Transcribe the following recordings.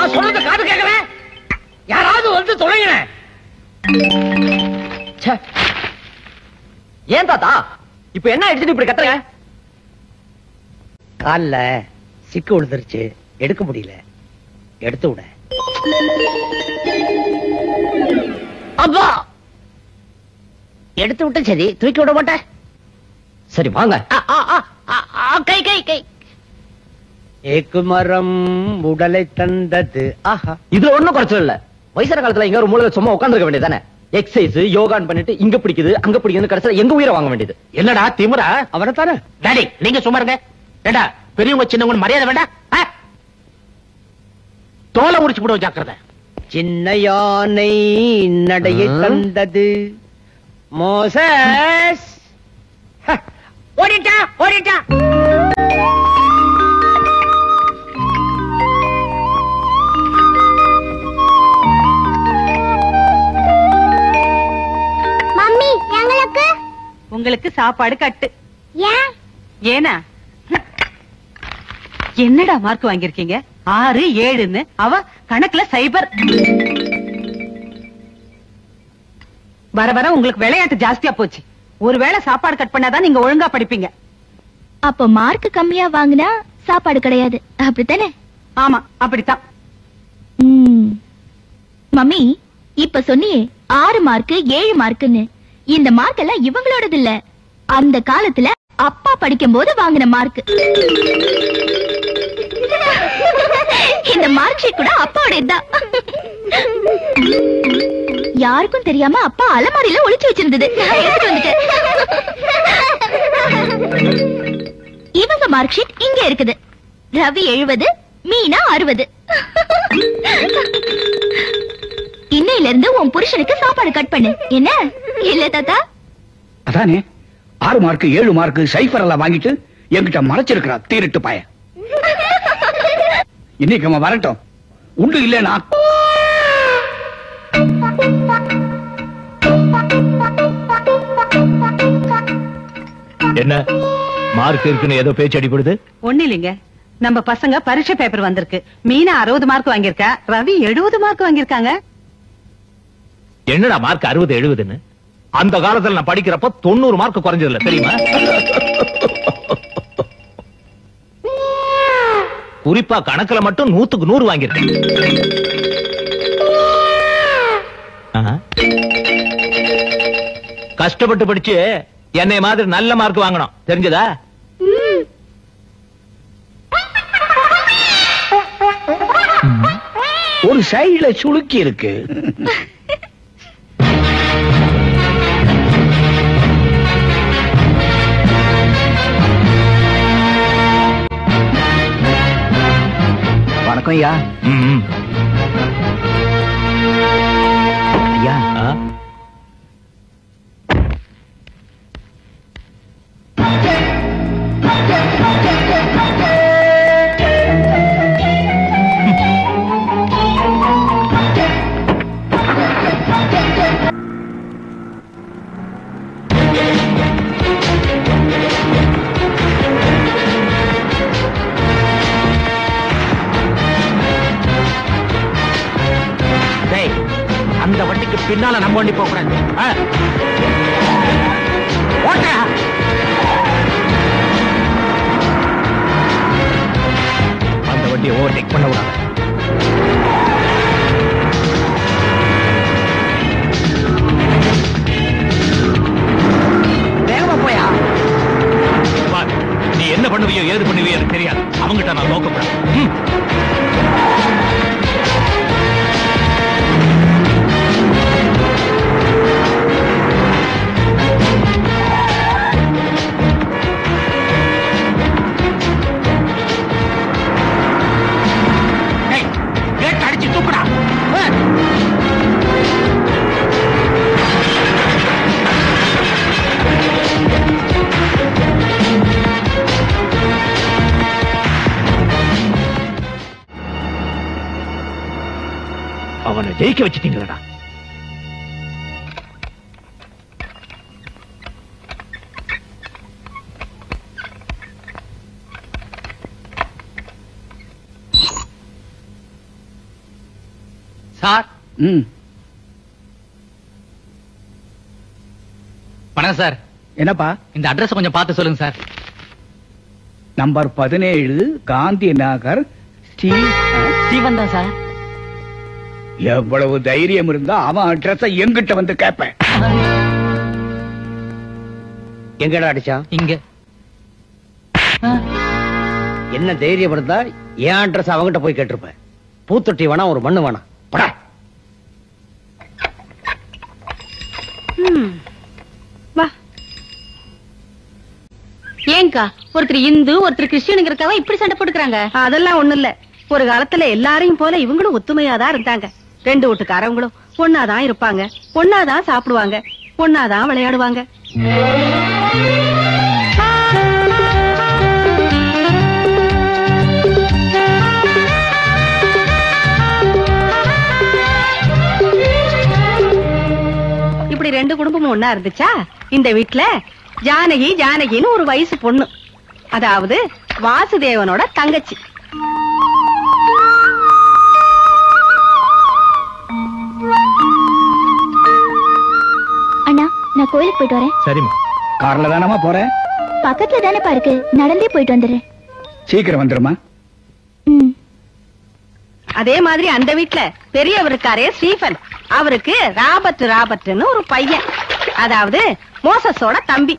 நான் சொல்றத காது கேட்கல. யாராவது வந்து தொலைங்க. ஏன் தாத்தா இப்ப என்ன ஆயிடுச்சு இப்படி கத்துறீங்க? கால்ல சிக்கு விழுந்துருச்சு, எடுக்க முடியல. எடுத்து விட. அப்பா எடுத்து விட்ட சரி, தூக்கி விட மாட்டேன். சரி வாங்க. கை கை கை. ஏக்கு மரம் உடலை தந்தது. ஆஹா, இதுல ஒண்ணும் குறைச்சல் இல்ல. வயசான காலத்துல எங்க ஒரு மூலையில சும்மா உட்கார்ந்திருக்க வேண்டியதானே. எக்ஸசைஸ் யோகான் பண்ணிட்டு இங்க பிடிக்குது அங்க பிடிக்குது, கடைசியில எங்க உயிரை வாங்க வேண்டியது. என்னடா திமிரா? அவனத்தானே. டாடி நீங்க சும்மா இருங்க. ஏண்டா பெரியவங்க சின்னவங்க மரியாதை வேண்டாம்? தோலை முடிச்சு போடுவோம், ஜாக்கிரதை. சின்ன யானை நடையை தந்தது மோசஸ். ஓடிட்டா ஓடிட்டா. மம்மி எங்களுக்கு உங்களுக்கு சாப்பாடு கட்டு. ஏன்? ஏனா என்னடா மார்க் வாங்கிருக்கீங்க? 6, 7ன்னு அவ கணக்குல சைபர். வர வர உங்களுக்கு விளையாட்டு ஜாஸ்தியா போச்சு. ஒருவேளை சாப்பாடு கட் பண்ணாதான் நீங்க ஒழுங்கா படிப்பீங்க. அப்ப மார்க் கம்மியா வாங்கினா சாப்பாடு கிடையாது, அப்படித்தானே? ஆமா, அப்படித்தான். மம்மி இப்ப சொன்னியே 6 மார்க் 7 மார்க்னு. இந்த மார்க் எல்லாம் இவங்களோடது இல்ல, அந்த காலத்துல அப்பா படிக்கும் போது வாங்கின மார்க். இந்த மார்க் ஷீட் கூட அப்பாவோடதான். யாருக்கும் தெரியாம அப்பா அலமாரியில ஒளிச்சு வச்சிருந்தது. இவங்க மார்க் ஷீட் இங்க இருக்குது. ரவி 70, மீனா 60. இன்னையில இருந்து உன் புருஷனுக்கு சாப்பாடு கட் பண்ணு. என்ன இல்ல தாத்தா? அதானே 6 மார்க் 7 மார்க் சைஃபர் எல்லாம் வாங்கிட்டு என்கிட்ட மறைச்சிருக்கிறா தீரிட்டு பாய. இன்னைக்கு அவன் வரட்டும். உண்டு இல்லனா என்ன மார்க் இருக்குன்னு ஏதோ பேச்சு அடிபடுது? ஒண்ணு இல்லைங்க, நம்ம பசங்க பரீட்சை பேப்பர் வந்திருக்கு. மீனா 60 மார்க் வாங்கியிருக்கா, ரவி 70 மார்க் வாங்கியிருக்காங்க. என்னடா மார்க் 60 70ன்னு? அந்த காலத்துல நான் படிக்கிறப்ப 90 மார்க் குறைஞ்சது இல்ல தெரியுமா? குறிப்பா கணக்குல மட்டும் 100க்கு 100 வாங்கியிருக்கேன். கஷ்டப்பட்டு படிச்சு என்னை மாதிரி நல்ல மார்க் வாங்கணும், தெரிஞ்சதா? ஒரு சைடுல சுளுக்கி இருக்கு. வணக்கம் ஐயா. ஐயா அந்த வண்டிக்கு பின்னால நம்ம வண்டி போக கூடாது. அந்த வண்டியை ஓவர்டேக் பண்ண கூடாது. வேகமா போயா. நீ என்ன பண்ணுவியோ ஏது பண்ணுவியோ எனக்கு தெரியாது. அவங்கிட்ட நான் நோக்கப்படாது. அவனை ஜெயிக்க வச்சிட்டீங்களா? சார். வணக்கம் சார். என்னப்பா? இந்த அட்ரஸ் கொஞ்சம் பார்த்து சொல்லுங்க sir. Number 17 Gandhi Nagar. Steven தான் சார். எவ்வளவு தைரியம் இருந்தா அவன் அட்ரஸ் எங்கிட்ட வந்து கேட்பேன். எங்கடா அடிச்சா? இங்க. என்ன தைரியம் இருந்தா என் அட்ரஸ் அவங்கிட்ட போய் கேட்டிருப்பேன். பூத்தொட்டி வேணா ஒரு மண்ணு வேணாம். வா. ஏங்கா ஒருத்தர் இந்து ஒருத்தர் கிறிஸ்டியனுங்கிறக்காக இப்படி சண்டை போட்டுக்கிறாங்க? அதெல்லாம் ஒண்ணு இல்ல. ஒரு காலத்துல எல்லாரையும் போல இவங்களும் ஒத்துமையாதான் இருந்தாங்க. 2 வீட்டுக்காரவங்களும் ஒன்னாதான் இருப்பாங்க, ஒன்னாதான் சாப்பிடுவாங்க, ஒன்னாதான் விளையாடுவாங்க. இப்படி 2 குடும்பமும் ஒன்னா இருந்துச்சா? இந்த வீட்டுல ஜானகி ஜானகின்னு ஒரு வயசு பொண்ணு, அதாவது வாசுதேவனோட தங்கச்சி. அண்ணா, நான் கோயிலுக்கு போயிட்டு வரேன். சரிம்மா. கார்ல தானமா போறேன்? பக்கத்துல தானேப்பா இருக்கு, நடந்தே போயிட்டு வந்துடுறேன். சீக்கிரம் வந்துருமா. அதே மாதிரி அந்த வீட்டுல பெரியவர் இருக்காரே ஸ்டீபன், அவருக்கு ராபர்ட்னு ஒரு பையன், அதாவது மோசஸோட தம்பி.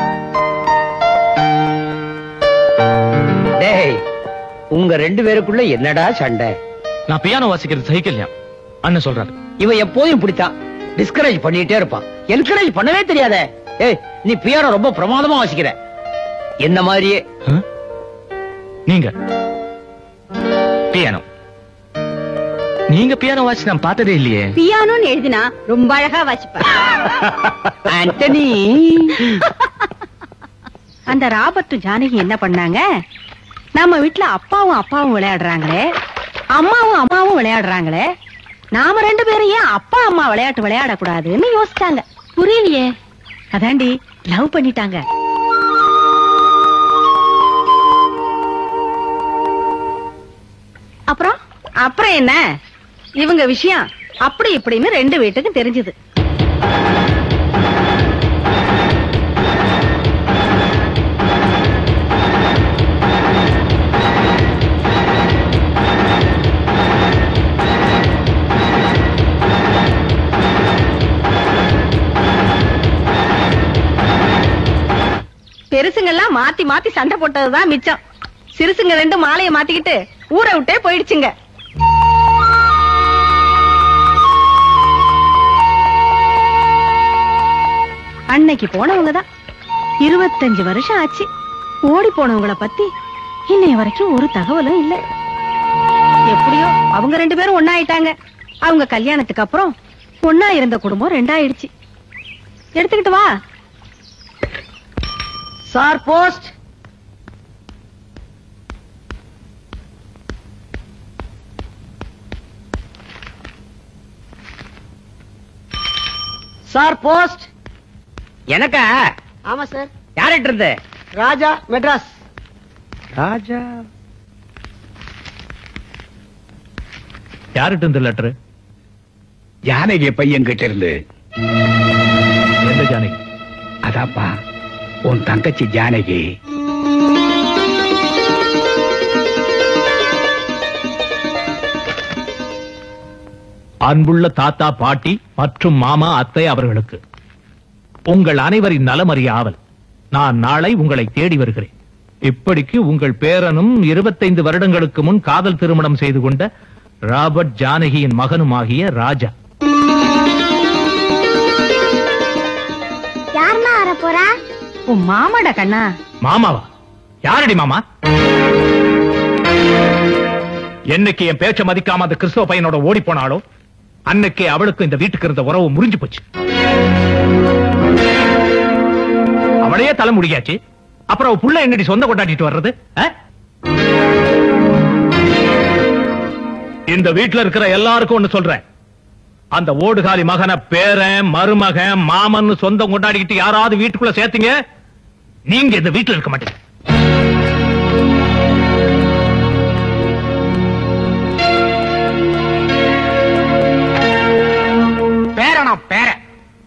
டேய், உங்க 2 பேருக்குள்ள என்னடா சண்டை? நான் பியானோ வாசிக்கிறது சகிக்கலையா அண்ணன் சொல்றாரு. இவன் எப்போதும் இப்படித்தான் டிஸ்கரேஜ் பண்ணிட்டே இருப்பான். என்கரேஜ் பண்ணவே தெரியாத. ஏய், நீ பியானோ ரொம்ப பிரமாதமா வாசிக்கிற. என்ன மாதிரியே. நீங்க பியானோ நீங்க பியானோ வாசி நான் பார்த்ததே இல்லையே. பியானோன்னு எழுதினா ரொம்ப அழகா வாசிப்பா. ஆண்டனி. அந்த ராபர்ட் ஜானகி என்ன பண்ணாங்க, நம்ம வீட்டுல அப்பாவும் விளையாடுறாங்களே, அம்மாவும் விளையாடுறாங்களே, நாம 2 பேரும் ஏன் அப்பா அம்மா விளையாட்டு விளையாடக்கூடாதுன்னு யோசிச்சாங்க. புரியலையே. அதாண்டி லவ் பண்ணிட்டாங்க. அப்புறம் என்ன, இவங்க விஷயம் அப்படி இப்படின்னு 2 வீட்டுக்கும் தெரிஞ்சது. பெருசுங்கெல்லாம் மாத்தி மாத்தி சண்டை போட்டதுதான் மிச்சம். சிறுசுங்க 2 மாலையை மாத்திக்கிட்டு ஊரை விட்டே போயிடுச்சுங்க. அன்னைக்கு போனவங்கதான் 25 வருஷம் ஆச்சு. ஓடி போனவங்களை பத்தி இன்னைய வரைக்கும் ஒரு தகவலும் இல்ல. எப்படியோ அவங்க 2 பேரும் ஒன்னாயிட்டாங்க. அவங்க கல்யாணத்துக்கு அப்புறம் ஒன்னா இருந்த குடும்பம் 2 ஆயிடுச்சு. எடுத்துக்கிட்டு வா. Sir post. Sir post. எனக்கா? ஆமா சார். யார்கிட்ட இருந்து? ராஜா, மெட்ராஸ். ராஜா யார்கிட்ட இருந்து லெட்டர்? ஜானகி பையன் கிட்ட இருந்து. எந்த ஜானகி? அதாப்பா உன் தங்கச்சி ஜானகி. அன்புள்ள தாத்தா பாட்டி மற்றும் மாமா அத்தை அவர்களுக்கு உங்கள் அனைவரின் நலமறிய ஆவல். நான் நாளை உங்களை தேடி வருகிறேன். இப்படிக்கு உங்கள் பேரனும் 25 வருடங்களுக்கு முன் காதல் திருமணம் செய்து கொண்ட ராபர்ட் ஜானகியின் மகனுமாகிய ராஜா. யாருமா வர போறா? உன் மாமாடா கண்ணா. மாமாவா? யாரடி மாமா? என்னைக்கு என் பேச்ச மதிக்காம அந்த கிறிஸ்தவ பையனோட ஓடி போனாலோ அன்னைக்கு அவளுக்கு இந்த வீட்டுக்கு இருந்த உறவு முறிஞ்சு போச்சு. அவளையே தலை முடியாச்சு. அப்புறம் புள்ள என்னடி சொந்த கொண்டாடிட்டு வர்றது? இந்த வீட்டுல இருக்கிற எல்லாருக்கும் ஒண்ணு சொல்றேன். அந்த ஓடுகாலி மகனை பேரன் மருமகன் மாமன் சொந்தம் கொண்டாடிக்கிட்டு யாராவது வீட்டுக்குள்ள சேர்த்தீங்க, நீங்க இந்த வீட்டுல இருக்க மாட்டீங்க.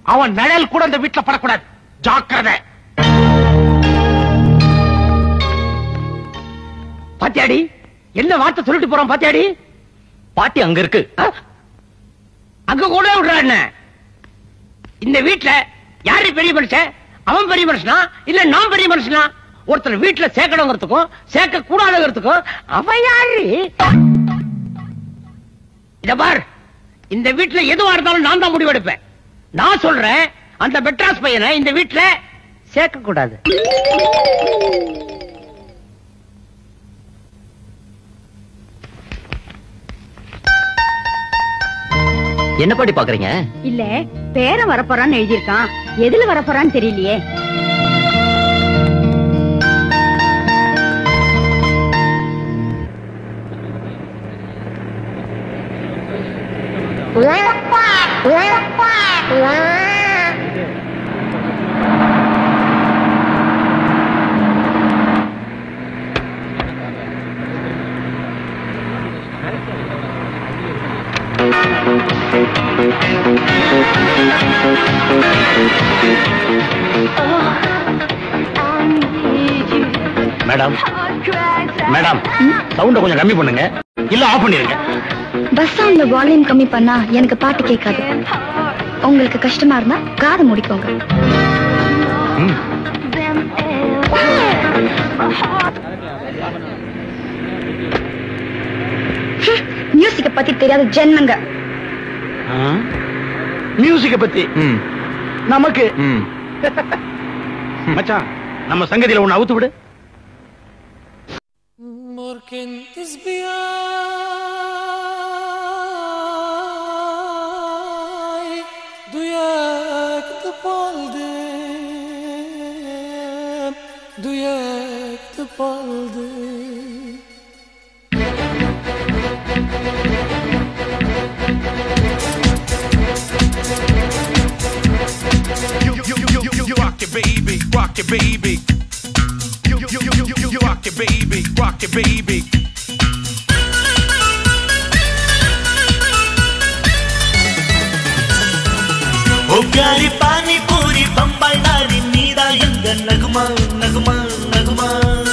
அவன் நிழல் கூட இந்த வீட்டுல படக்கூடாது. ஜாக்கிரதை. பாத்தியாடி என்ன வார்த்தை சொல்லிட்டு போறான் பாத்தியாடி? பாட்டி அங்க இருக்கு. அங்க கூட விடுறா என்ன? இந்த வீட்டுல யாரு பெரிய மனுஷன்? அவன் பெரிய மனுஷனா இல்ல நான் பெரிய மனுஷனா? ஒருத்தர் வீட்டுல சேர்க்கணுங்கிறதுக்கும் சேர்க்க கூடாதுங்கிறதுக்கும் அவன் யாரு? இத பார், இந்த வீட்டுல எதுவா இருந்தாலும் நான் தான் முடிவெடுப்பேன். நான் சொல்றேன், அந்த மெட்ராஸ் பையனை இந்த வீட்டுல சேர்க்க கூடாது. என்ன பாட்டி பாக்குறீங்க? இல்ல, பேரன் வரப்போறான்னு எழுதியிருக்கான். எதுல வரப்போறான்னு தெரியலையே. மேடம், மேடம், சவுண்ட கொஞ்சம் கம்மி பண்ணுங்க, இல்ல ஆஃப் பண்ணிருங்க. பஸ் சவுண்ட்ல வால்யூம் கம்மி பண்ணா எனக்கு பாட்டு கேட்காது. உங்களுக்கு கஷ்டமா இருந்தா காதை முடிக்கோங்க. மியூசிக்க பத்தி தெரியாத ஜென்மங்க. மியூசிக்க பத்தி நமக்கு மச்சான், நம்ம சங்கதியில ஒண்ணு அவுத்து விடு. Rock it, baby, rock it, baby. You rock it, baby, rock it, baby. Oh, pyari pani puri Bombay nari nida yanga naguma naguma naguma.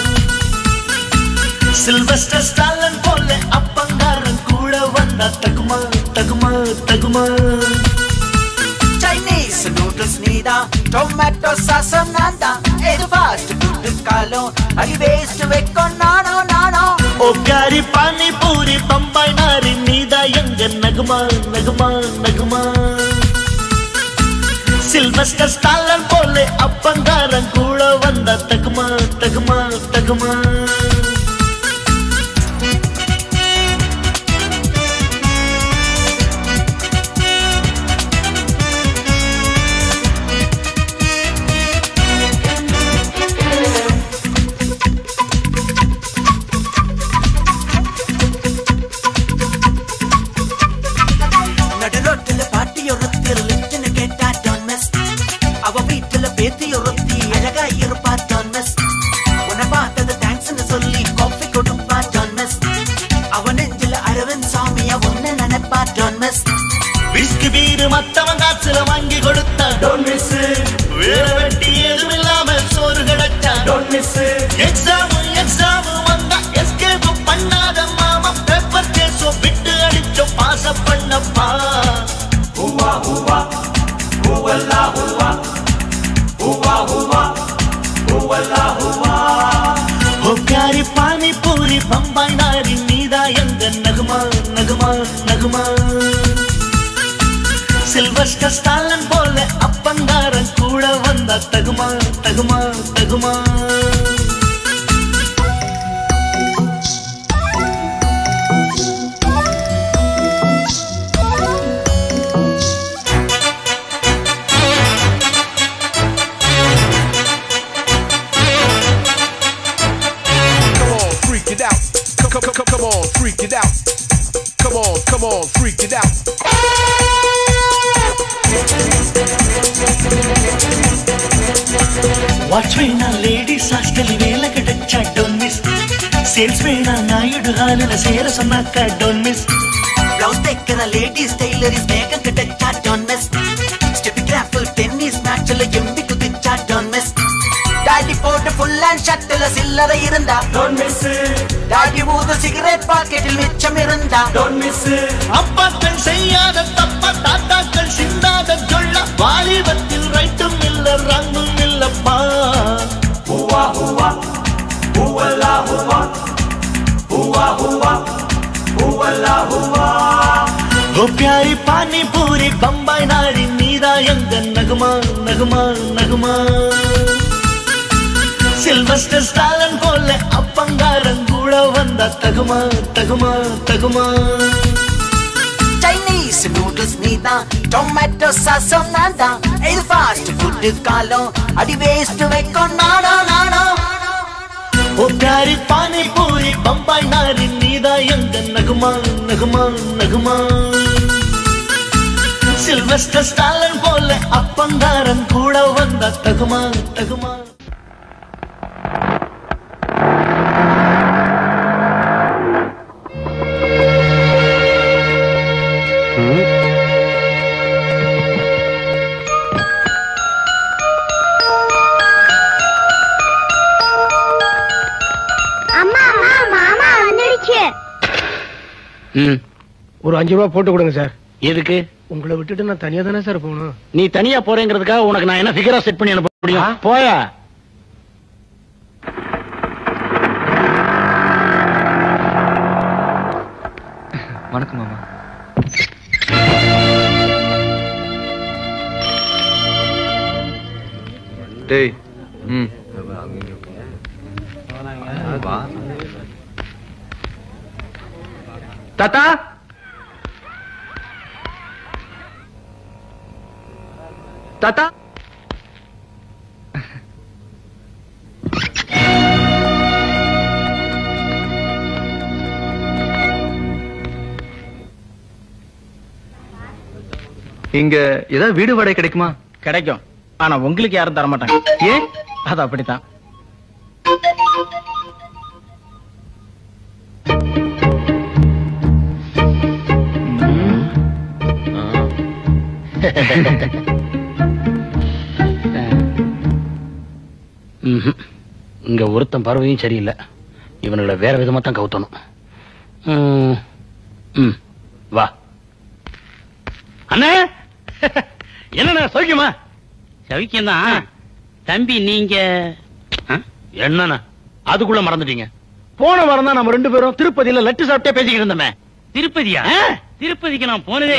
Sylvester Stallone pole appangaran kuda vanda taguma taguma taguma. Chinese noodles nida, tomato sauce nanda. Edu fast food kalo, adi waste vekko nano nano. Oh pyari pani puri Bombay nari nida yanga naguma naguma naguma. Sylvester Stallone pole appangaran kuda vanda taguma taguma taguma. Sylvester Stallone pole appangaran kuda vanda taguma taguma taguma. Come on, freak it out. Come on, freak it out. Come on, freak it out. Watch me now, ladies, askali vela kadacha, don't miss. Sales me now, nayudu halala sera samaka, don't miss. Blouse dekkara ladies tailor is mega kadacha, don't miss. Step grapple காய்ச்சல எம்பி குதிச்சா don't miss. டாடி போட்டு full and shutல சில்லறை இருந்தா don't miss. Daddy ஊது cigarette பாக்கெட்டில் மிச்சம் இருந்தா don't miss. அப்பாக்கள் செய்யாத தப்ப தாத்தாக்கள் சிந்தாத சொல்ல வாலிபத்தில் ரைட்டும் இல்ல ரங்கும் இல்லப்பா. Hua Hua ஹூவல்லா Hua Hua Hua ஹூவல்லா Hua. ஓ பியாரி பானி பூரி பம்பாய் நாடி நீதா எங்க நகுமா நகுமா நகுமா. சில்வஸ்டர் ஸ்டாலன் போல அப்பங்காரன் கூட வந்தா தகுமா தகுமா தகுமா. சைனீஸ் நூடுல்ஸ் நீதா டொமேட்டோ சாஸும் நான்தா. இது ஃபாஸ்ட் ஃபுட் காலம் அடி வேஸ்ட் வைக்கும் நானோ நானோ. ஓ பியாரி பானி பூரி பம்பாய் நாடி நீதா எங்க நகுமா நகுமா நகுமா. சில்வஸ்டர் ஸ்டாலன் போல அப்பங்காரன் கூட வந்தா தகுமா தகுமா. ஒரு 5 ரூபா போட்டு கொடுங்க சார். எதுக்கு? உங்களை விட்டுட்டு நான் தனியா தானே சார் போகணும். நீ தனியா போறேங்கிறதுக்காக உனக்கு நான் என்ன ஃபிகரா செட் பண்ணி அனுப்ப முடியும்? போயா. வணக்கம் மாமா. டேய் தாத்தா தாத்தா இங்க ஏதாவது வீடு வாடகை கிடைக்குமா? கிடைக்கும். ஆனா உங்களுக்கு யாரும் தர மாட்டாங்க. ஏன்? அது அப்படித்தான். இங்க ஒருத்தன் பார்வையும் சரியில்லை. இவனுங்களை வேற விதமா தான் கவுத்தணும். வா அண்ணே. என்ன சௌக்கியமா? சௌக்கியம் தான் தம்பி. நீங்க என்னண்ணா அதுக்குள்ள மறந்துட்டீங்க? போன வாரம் தான் நம்ம 2 பேரும் திருப்பதியில லட்டு சாப்பிட்டே பேசிக்கிட்டு இருந்தோமே. திருப்பதியா? திருப்பதிக்கு நான் போனதே.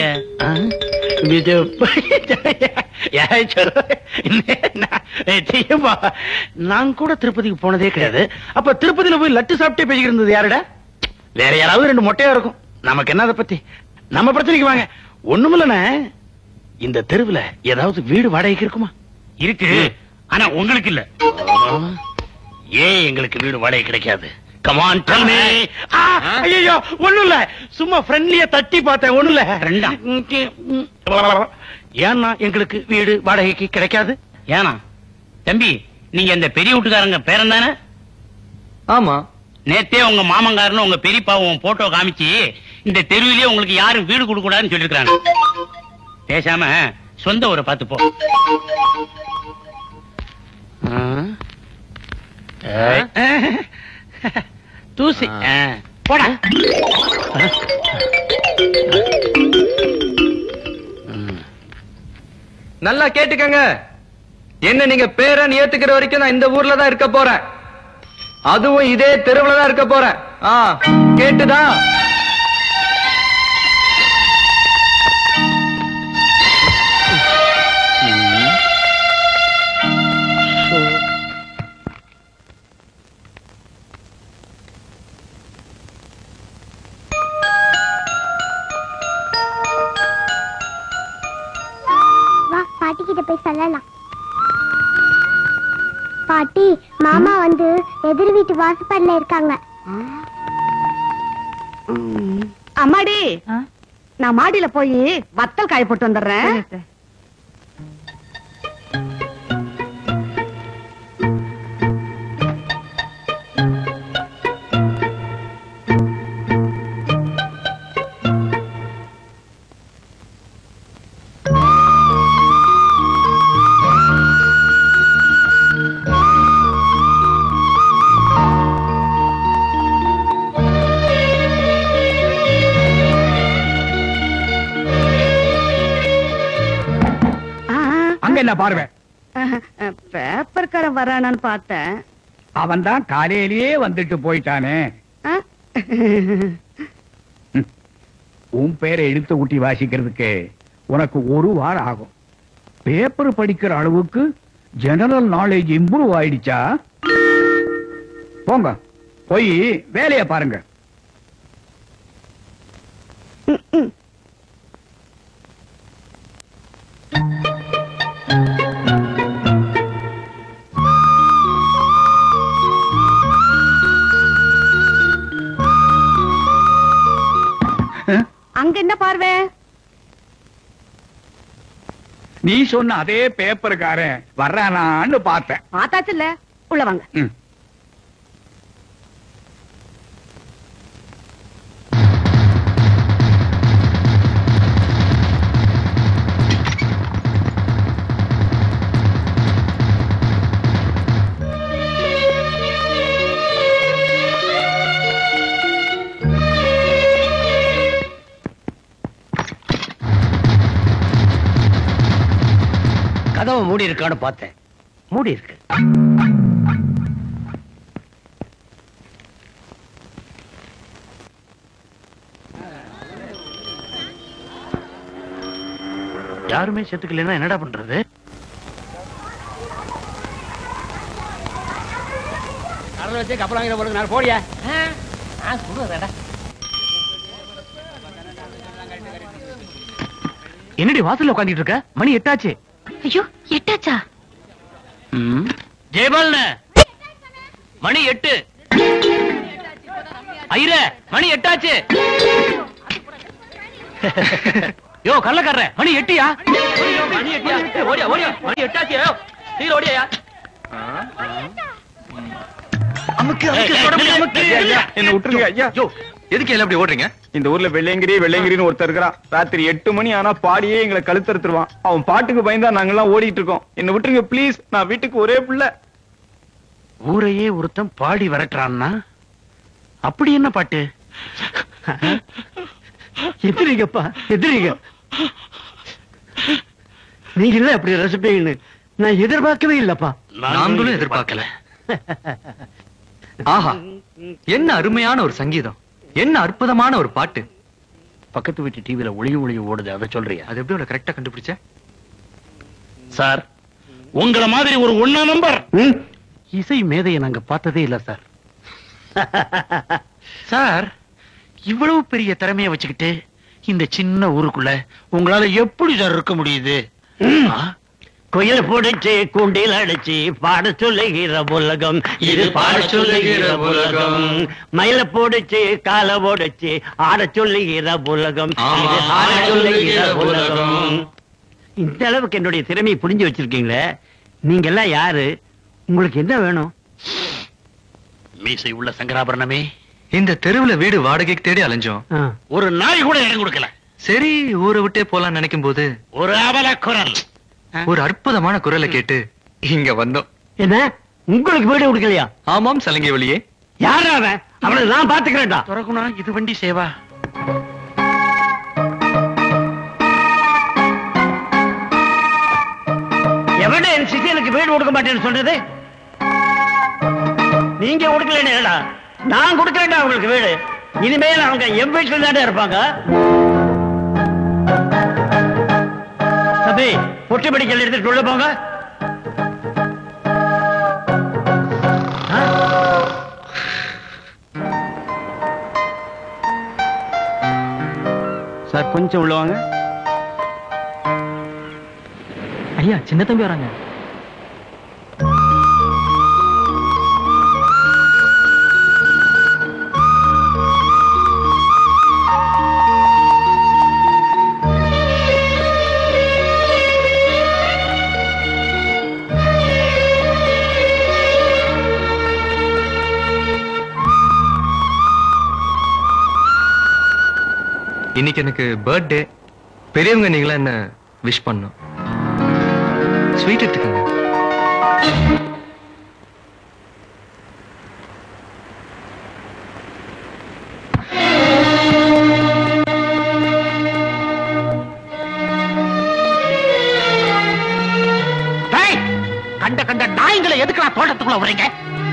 நான் கூட திருப்பதிக்கு போனதே கிடையாது. அப்ப திருப்பதியில போய் லட்டு சாப்பிட்டே பேசிக்கிட்டு இருந்தது யாருடா? வேற யாராவது 2 மொட்டையா இருக்கும். நமக்கு என்ன அதை பத்தி? நம்ம பிரச்சனைக்கு வாங்க. ஒண்ணுமில்லண்ணே, இந்த தெருவுல ஏதாவது வீடு வாடகைக்கு இருக்குமா? இருக்கு, ஆனா உங்களுக்கு இல்ல. ஏன் எங்களுக்கு வீடு வாடகை கிடைக்காது? Come on tell me. ஐயோ ஒண்ணும் இல்ல, சும்மா ஃப்ரெண்ட்லியா தட்டி பார்த்தேன். ஒண்ணும் இல்ல. ஏன்னா எங்களுக்கு வீடு வாடகைக்கு கிடைக்காது? ஏனா தம்பி, நீங்க இந்த பெரிய வீட்டுக்காரங்க பேரன் தானே? ஆமா. நேத்தே உங்க மாமங்காரனும் உங்க பெரியப்பாவும் போட்டோ காமிச்சு இந்த தெருவிலேயே உங்களுக்கு யாரும் வீடு கொடுக்க கூடாதுன்னு சொல்லிருக்காங்க. பேசாம சொந்த ஊரை பார்த்து போ. தூசி போடா. நல்லா கேட்டுக்கங்க. என்ன நீங்க பேரன் ஏத்துக்கிற வரைக்கும் நான் இந்த ஊர்ல தான் இருக்க போறேன். அதுவும் இதே தெருவுல தான் இருக்க போறேன். கேட்டுதா? பாட்டி கிட்ட போய் சொல்லலாம். பாட்டி, மாமா வந்து எதிர் வீட்டு வாசப்படில இருக்காங்க. அம்மாடி, நான் மாடியில போய் வத்தல் காய போட்டு வந்துடுறேன். என்ன பார்வை? பேப்பர்காரன் வரானான்னு பார்த்தேன். அவன் தான் காலையிலேயே வந்துட்டு போயிட்டானே. உன் பேரை எழுத்து ஊட்டி வாசிக்கிறதுக்கு உனக்கு 1 வாரம் ஆகும். பேப்பர் படிக்கிற அளவுக்கு ஜெனரல் நாலேஜ் இம்ப்ரூவ் ஆயிடுச்சா? போங்க, போய் வேலைய பாருங்க. அங்க என்ன பார்வை? நீ சொன்ன அதே பேப்பர்காரன் வர்றானான்னு பார்த்தேன். பார்த்தாச்சு இல்ல, உள்ள வாங்க. கதவை மூடி இருக்கான்னு பார்த்தேன். மூடி இருக்கு. யாருமே செத்துக்கலன்னா என்னடா பண்றது? கடலை வச்சு கப்பல் வாங்கிற போறது நான் போடியா? என்னடி வாசல்ல உட்காந்துட்டு இருக்க? மணி 8 ஆச்சு. ஐயோ 8 ஆச்சா? ஜெயபாலன மணி 8. ஐர மணி 8 ஆச்சு. யோ கள்ளக்காரர மணி 8யா? மணி 8 ஓடியா ஓடியா மணி 8 ஆச்சு. சீர ஓடியா. அமுக்கு அமுக்கு என்ன விட்டுருங்க ஐயா. யோ எதுக்கு எல்லாம் அப்படி ஓடுறீங்க? இந்த ஊர்ல வெள்ளையங்கிரின்னு ஒருத்தர் இருக்கிறான். ராத்திரி 8 மணி ஆனா பாடியே எங்களை கழுத்தறுத்துருவான். அவன் பாட்டுக்கு பயந்தா நாங்கெல்லாம் ஓடிட்டு இருக்கோம். என்ன விட்டுருங்க பிளீஸ். நான் வீட்டுக்கு ஒரே பிள்ளை. ஊரையே ஒருத்தன் பாடி வரட்டுறான்னா அப்படி என்ன பாட்டு? எதிரிங்கப்பா எதிரிங்க. நீங்களே அப்படி ரசிப்பீங்கன்னு நான் எதிர்பார்க்கவே இல்லப்பா. நாங்களும் எதிர்பார்க்கல. ஆஹா, என்ன அருமையான ஒரு சங்கீதம், என்ன அற்புதமான ஒரு பாட்டு. பக்கத்து வீட்டு டிவில ஒளிய ஓடுது, அதை சொல்றியா? அது எப்படி உனக்கு கரெக்டா கண்டுபிடிச்ச? சார், உங்களை மாதிரி ஒரு 1 நம்பர் இசை மேதையை நாங்க பார்த்ததே இல்ல சார். சார், இவ்வளவு பெரிய திறமையை வச்சுக்கிட்டு இந்த சின்ன ஊருக்குள்ள உங்களால எப்படி சார் இருக்க முடியுது? கோயில் போடுச்சு கூண்டில் அடிச்சு பாட சொல்லுகிற உலகம் இது, பாட சொல்லுகிற உலகம். மயில போடுச்சு கால போடுச்சு ஆட சொல்லுகிற உலகம் இது, ஆட சொல்லுகிற உலகம். இந்த அளவுக்கு என்னுடைய திறமையை புரிஞ்சு வச்சிருக்கீங்களே, நீங்க எல்லாம் யாரு? உங்களுக்கு என்ன வேணும்? மீசை உள்ள சங்கராபரணமே, இந்த தெருவுல வீடு வாடகைக்கு தேடி அலைஞ்சோம். ஒரு நாய் கூட இடம் கொடுக்கல. சரி, ஊரை விட்டே போலான்னு நினைக்கும் போது ஒரு அவல குரல், ஒரு அற்புதமான குரலை கேட்டு இங்க வந்தோம். என்ன, உங்களுக்கு வீடு கொடுக்கலையா? ஆமாம் சலங்கை வழியே. யாரா அவன்? அவனை நான் பாத்துக்கிறேன்டா. துறக்குணா, இது வண்டி சேவா. எவனே என் சிசியனுக்கு வீடு கொடுக்க மாட்டேன்னு சொல்றது? நீங்க கொடுக்கலடா, நான் கொடுக்கறேன்டா அவங்களுக்கு வீடு. இனிமேல் அவங்க என் வீட்டுல தானே இருப்பாங்க. தம்பி, பொட்டி படிக்கல் எடுத்துட்டு உள்ள போங்க. சார், கொஞ்சம் உள்ள வாங்க. ஐயா, சின்ன தம்பி வராங்க. இன்னைக்கு எனக்கு பர்த்டே. பெரியவங்க நீங்களா என்ன விஷ் பண்ணும். ஸ்வீட் எடுத்துக்கங்க. கண்ட கண்ட நாய்களை எதுக்கு நான் தோட்டத்துக்குள்ள வரீங்க?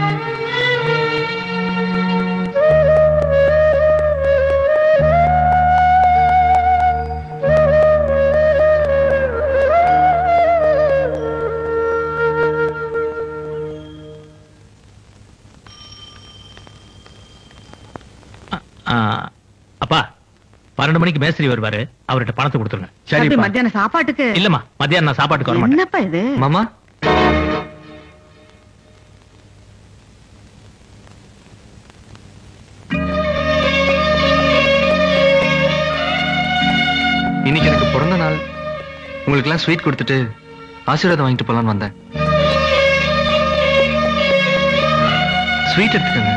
அப்பா 12 மணிக்கு மேஸ்திரி வருவாரு, அவர்கிட்ட பணத்தை கொடுத்துருங்க. சரி. மத்தியான சாப்பாட்டுக்கு இல்லம்மா, மத்தியானம் நான் சாப்பாட்டுக்கு வர மாட்டேன். என்னப்பா இது மாமா? இன்னைக்கு எனக்கு பிறந்த நாள், உங்களுக்கு எல்லாம் ஸ்வீட் கொடுத்துட்டு ஆசீர்வாதம் வாங்கிட்டு போலான்னு வந்தேன். ஸ்வீட் எடுத்துக்கங்க.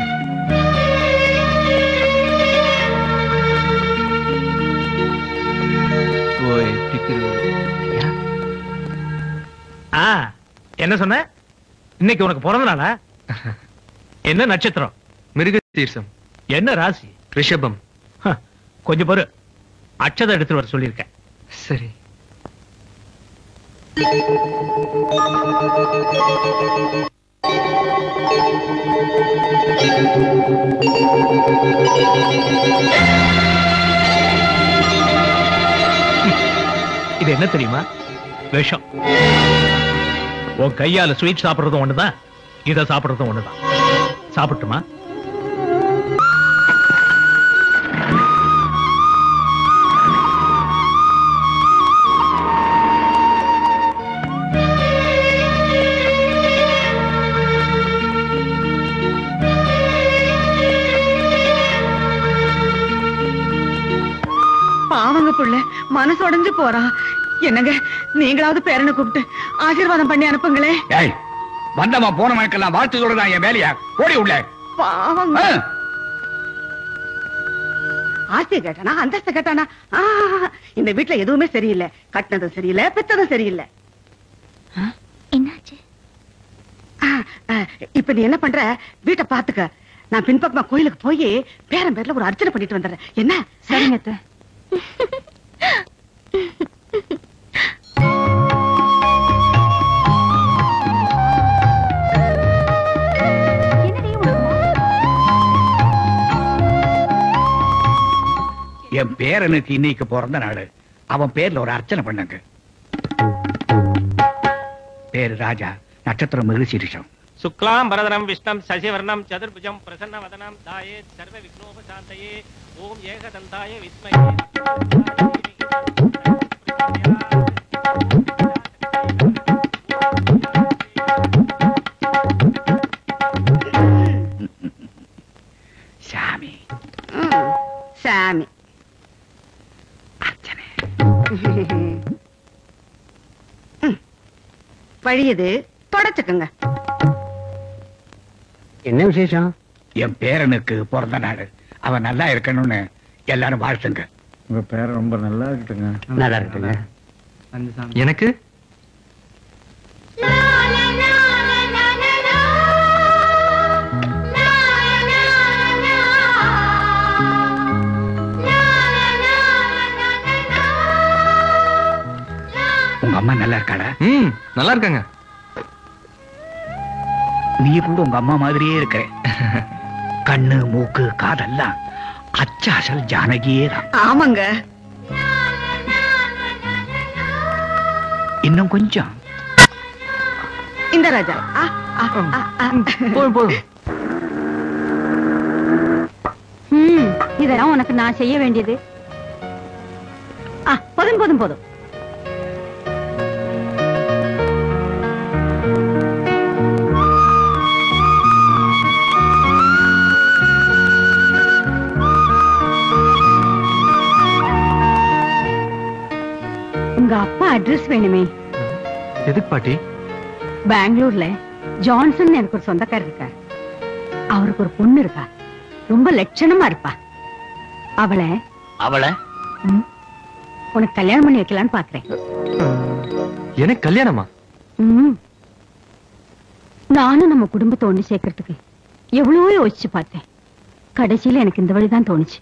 என்ன சொன்ன? இன்னைக்கு உனக்கு பிறந்த நாளா? என்ன நட்சத்திரம்? மிருகசீர்ஷம். என்ன ராசி? ரிஷபம். கொஞ்சம் பொறு, அட்சதை எடுத்துட்டு வர சொல்லியிருக்கேன். சரி. இது என்ன தெரியுமா? விஷம். உன் கையால ஸ்வீட் சாப்பிடுறதும் ஒண்ணுதான், இதை சாப்பிடுறதும் ஒண்ணுதான். சாப்பிட்டுமா? பாவங்க புள்ள மனசு உடைஞ்சு போறா. என்னங்க நீங்களாவது பேரனை கூப்பிட்டு ஆசீர்வாதம் பண்ணி அனுப்புங்களே. வந்தமா போனவனுக்கெல்லாம் வாழ்த்து சொல்றதா என் வேலையா? ஓடி உள்ள. பாவங்க. ஆஸ்தி கேட்டானா, அந்தஸ்து கேட்டானா? இந்த வீட்டுல எதுவுமே சரியில்லை. கட்டினதும் சரியில்லை, பெத்ததும் சரியில்லை. என்னாச்சு? இப்ப நீ என்ன பண்ற? வீட்டை பாத்துக்க. நான் பின்பக்கமா கோயிலுக்கு போய் பேரன் பேர்ல ஒரு அர்ச்சனை பண்ணிட்டு வந்துடுறேன். என்ன? சரிங்க. என் பேரனுக்கு இன்னைக்கு பிறந்த நாள். அவன் பேர்ல ஒரு அர்ச்சனை பண்ணுங்க. பேரு ராஜா, நட்சத்திரம் மிருகசீரிஷம். சுக்லாம் பரதரம் விஷ்ணம் சசிவர்ணம் சதுர்புஜம் பிரசன்ன வதனம் தாயே சர்வ விக்னோபசாந்தயே ஓம் ஏகதந்தாய வித்மஹே. சாமி சாமி வழியது தொடச்சுக்குங்க. என்ன விசேஷம்? என் பேரனுக்கு பிறந்த நாள். அவன் நல்லா இருக்கணும்னு எல்லாரும் வாழ்த்துங்க. உங்க பேரன் ரொம்ப நல்லா இருக்குங்க. நல்லா இருக்குங்க. எனக்கு உங்க அம்மா நல்லா இருக்காடா? நல்லா இருக்காங்க. நீ கூட உங்க அம்மா மாதிரியே இருக்கிற. கண்ணு மூக்கு காதெல்லாம் அச்சாசல் ஜானகியே தான். ஆமாங்க. இன்னும் கொஞ்சம். இந்த ராஜா போதும். இதெல்லாம் உனக்கு நான் செய்ய வேண்டியது. போதும் போதும் போதும். உங்க அப்பா அட்ரஸ் வேணுமே. எதுக்கு பாட்டி? பெங்களூர்ல ஜான்சன் எனக்கு ஒரு சொந்தக்காரர் இருக்கார். அவருக்கு ஒரு பொண்ணு இருக்கா, ரொம்ப லட்சணமா இருப்பா. அவளை உனக்கு கல்யாணம் பண்ணி வைக்கலான்னு பாக்குறேன். எனக்கு கல்யாணமா? நானும் நம்ம குடும்பத்தை ஒண்ணு சேர்க்கறதுக்கு எவ்வளவோ யோசிச்சு பார்த்தேன். கடைசியில எனக்கு இந்த வழிதான் தோணுச்சு.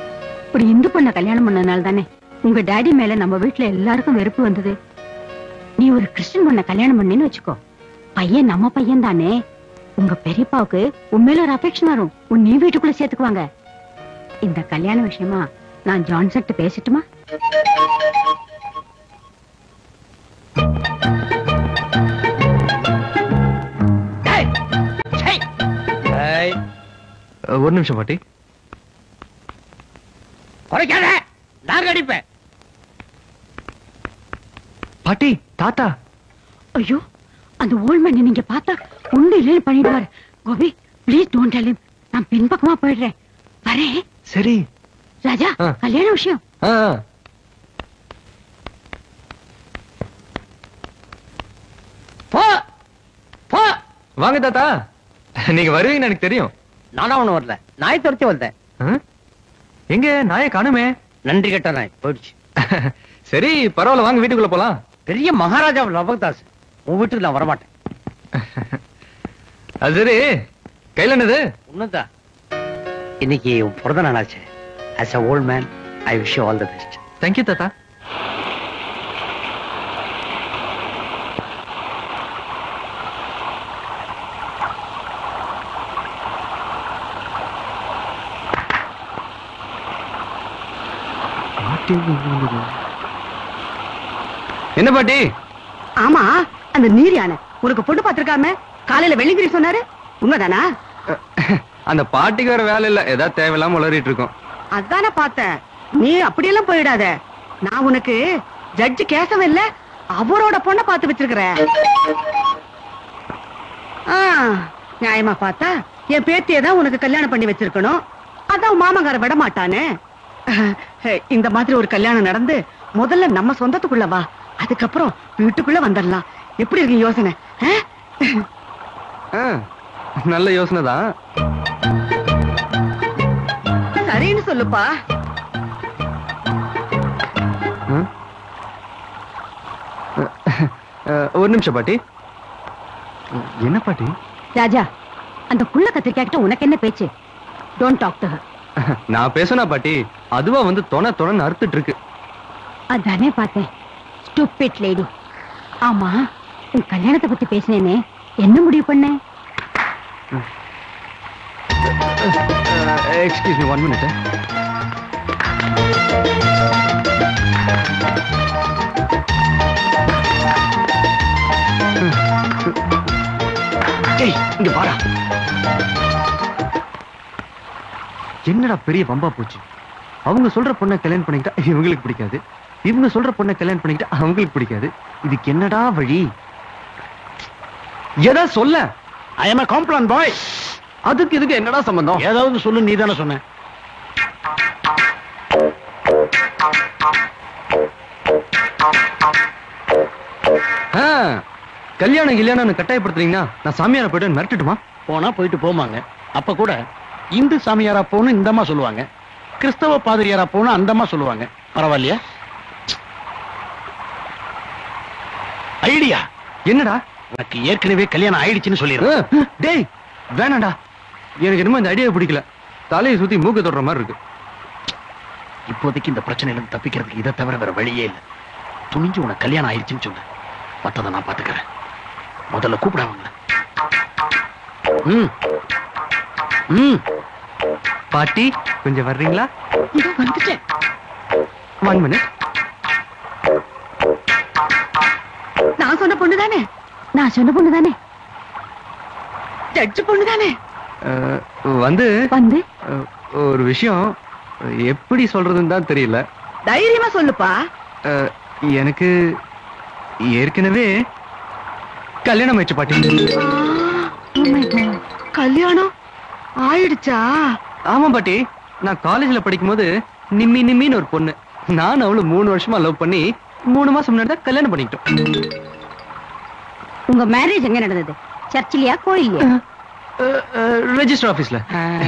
ஒரு இந்து பொண்ண கல்யாணம் பண்ணனால தானே உங்க டாடி மேல நம்ம வீட்டுல எல்லாருக்கும் வெறுப்பு வந்தது. நீ ஒரு கிறிஸ்டின் பொண்ண கல்யாணம் பண்ணேன்னு வச்சுக்கோ, பையன் நம்ம பையன் தானே, உங்க பெரியப்பாவுக்கு உண்மையில ஒரு அஃபெக்ஷன் வரும், நீ வீட்டுக்குள்ள சேர்த்துக்குவாங்க. இந்த கல்யாண விஷயமா நான் ஜான்சன் பேசட்டுமா? ஒரு நிமிஷம் பாட்டி. குறைக்காத, நாங்க அடிப்பேன். பாட்டி, தாத்தா. ஐயோ, அந்த ஓல்மேன் நீங்க பார்த்தா ஒண்ணு இல்லைன்னு பண்ணிடுவாரு. Gopi, please don't tell him. நான் பின்பக்கமா போயிடுறேன். வரேன். சரி ராஜா, கல்யாண விஷயம். வாங்க தாத்தா. நீங்க வருவீங்கன்னு எனக்கு தெரியும். நானா ஒண்ணு வரல, நாய் துரத்தி வந்தேன். எங்க நாயை காணுமே? நன்றி கெட்ட நாய் போயிடுச்சு. சரி பரவாயில்ல, வாங்க வீட்டுக்குள்ள போலாம். பெரிய மகாராஜா லபக்தாஸ், உன் வீட்டுக்கு நான் வரமாட்டேன். அது சரி, கையில என்னது? உண்மைதான், இன்னைக்கு உன் பிறந்த நாளாச்சு. As a old man, I wish you all the best. Thank you தாத்தா. என்ன பாட்டி? ஆமா, அந்த நீர் யானை உனக்கு பொண்ணு பாத்திருக்காம காலையில வெள்ளிங்கிரி சொன்னாரு, உண்மைதானா? அந்த பாட்டிக்கு வேற வேலை இல்ல, ஏதாவது தேவையில்லாம உளறிட்டு இருக்கோம். அதான பார்த்தேன். நீ அப்படியெல்லாம் போயிடாத. நான் உனக்கு ஜட்ஜ் கேசவ இல்ல, அவரோட பொண்ண பார்த்து வச்சிருக்கிற. நியாயமா பார்த்தா என் பேத்தியை தான் உனக்கு கல்யாணம் பண்ணி வச்சிருக்கணும். அதான் மாமங்கார விட மாட்டானே. இந்த மாதிரி ஒரு கல்யாணம் நடந்து முதல்ல நம்ம சொந்தத்துக்குள்ள வா, அதுக்கப்புறம் வீட்டுக்குள்ள வந்துடலாம். எப்படி இருக்கு யோசனை? நல்ல யோசனை தான். சரின்னு சொல்லுப்பா. ஒரு நிமிஷம் பாட்டி. என்ன பாட்டி? ராஜா, அந்த புள்ள கத்திரிக்காய்கிட்ட உனக்கு என்ன பேச்சு? Don't talk to her. நான் பேசனா பாட்டி, அதுவா வந்து தொண அறுத்துட்டு இருக்கு. அதானே பார்த்தேன். Stupid lady. ஆமா, உன் கல்யாணத்தை பத்தி பேசினேனே, என்ன முடிவு பண்ண? Excuse me, 1 minute. இங்க பாரா. என்னடா பெரிய பம்பா போச்சு. அவங்க சொல்ற பொண்ணை கல்யாணம் பண்ணிக்கிட்டா இவங்களுக்கு பிடிக்காது, இவங்க சொல்ற பொண்ணை கல்யாணம் பண்ணிக்கிட்டா அவங்களுக்கு பிடிக்காது. இதுக்கு என்னடா வழி? எதா சொல்ல. I am a complaint boy. அதுக்கு இதுக்கு என்னடா சம்பந்தம்? ஏதாவது சொல்லு, நீ தானே சொன்ன. கல்யாணம் கட்டாயப்படுத்துறீங்கன்னா நான் சாமியார போயிட்டு மிரட்டுமா? போனா போயிட்டு போமாங்க. அப்ப கூட இந்து சாமியாரா போன்னு இந்தமா சொல்லுவாங்க, கிறிஸ்தவ பாதிரியாரா போன்னு அந்தமா சொல்லுவாங்க. பரவாயில்லையா? ஐடியா என்னடா? உனக்கு ஏற்கனவே கல்யாணம் ஆயிடுச்சுன்னு சொல்லிடுறேன். டேய் வேணாண்டா, எனக்கு என்னமோ இந்த ஐடியா பிடிக்கல. தலையை சுத்தி மூக்க தொடுற மாதிரி இருக்கு. இப்போதைக்கு இந்த பிரச்சனையில இருந்து தப்பிக்கிறதுக்கு இதை தவிர வேற வழியே இல்லை. துணிஞ்சு உனக்கு கல்யாணம் ஆயிடுச்சுன்னு சொல்லு, மற்றதை நான் பாத்துக்கிறேன். முதல்ல கூப்பிடாம. பாட்டி கொஞ்சம் வர்றீங்களா? வந்துட்டேன். 1 minute. நான் சொன்ன பொண்ணு தானே? நான் சொன்ன பொண்ணு தானே? ஜட்ஜ் பொண்ணு தானே? வந்து வந்து ஒரு விஷயம் எப்படி சொல்றதுன்னு தான் தெரியல. தைரியமா சொல்லுப்பா. எனக்கு ஏற்கனவே கல்யாணம் ஆயிடுச்சு பாட்டி. கல்யாணம் ஆயிடுச்சா? ஆமா பாட்டி, நான் காலேஜ்ல படிக்கும் போது நிம்மின்னு ஒரு பொண்ணு, நான் அவளும் 3 வருஷமா லவ் பண்ணி 3 மாசம் முன்னாடி தான் கல்யாணம் பண்ணிக்கிட்டோம். உங்க மேரேஜ் எங்க நடந்தது? சர்ச்சிலியா கோயில்லையா? ரெஜிஸ்டர் ஆபீஸ்ல.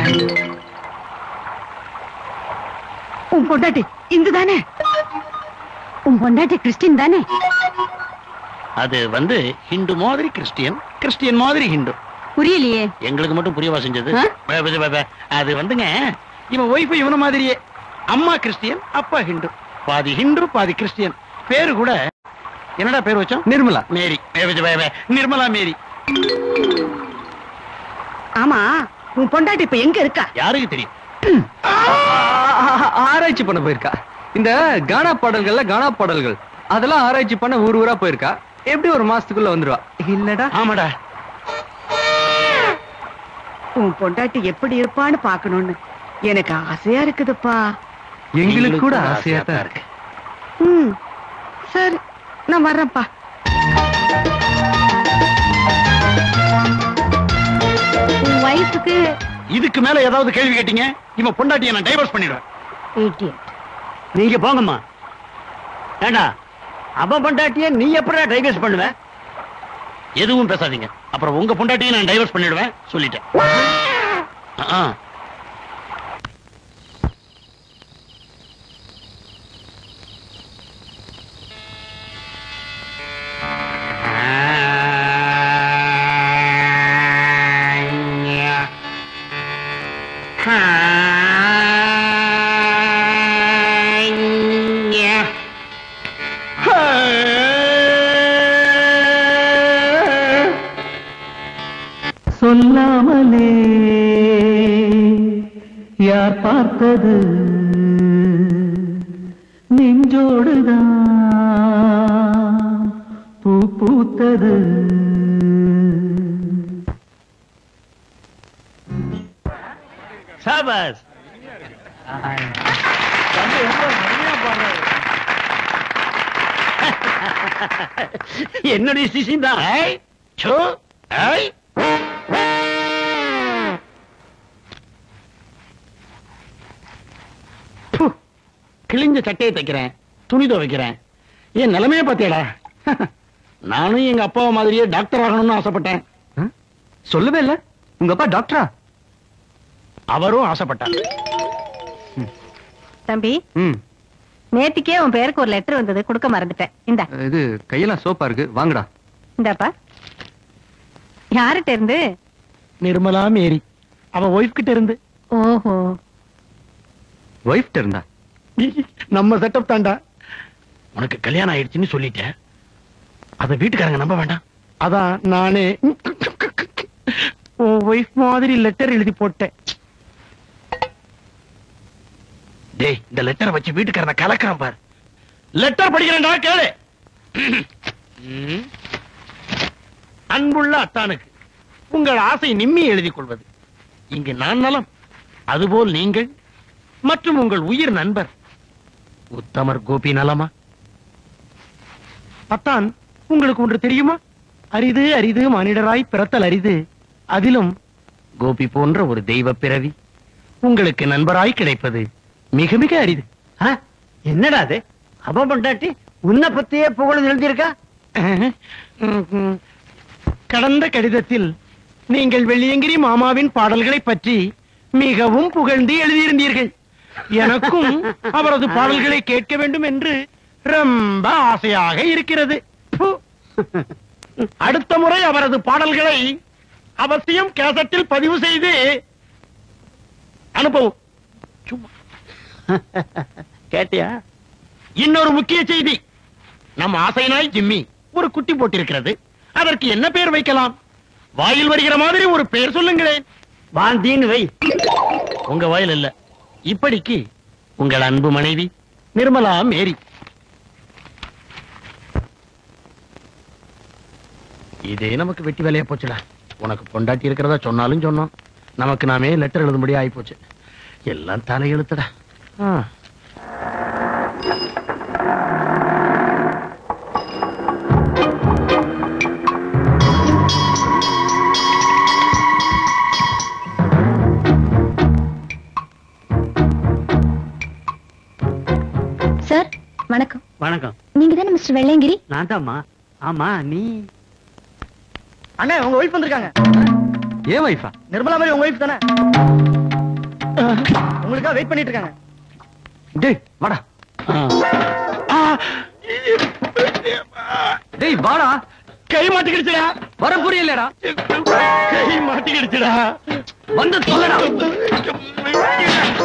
உன் பொண்டாட்டி இந்து தானே? உன் பொண்டாட்டி கிறிஸ்டின் தானே? அது வந்து ஹிந்து மாதிரி கிறிஸ்டியன், கிறிஸ்டியன் மாதிரி ஹிந்து. புரியலையே. எங்களுக்கு மட்டும் புரியவா செஞ்சது? அது வந்துங்க, இவன் ஒய்ஃப் இவன மாதிரியே, அம்மா கிறிஸ்டியன் அப்பா ஹிந்து, பாதி ஹிந்து பாதி கிறிஸ்டியன். பேரு கூட என்னடா பேர் வச்சோம்? நிர்மலா மேரி. நிர்மலா மேரி. ஆமா, உன் பொண்டாட்டி இப்ப எங்க இருக்கா? யாருக்கு தெரியும்? ஆராய்ச்சி பண்ண போயிருக்கா. இந்த கானா பாடல்கள் அதெல்லாம் ஆராய்ச்சி பண்ண ஊரா போயிருக்கா. எப்படி ஒரு மாசத்துக்குள்ள வந்துருவா இல்லடா? ஆமாடா. உன் பொண்டாட்டி எப்படி இருப்பான்னு பாக்கணும்னு எனக்கு ஆசையா இருக்குதுப்பா. எங்களுக்கு கூட ஆசையா தான் இருக்கு. சரி, நான் வர்றேன்ப்பா. உன் வயசுக்கு இதுக்கு மேல ஏதாவது கேள்வி கேட்டீங்க, இவன் பொண்டாட்டியை நான் டைவர்ஸ் பண்ணிடுவேன். நீங்க போங்கம்மா. ஏண்டா அவன் பொண்டாட்டிய நீ எப்படா டைவர்ஸ் பண்ணுவ? எதுவும் பேசாதீங்க, அப்புறம் உங்க பொண்டாட்டியை நான் டைவர்ஸ் பண்ணிடுவேன் சொல்லிட்டேன். சொல்லாமலே யார் பார்த்தது நெஞ்சோடுதான் பூ பூத்தது. சாபாஸ். என்னுடைய சிஷியம் தான். கிழிஞ்ச சட்டையை தைக்கிறேன், துணி துவைக்கிறேன். என் நிலைமையை பாத்தியாடா? நானும் எங்க அப்பாவை மாதிரியே டாக்டர் ஆகணும்னு ஆசைப்பட்டேன். சொல்லவே இல்ல உங்க அப்பா டாக்டரா? அவரும் ஆசைப்பட்டார். தம்பி, நேத்திக்கே உன் பேருக்கு ஒரு லெட்டர் வந்தது, கொடுக்க மறந்துட்டேன். இந்த இது கையெல்லாம் சோப்பா இருக்கு, வாங்கடா. இந்தாப்பா. யார்கிட்ட இருந்து? நிர்மலா மேரி, அவ ஒய்ஃப் கிட்ட இருந்து. ஓஹோ, ஒய்ஃப் இருந்தா? நம்ம செட்டப் தாண்டா. உனக்கு கல்யாணம் ஆயிடுச்சுன்னு சொல்லிட்டேன், அத வீட்டுக்காரங்க நம்ப வேண்டாம். அதான் நானே ஒய்ஃப் மாதிரி லெட்டர் எழுதி போட்டேன். டேய், இந்த லெட்டரை வச்சு வீட்டுக்காரனை கலக்கிறான் பாரு. லெட்டர் படிக்கிறேன்டா, கேளு. அன்புள்ள அத்தானுக்கு உங்கள் ஆசை நிம்மி எழுதிக் கொள்வது. இங்கு நான் நலம், அதுபோல் நீங்கள் மற்றும் உங்கள் உயிர் நண்பர் உத்தமர் கோபி நலமா? அத்தான், உங்களுக்கு ஒன்று தெரியுமா? அரிது அரிது மானிடராய் பிறத்தல் அரிது, அதிலும் கோபி போன்ற ஒரு தெய்வ பிறவி உங்களுக்கு நண்பராய் கிடைப்பது மிக மிக அரிது. என்னடா அது? அவ பொண்டாட்டி உன்னை பத்தியே புகழ் எழுதியிருக்கா? கடந்த கடிதத்தில் நீங்கள் வெள்ளியங்கிரி மாமாவின் பாடல்களை பற்றி மிகவும் புகழ்ந்து எழுதியிருந்தீர்கள். எனக்கும் அவரது பாடல்களை கேட்க வேண்டும் என்று ரொம்ப ஆசையாக இருக்கிறது. அடுத்த முறை அவரது பாடல்களை அவசியம் கேசட்டில் பதிவு செய்து அனுப்பவும். கேட்டியா? இன்னொரு முக்கிய செய்தி, நம் ஆசை நாய் ஜிம்மி ஒரு குட்டி போட்டிருக்கிறது. அதற்கு என்ன பெயர் வைக்கலாம்? வாயில் வருகிற மாதிரி ஒரு பெயர் சொல்லுங்களேன். வாந்தின்னு வை. உங்க வாயில் இல்ல. இப்படிக்கு உங்கள் அன்பு மனைவி நிர்மலா மேரி. இதே நமக்கு வெட்டி வேலையா போச்சுடா. உனக்கு பொண்டாட்டி இருக்கிறதா சொன்னாலும் சொன்னோம், நமக்கு நாமே லெட்டர் எழுதும்படி ஆகி போச்சு. எல்லாம் தலை எழுத்துடா. சார் வணக்கம். வணக்கம். நீங்க தானே மிஸ்டர் வெள்ளையங்கிரி? நான் தான்மா. ஆமா, நீ? அண்ணே, உங்க ஒய்ஃப் வந்திருக்காங்க. ஏன் வைஃபா? நிர்மலா மாதிரி உங்க ஒய்ஃப் தானே? உங்களுக்காக வெயிட் பண்ணிட்டு இருக்காங்க. டேய் வாடா. டேய் வாடா. கை மாட்டிக்கிடுச்சுடா. வர புரியலடா. கை மாட்டிக்கிடுச்சுடா. வந்து சொல்லடா.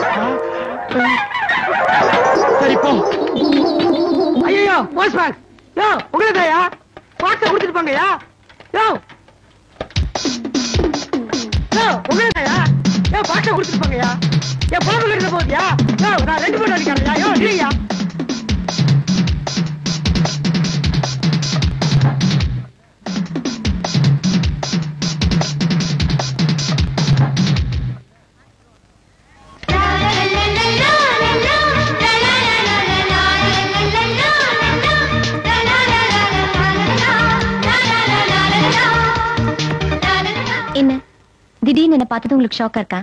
சரி போ. ஐயோ, போஸ்ட் பேக். யோ உங்களுதாயா பாக்ஸ குடுத்துருப்பாங்கயா யோ யோ உங்களுதாயா யோ பாக்ஸ குடுத்துருப்பாங்கயா என் பொழப்பு கிட்ட போதியா யோ நான் 2 போட்டு அடிக்கிறேன் யோ இல்லையா என்ன திடீர்னு என்ன பார்த்தது உங்களுக்கு ஷாக்கா இருக்கா?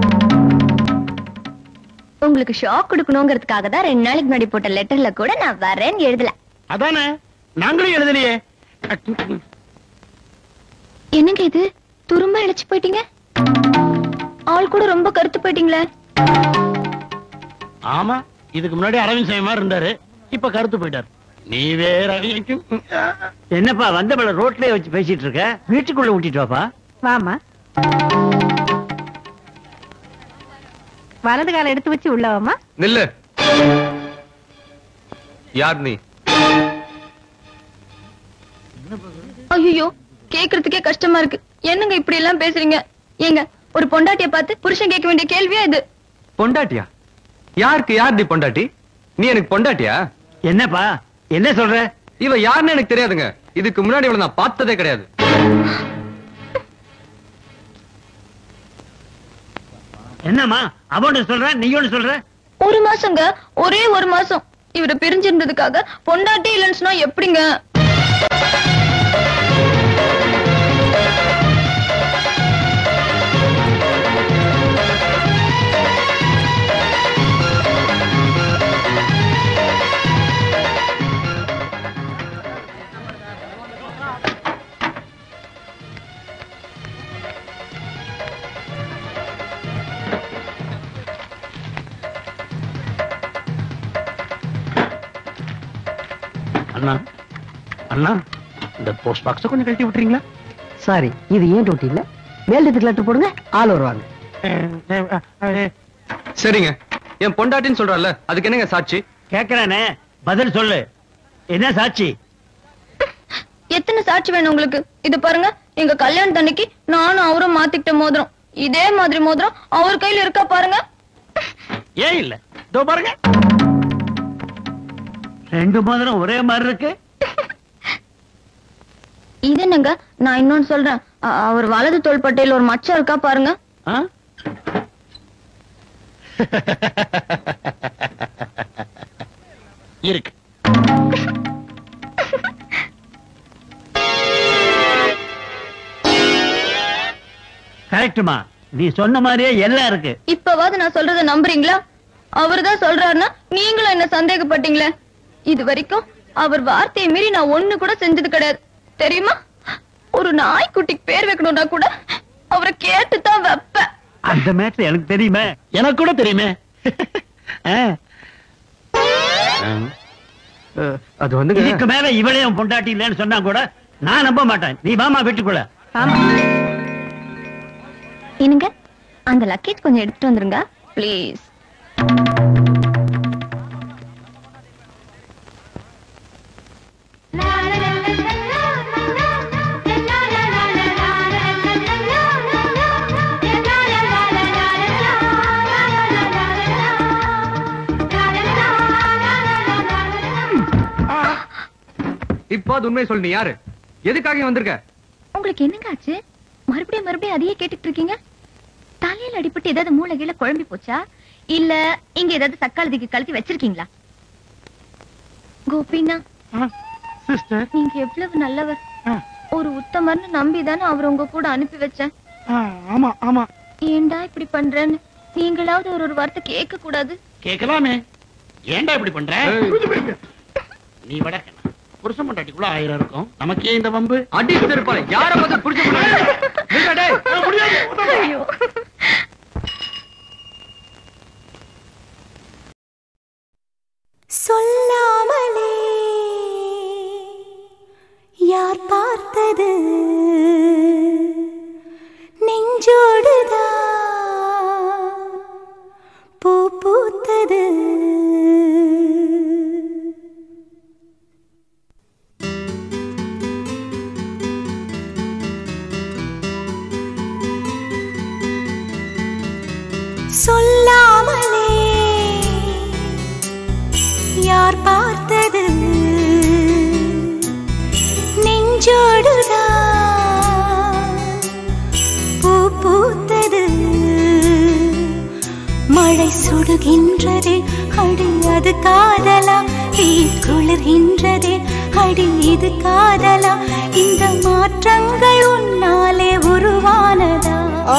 உங்களுக்கு ஷாக் கொடுக்கணுங்கிறதுக்காக தான் 2 நாளைக்கு முன்னாடி போட்ட லெட்டர்ல கூட நான் வரேன்னு எழுதல. அதானே நாங்களும் எழுதலையே. என்னங்க இது துரும்ப இழைச்சு போயிட்டீங்க? ஆள் கூட ரொம்ப கருத்து போயிட்டீங்களே. ஆமா இதுக்கு முன்னாடி அரவிந்த் சாமி மாதிரி இருந்தாரு, இப்ப கருத்து போயிட்டாரு. நீ வேற என்னப்பா வந்தபல ரோட்லயே வச்சு பேசிட்டு இருக்க? வீட்டுக்குள்ள ஊட்டிட்டு வாப்பா. வாமா. வலது கால எடுத்து வச்சு உள்ளவாமா. நில்லு. யார் நீ? ஐயோ கேக்குறதுக்கே கஷ்டமா இருக்கு. என்னங்க இப்படி எல்லாம் பேசுறீங்க? ஏங்க ஒரு பொண்டாட்டிய பார்த்து புருஷன் கேட்க வேண்டிய கேள்வியா இது? பொண்டாட்டியா? யாருக்கு யார் நீ பொண்டாட்டி? நீ எனக்கு பொண்டாட்டியா? என்னப்பா என்ன சொல்ற? இவ யாருன்னு எனக்கு தெரியாதுங்க. இதுக்கு முன்னாடி இவளை நான் பார்த்ததே கிடையாது. என்னம்மா அவனு சொல்ற நீ ஒண்ணு சொல்ற? ஒரு மாசங்க, ஒரே ஒரு மாசம் இவரை பிரிஞ்சிருந்ததுக்காக பொண்டாட்டி இல்லைன்னு சொன்னா எப்படிங்க? அண்ணா அண்ணா இந்த போஸ்ட் பாக்ஸ கொஞ்சம் கழட்டி விட்டுறீங்களா? சாரி இது ஏன் டோட்டி இல்ல. மேல்டத்துக்கு லெட்டர் போடுங்க, ஆள் வருவாங்க. சரிங்க, என் பொண்டாட்டின்னு சொல்றல, அதுக்கு என்னங்க சாட்சி? கேக்குறானே பதில் சொல்லு. என்ன சாட்சி? எத்தனை சாட்சி வேணும் உங்களுக்கு? இது பாருங்க, எங்க கல்யாணம் அன்னைக்கு நானும் அவரும் மாத்திக்கிட்ட மோதிரம். இதே மாதிரி மோதிரம் அவர் கையில இருக்கா பாருங்க. ஏன் இல்ல, இதோ பாருங்க. 2 மோதிரம் ஒரே மாதிரி இருக்கு. இது என்னங்க, நான் இன்னொன்னு சொல்றேன். அவர் வலது தோள்பட்டையில ஒரு மச்சம் இருக்கா பாருங்க. இருக்கு. கரெக்டுமா, நீ சொன்ன மாதிரியே எல்லாம் இருக்கு. இப்பவாது நான் சொல்றத நம்புறீங்களா? அவர்தான் சொல்றாருன்னா நீங்களும் என்ன சந்தேகப்பட்டீங்களே. இது வரைக்கும் அவர் வார்த்தையை மீறி நான் ஒண்ணு கூட செஞ்சது கிடையாது தெரியுமா? ஒரு நாய்க்குட்டிக்கு பேர் வைக்கணும்னா கூட அவரை கேட்டுதான் வைப்பேன். அந்த மேட்டர் எனக்கு தெரியுமே. எனக்கு கூட தெரியுமே. அது வந்து இதுக்கு மேல இவளையும் பொண்டாட்டி இல்லைன்னு சொன்னா கூட நான் நம்ப மாட்டேன். நீ வாமா வீட்டுக்குள்ள. என்னங்க அந்த லக்கேஜ் கொஞ்சம் எடுத்துட்டு வந்துருங்க பிளீஸ். இப்போ அது உண்மையை சொல்லு, நீ யாரு? எதுக்காக வந்திருக்க? உங்களுக்கு என்னங்க ஆச்சு? மறுபடியும் அதையே கேட்டுட்டு இருக்கீங்க? தலையில அடிபட்டு ஏதாவது மூளைகையில குழம்பி போச்சா? இல்ல இங்க ஏதாவது தக்காளி கலத்தி வச்சிருக்கீங்களா? கோபினா நீங்க எவ்வளவு நல்லவர். ஒரு உத்தமர்னு நம்பிதானே அவர் உங்க கூட அனுப்பி வச்சேன். ஆமா ஆமா. ஏண்டா இப்படி பண்றேன்னு நீங்களாவது ஒரு வார்த்தை கேட்க கூடாது? கேட்கலாமே. ஏண்டா இப்படி பண்ற? நீ வடக்க புருஷன் பொண்டாட்டிக்குள்ள 1000 இருக்கும். நமக்கே இந்த வம்பு. அடிச்சு இருப்பாரு. யார பார்த்து புடிச்சு சொல்லாமலே யார் பார்த்தது நெஞ்சோடுதான் பூ பூத்தது. சொல்லாமலே யார் பார்த்தது நெஞ்சோடுதான் பூ பூத்தது மழை சுடுகின்றதே அடி அது காதலா தீ குளிர்கின்றதே அடி இது காதலா இந்த மாற்றங்கள் உன்னாலே உருவானதா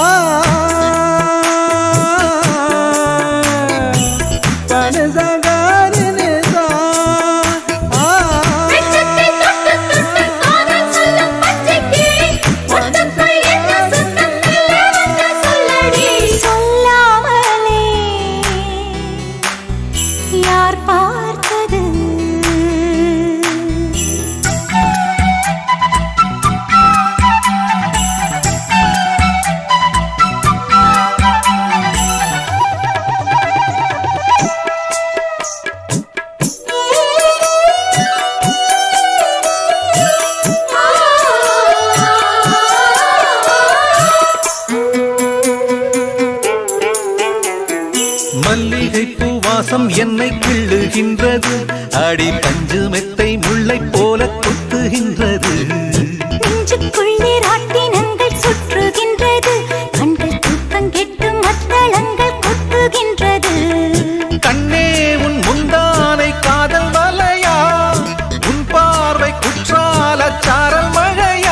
என்னை கிள்ளுகின்றது அடி பஞ்சு மெத்தை முல்லை போல கொத்துகின்றது நெஞ்சுக்குள்ளே ராட்டினங்கள் சுற்றுகின்றது கண்கள் தூக்கம் கெட்டு மத்தளங்கள் கொட்டுகின்றது கண்ணே உன் முந்தானை காதல் வலையா உன் பார்வை குற்றால சாரல் மழையா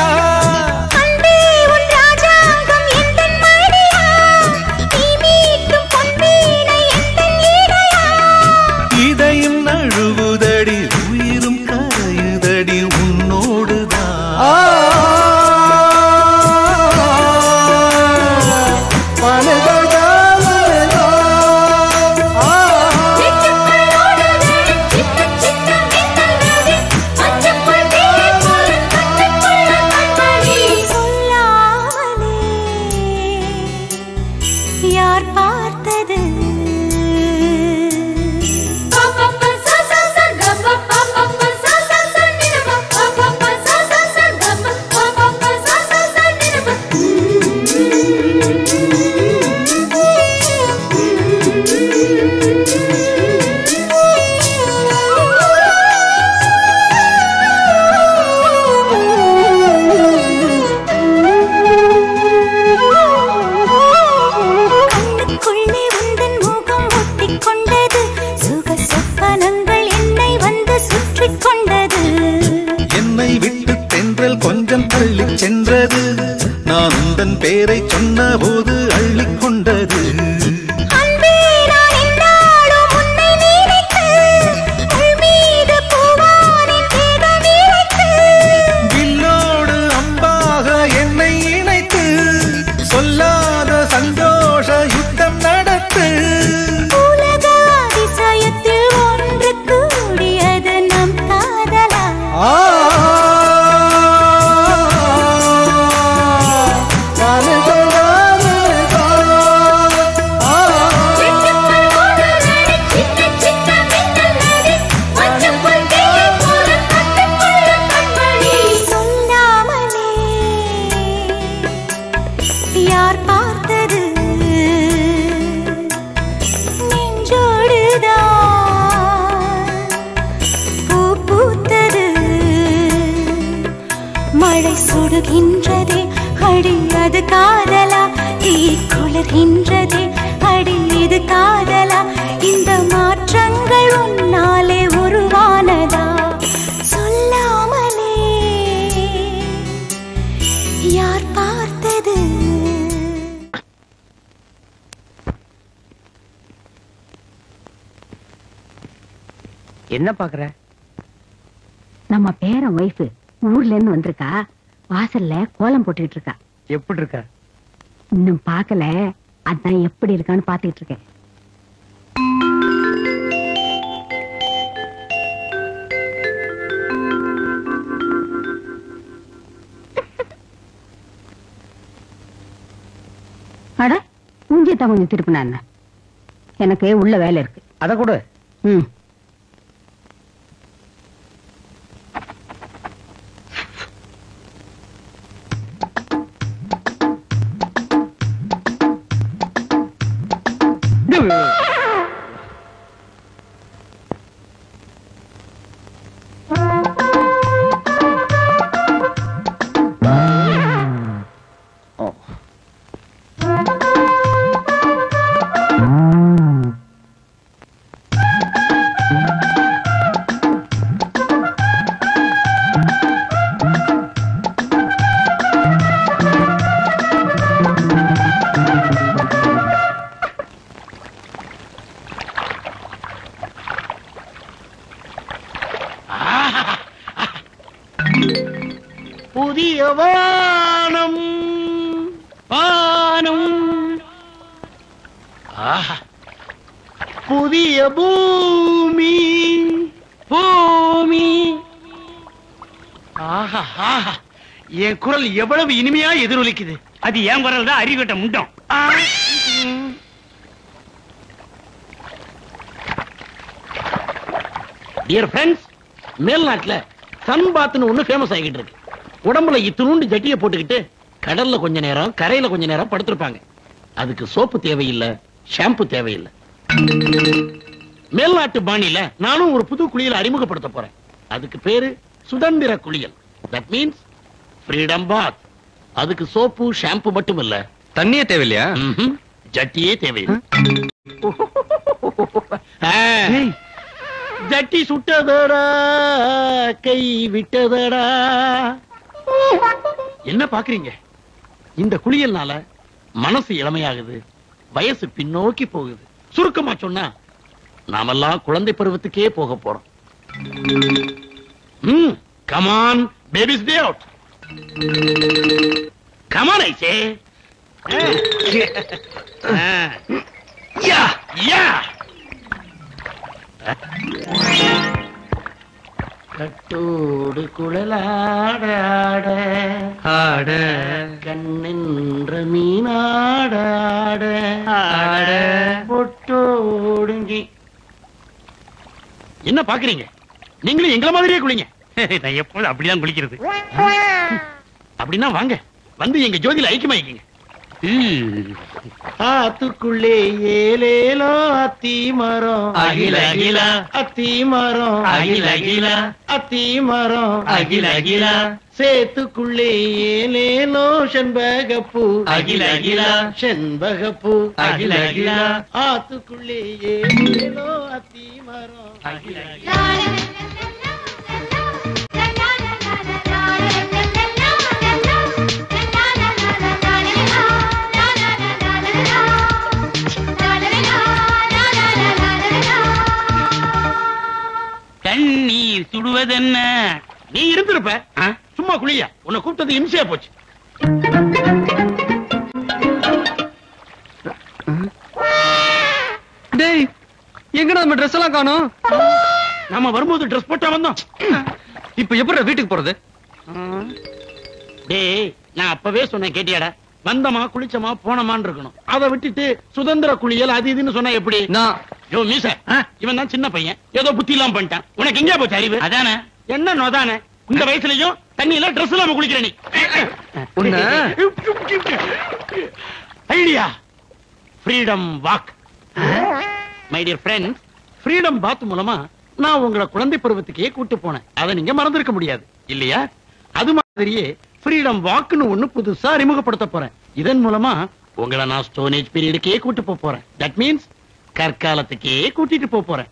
சென்றது நான் உந்தன் பேரை சொன்ன போது அள்ளிக்கொண்டது வில்லோடு அம்பாக என்னை இணைத்து சொல்லாத சந்தோஷ யுத்தம் நடத்து அதிசயத்தில் ஒன்று கூடியது நம் காதலா சுடுகின்றதே அடி அது காதலா தீ குளிர்கின்றதே அடி இது காதலா இந்த மாற்றங்கள் உன்னாலே உருவானதா சொல்லாமலே யார் பார்த்தது என்ன பாக்குற? நம்ம பேரன் வைஃப் ஊர்ல இருந்து வந்திருக்கா, வாசல்ல கோலம் போட்டுட்டு இருக்கா. எப்படி இருக்கா? இன்னும் பாக்கல, அதான் எப்படி இருக்கான்னு பாத்துட்டு இருக்கேன். அட மூஞ்சியத்தான் கொஞ்சம் திருப்பினா என்ன? எனக்கு உள்ள வேலை இருக்கு. அத கூட புதிய வானம் வானம் புதிய பூமி பூமி என் குரல் எவ்வளவு இனிமையா எதிரொலிக்குது. அது என் குரல் தான், அறிவிட்ட முண்டம். டியர் ஃப்ரெண்ட்ஸ், மேல்நாட்டுல சன் பாத்னு ஒண்ணு ஃபேமஸ் ஆகிட்டு இருக்கு. உடம்புல இத்துணுண்டு ஜட்டியை போட்டுக்கிட்டு கடல்ல கொஞ்ச நேரம் கரையில கொஞ்ச நேரம் படுத்திருப்பாங்க. அதுக்கு சோப்பு தேவையில்லை, ஷாம்பு தேவையில்லை. மேல்நாட்டு பாணியில நானும் ஒரு புது குளியல் அறிமுகப்படுத்த போறேன். அதுக்கு பேரு சுதந்திர குளியல். That means freedom bath. அதுக்கு சோப்பு ஷாம்பு மட்டும் இல்ல, தண்ணியே தேவையில்லையா? ஜட்டியே தேவையில்லை. ஜட்டி சுட்டதடா, கை விட்டதடா. என்ன பாக்குறீங்க? இந்த குளியல்னால மனசு இளமையாகுது, வயசு பின்னோக்கி போகுது. சுருக்கமா சொன்னா நாமெல்லாம் குழந்தை பருவத்துக்கே போக போறோம். Come on, baby's day out. Come on, I say. Yeah, yeah. கட்டோடு குழலாட ஆட கண்ணென்ற மீனாட ஆட பொட்டோடுங்கி. என்ன பாக்குறீங்க? நீங்களும் எங்களை மாதிரியே குளிங்க. நான் எப்போதும் அப்படிதான் குளிக்கிறது. அப்படின்னா வாங்க, வந்து எங்க ஜோதியில ஐக்கியமாயிக்கீங்க. ஆத்துக்குள்ளே ஏலேலோ அத்தி மரம் அகில அகில, அத்தி மரம் அகில அகில, அத்தி மரம் அகில அகில, சேத்துக்குள்ளே ஏலேலோ செண்பகப்பூ அகில அகில, செண்பகப்பூ அகில அகில, ஆத்துக்குள்ளே ஏலேலோ அத்தி மரம் அகில அகில. தண்ணீர் சுடுவதென்ன? நீ இருந்திருப்ப, சும்மா குளியா. உன்னை கூப்பிட்டது இம்சையா போச்சு. டேய், எங்கடா நம்ம ட்ரெஸ் எல்லாம் காணோம்? நாம வரும்போது ட்ரெஸ் போட்டா வந்தோம். இப்ப எப்படி வீட்டுக்கு போறது? டேய், நான் அப்பவே சொன்னேன், கேட்டியாடா? வந்தமா குளிச்சமா போனமான்னு இருக்கணும். அதை விட்டுட்டு சுதந்திர குளியல் அது இதுன்னு சொன்னா எப்படி? யோ மீச, இவன் தான் சின்ன பையன், ஏதோ புத்தி இல்லாம பண்ணிட்டான். உனக்கு எங்க போச்சு அறிவு? அதானே என்ன நோதானே? இந்த வயசுலயும் தண்ணியில ட்ரெஸ் இல்லாம குளிக்கிற நீ. Idea freedom walk. My dear friends, freedom bath மூலமா நான் உங்களை குழந்தை பருவத்துக்கே கூட்டு போனேன். அதை நீங்க மறந்திருக்க முடியாது இல்லையா? அது மாதிரியே ஃப்ரீடம் வாக்னு ஒண்ணு புதுசா அறிமுகப்படுத்த போறேன். இதன் மூலமா உங்களை நான் ஸ்டோனேஜ் பீரியடுக்கே கூட்டு போறேன். தட் மீன்ஸ் கற்காலத்துக்கே கூட்டிட்டு போறேன்.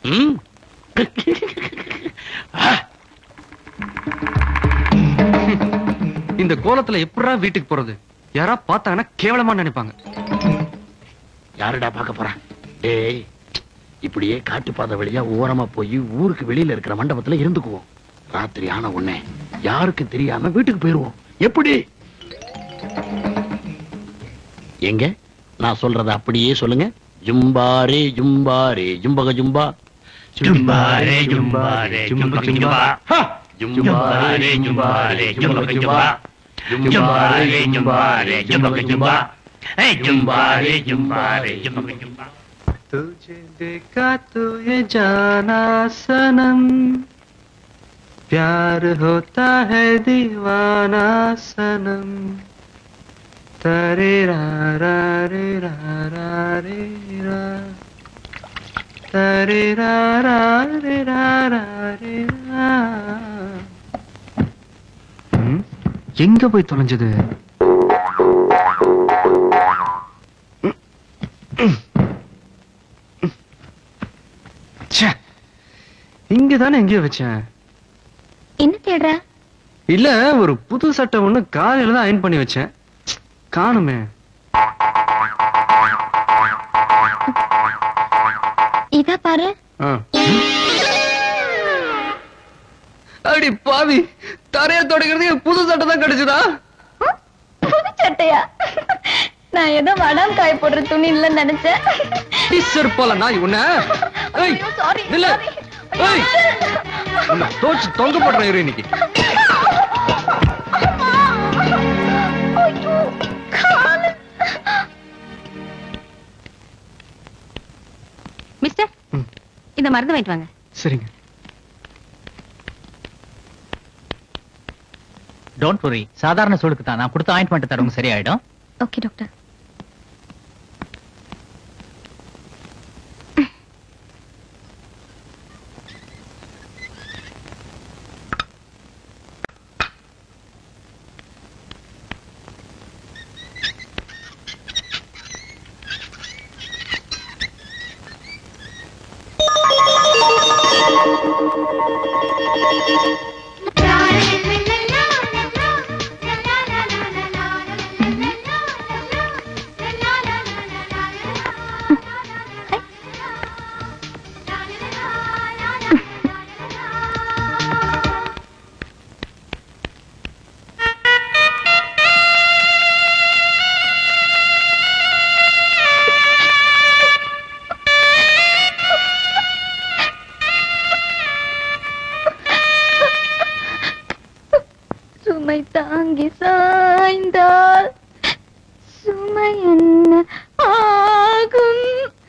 இந்த கோலத்துல எப்படா வீட்டுக்கு போறது? யாரா பார்த்தாங்கன்னா கேவலமா நினைப்பாங்க. யாருடா பார்க்க போறான்? டேய், இப்படியே காட்டுப்பாதை வழியா ஓரமா போய் ஊருக்கு வெளியில இருக்கிற மண்டபத்துல இருந்துக்குவோம். ராத்திரி ஆன உடனே யாருக்கு தெரியாம வீட்டுக்கு போயிருவோம். எப்படி? எங்க நான் சொல்றத அப்படியே சொல்லுங்க. ஜும்பாரே ஜும்பாரே ஜும்பக ஜும்பா, ஜும்பாரே ஜும்பாரே ஜும்பக ஜும்பா, ஜும்பாரே ஜும்பாரே ஜும்பக ஜும்பா, ஜும்பாரே ஜும்பாரே ஜும்பக ஜும்பா, ஏ ஜும்பாரே ஜும்பாரே ஜும்பக ஜும்பா. तुझे देखा तो ये जाना सनम, प्यार होता है दीवाना सनम, எங்க போய் தொலைஞ்சது? இங்கதானே எங்கேயோ வச்சேன். என்ன தேடுற? இல்ல, ஒரு புது சட்டை ஒண்ணு காலையில தான் அயன் பண்ணி வச்சேன். காணுமே. இதா பாரு. அடி பாவி, தரைய தொடங்கிறதுக்கு புது சட்டை தான் கிடைச்சதா? புது சட்டையா? நான் ஏதோ வடம் காய போடுற துணி இல்லன்னு நினைச்சேன். செருப்பால நாய் உன்ன. சாரி. இல்ல, தோச்சு தொங்க போடுறேன் இன்னைக்கு. மிஸ்டர், இந்த மருந்து வாங்கிட்டு வாங்க. சரிங்க. டோன்ட் வரி, சாதாரண சூடுக்கு தான். நான் கொடுத்த ஆயின்மெண்ட் தரவங்க சரியாயிடும். Okay doctor. சுமை தாங்கி சாய்ந்தால் சுமை என்ன ஆகும்?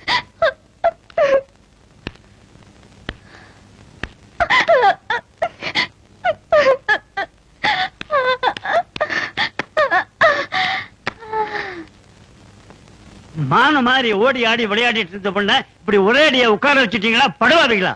மான மாதிரி ஓடி ஆடி விளையாடிட்டு இருந்த பொண்ண இப்படி ஒரே அடியா உட்கார வச்சுட்டீங்களா? படுவாதீங்களா?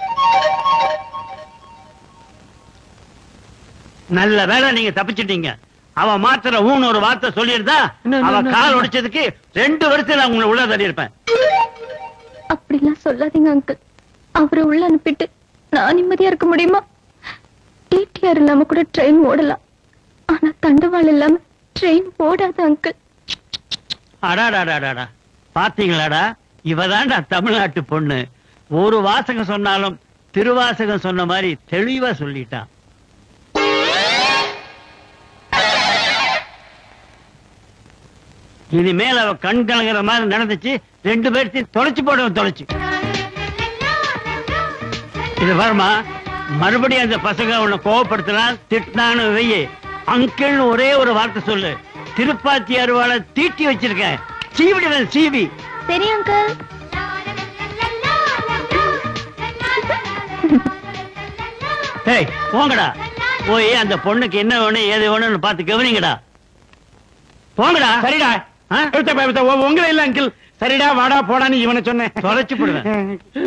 நல்ல வேலை நீங்க தப்பிச்சிட்டீங்க. அவ மாத்திர ஊன்னு ஒரு வார்த்தை சொல்லியிருந்தா அவ கால் உடைச்சதுக்கு 2 வருஷத்துல உங்களை உள்ள தள்ளி இருப்பேன். அப்படிலாம் சொல்லாதீங்க அங்கிள். அவரை உள்ள அனுப்பிட்டு நான் நிம்மதியா இருக்க முடியுமா? டிடிஆர் இல்லாம கூட ட்ரெயின் ஓடலாம், ஆனா தண்டவாள் இல்லாம ட்ரெயின் ஓடாது அங்கிள். அடாடாடாடா, பாத்தீங்களாடா, இவதான்டா தமிழ்நாட்டு பொண்ணு. ஒரு வாசகம் சொன்னாலும் திருவாசகம் சொன்ன மாதிரி தெளிவா சொல்லிட்டான். இனிமேல் அவ கண் கலங்குற மாதிரி நடந்துச்சு 2 பேர்த்தையும் தொலைச்சு போடுவோம். தொலைச்சு இது வருமா? மறுபடியும் அந்த பசங்க உன்னை கோவப்படுத்தலாம், திட்டினான்னு வெய்ய, அங்கிள் ஒரே ஒரு வார்த்தை சொல்லு, திருப்பாத்தி அருவாளை தீட்டி வச்சிருக்கேன், சீவிடுவேன் சீவி. சரி அங்கிள். ஏய் போங்கடா, போய் அந்த பொண்ணுக்கு என்ன வேணும் ஏது வேணும்னு பார்த்து கவனிங்கடா. போங்கடா. சரிடா. உங்களை இல்ல அங்கிள். சரிடா வாடா போடான்னு இவனை சொன்னேன். தொலைச்சு போடுவேன்.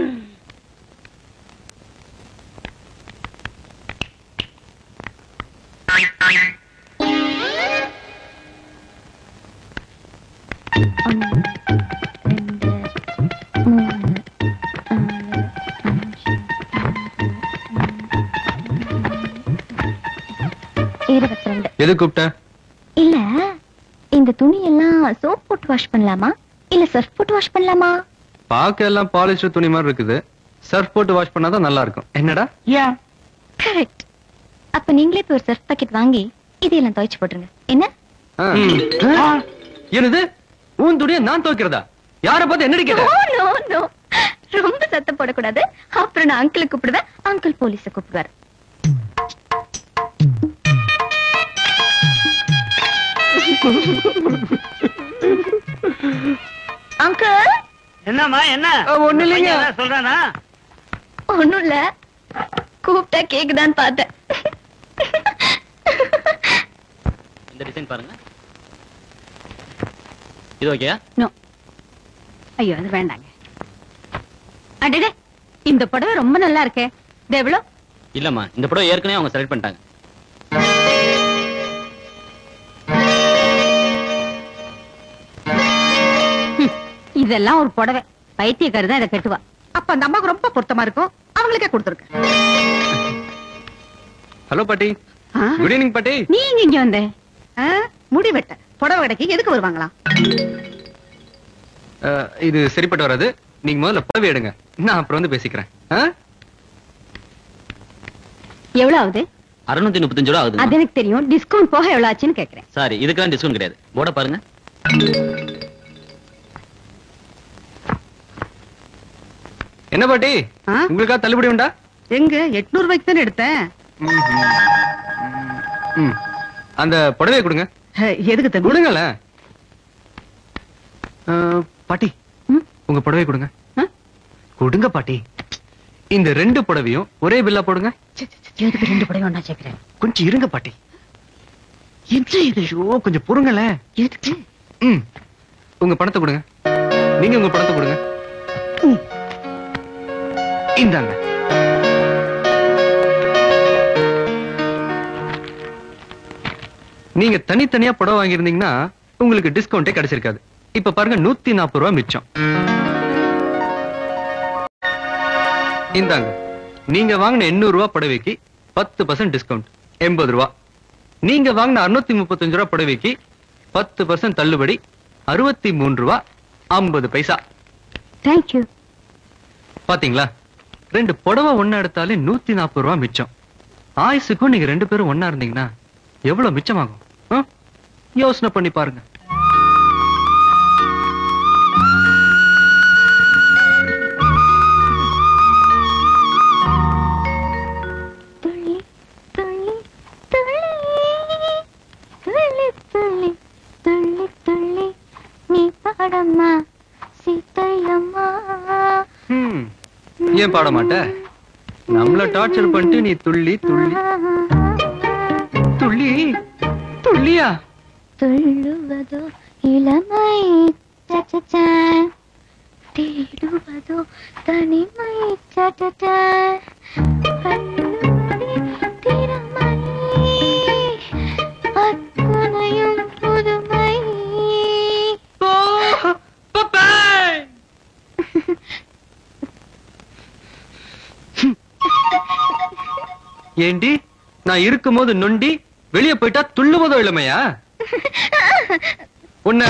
எது கூப்பிட்ட? இல்ல, இந்த துணி எல்லாம் சோப் போட்டு வாஷ் பண்ணலாமா இல்ல சர்ஃப் போட்டு வாஷ் பண்ணலாமா? பாக்க எல்லாம் பாலிஸ்டர் துணி மாதிரி இருக்குது. சர்ஃப் போட்டு வாஷ் பண்ணாதான் நல்லா இருக்கும். என்னடா? Yeah correct. அப்ப நீங்களே போய் ஒரு சர்ஃப் பாக்கெட் வாங்கி இதெல்லாம் துவைச்சு போட்டுருங்க. என்ன? என்னது? உன் துணியை நான் துவைக்கிறதா? யார பார்த்து என்னடி கேட்ட? நோ நோ, ரொம்ப சத்தம் போடக்கூடாது. அப்புறம் நான் அங்கிள் கூப்பிடுவேன், அங்கிள் போலீஸ கூப்பிடுவாரு. அங்கிள். என்னம்மா என்ன? ஒண்ணு இல்லைங்க. சொல்றானா? ஒண்ணும் இல்ல, கூப்பிட்டா கேக்குதான்னு பார்த்தேன். இந்த டிசைன் பாருங்க. இது ஓகேயா? நோ. ஐயோ அது வேண்டாங்க. அடடே, இந்த புடவை ரொம்ப நல்லா இருக்கே. இது எவ்வளோ? இல்லம்மா, இந்த புடவை ஏற்கனவே அவங்க செலக்ட் பண்ணிட்டாங்க. இதெல்லாம் ஒரு புடவை. பைத்தியக்காரி தான் இதை கட்டுவா. அப்ப அந்த அம்மாவுக்கு ரொம்ப பொருத்தமா இருக்கும், அவங்களுக்கே கொடுத்துருக்க. ஹலோ பாட்டி. குட் ஈவினிங் பாட்டி. நீங்க இங்க வந்த முடி வெட்ட புடவை கடைக்கு எதுக்கு வருவாங்களா? இது சரிப்பட்டு வராது. நீங்க முதல்ல புடவை எடுங்க, நான் அப்புறம் வந்து பேசிக்கிறேன். எவ்வளவு ஆகுது? 635 ரூபா ஆகுது. அது எனக்கு தெரியும். டிஸ்கவுண்ட் போக எவ்வளவு ஆச்சுன்னு கேக்குறேன். சாரி, இதுக்கெல்லாம் டிஸ்கவுண்ட் கிடையாது. போட பாருங்க. என்ன பாட்டி, உங்களுக்கா தள்ளுபடி உண்டா? எங்க 800 ரூபாய்க்கு தானே எடுத்தேன். அந்த புடவையை கொடுங்க. எதுக்கு தம்பி? கொடுங்கல பாட்டி, உங்க புடவை கொடுங்க. கொடுங்க பாட்டி. இந்த 2 புடவையும் ஒரே பில்லா போடுங்க. எதுக்கு 2 புடவை ஒண்ணா சேர்க்கிறேன்? கொஞ்சம் இருங்க பாட்டி. என்ன இது? கொஞ்சம் பொறுங்கல. எதுக்கு? உங்க பணத்தை கொடுங்க. நீங்க உங்க பணத்தை கொடுங்க. இந்தாங்க. நீங்க தனித்தனியா புடவை வாங்கியிருந்தீங்கன்னா உங்களுக்கு டிஸ்கவுண்டே கிடைச்சிருக்காது. இப்ப பாருங்க, 140 ரூபாய் மிச்சம். இந்தாங்க. நீங்க வாங்கின 800 ரூபாய் புடவைக்கு 10% டிஸ்கவுண்ட், 80 ரூபாய். நீங்க வாங்கின 635 ரூபாய் புடவைக்கு 10% தள்ளுபடி, 63 ரூபாய் 50 பைசா. தேங்க்யூ. பாத்தீங்களா, 2 புடவை ஒண்ணா எடுத்தாலே 140 ரூபாய் மிச்சம். ஆயுசுக்கும் நீங்க 2 பேரும் ஒண்ணா இருந்தீங்கன்னா எவ்வளவு மிச்சமாகும்? யோசனை பண்ணி பாருங்க. ஏன் பாட மாட்ட? நம்மள டார்ச்சர் பண்ணிட்டு நீ துள்ளி துள்ளி துள்ளி துள்ளியா? துள்ளுவதோ இளமை தேடுவதோ தனிமை திறமை அத்தனையும் புதுமை. ஏண்டி, நான் இருக்கும் போது நொண்டி, வெளியே போயிட்டா துள்ளுவதோ இளமையா? உன்ன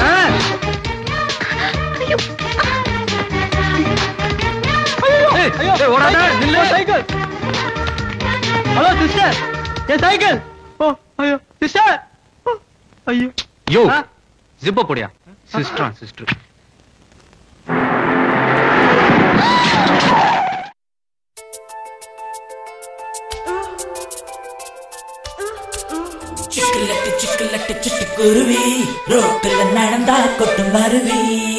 ஹலோ சிஸ்டர், என் சைக்கிள். ஓ ஐயோ சிஸ்டர், ஐயோ யோ ஜிப்ப போடியா. சிஸ்டர் சிஸ்டர் சிக்கலட்டு சிக்கலட்டு சிட்டுக்குருவி ரோட்டுல நடந்தா கொட்டும் மருவி.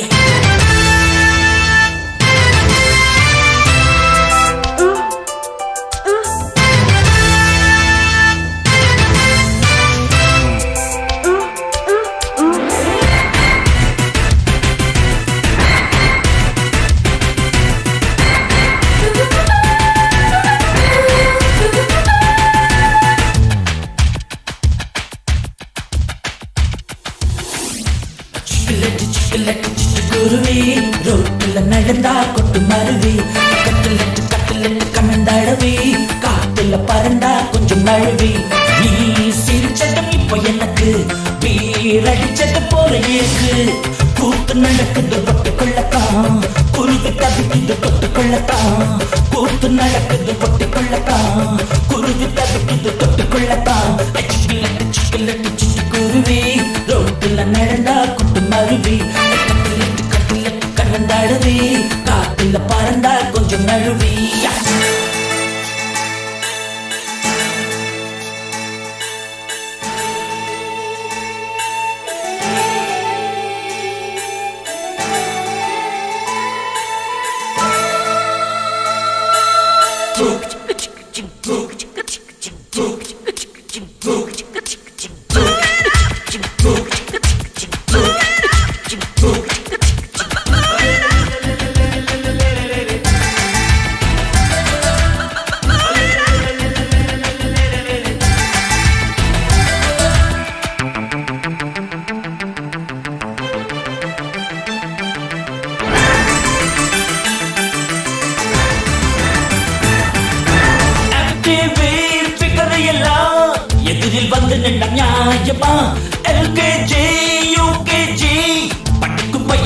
குருவி ரோட்டுல நடந்தா கொட்டு மருவி. கட்டலட்டு கட்டலட்டு கண்ணந்தடவி காத்துல பறந்தா கொஞ்சம் நழுவி. நீ சிரிச்சதும் இப்ப எனக்கு வீரடிச்சது போல இருக்கு. கூத்து நடக்குது கொட்டு கொள்ளத்தான், குருவி தவிக்குது கொட்டு கொள்ளத்தான். கூத்து நடக்குது கொட்டு கொள்ளத்தான், குருவி தவிக்குது கொட்டு கொள்ளத்தான். சிக்கலட்டு சிக்கலட்டு சிட்டு குருவி ரோட்டுல நடந்தா கொட்டு மருவி. கண்ணந்தடவி காத்துல பறந்தா கொஞ்சம் நழுவி.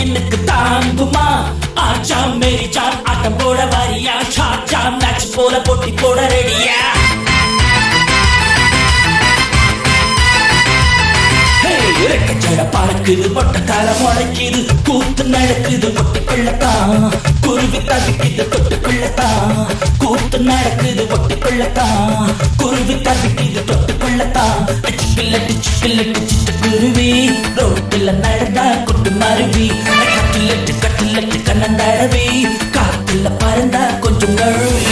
மின்னுக்கு தாங்குமா ஆச்சா மேரி ஜான் ஆட்டம் போட வாரியா சாச்சா மேட்ச் போல போட்டி போட ரெடியா இறக்கச்சட பறக்குது பொட்ட கால முளைக்குது கூத்து நடக்குது பொட்டுக்குள்ளத்தான் குருவி தவிக்குது தொட்டுக்குள்ளத்தான் கூத்து நடக்குது பொட்டுக்குள்ளத்தான் குருவி தவிக்குது தொட்டுக்குள்ளத்தான் சிப்பில்லட்டு சிப்பில்லட்டு சிட்டு குருவி ரோட்டுல நடந்தா கொண்டு மருவி கட்டிலட்டு கண்ணந்தடவி காத்துல பறந்தா கொஞ்சம் நழுவி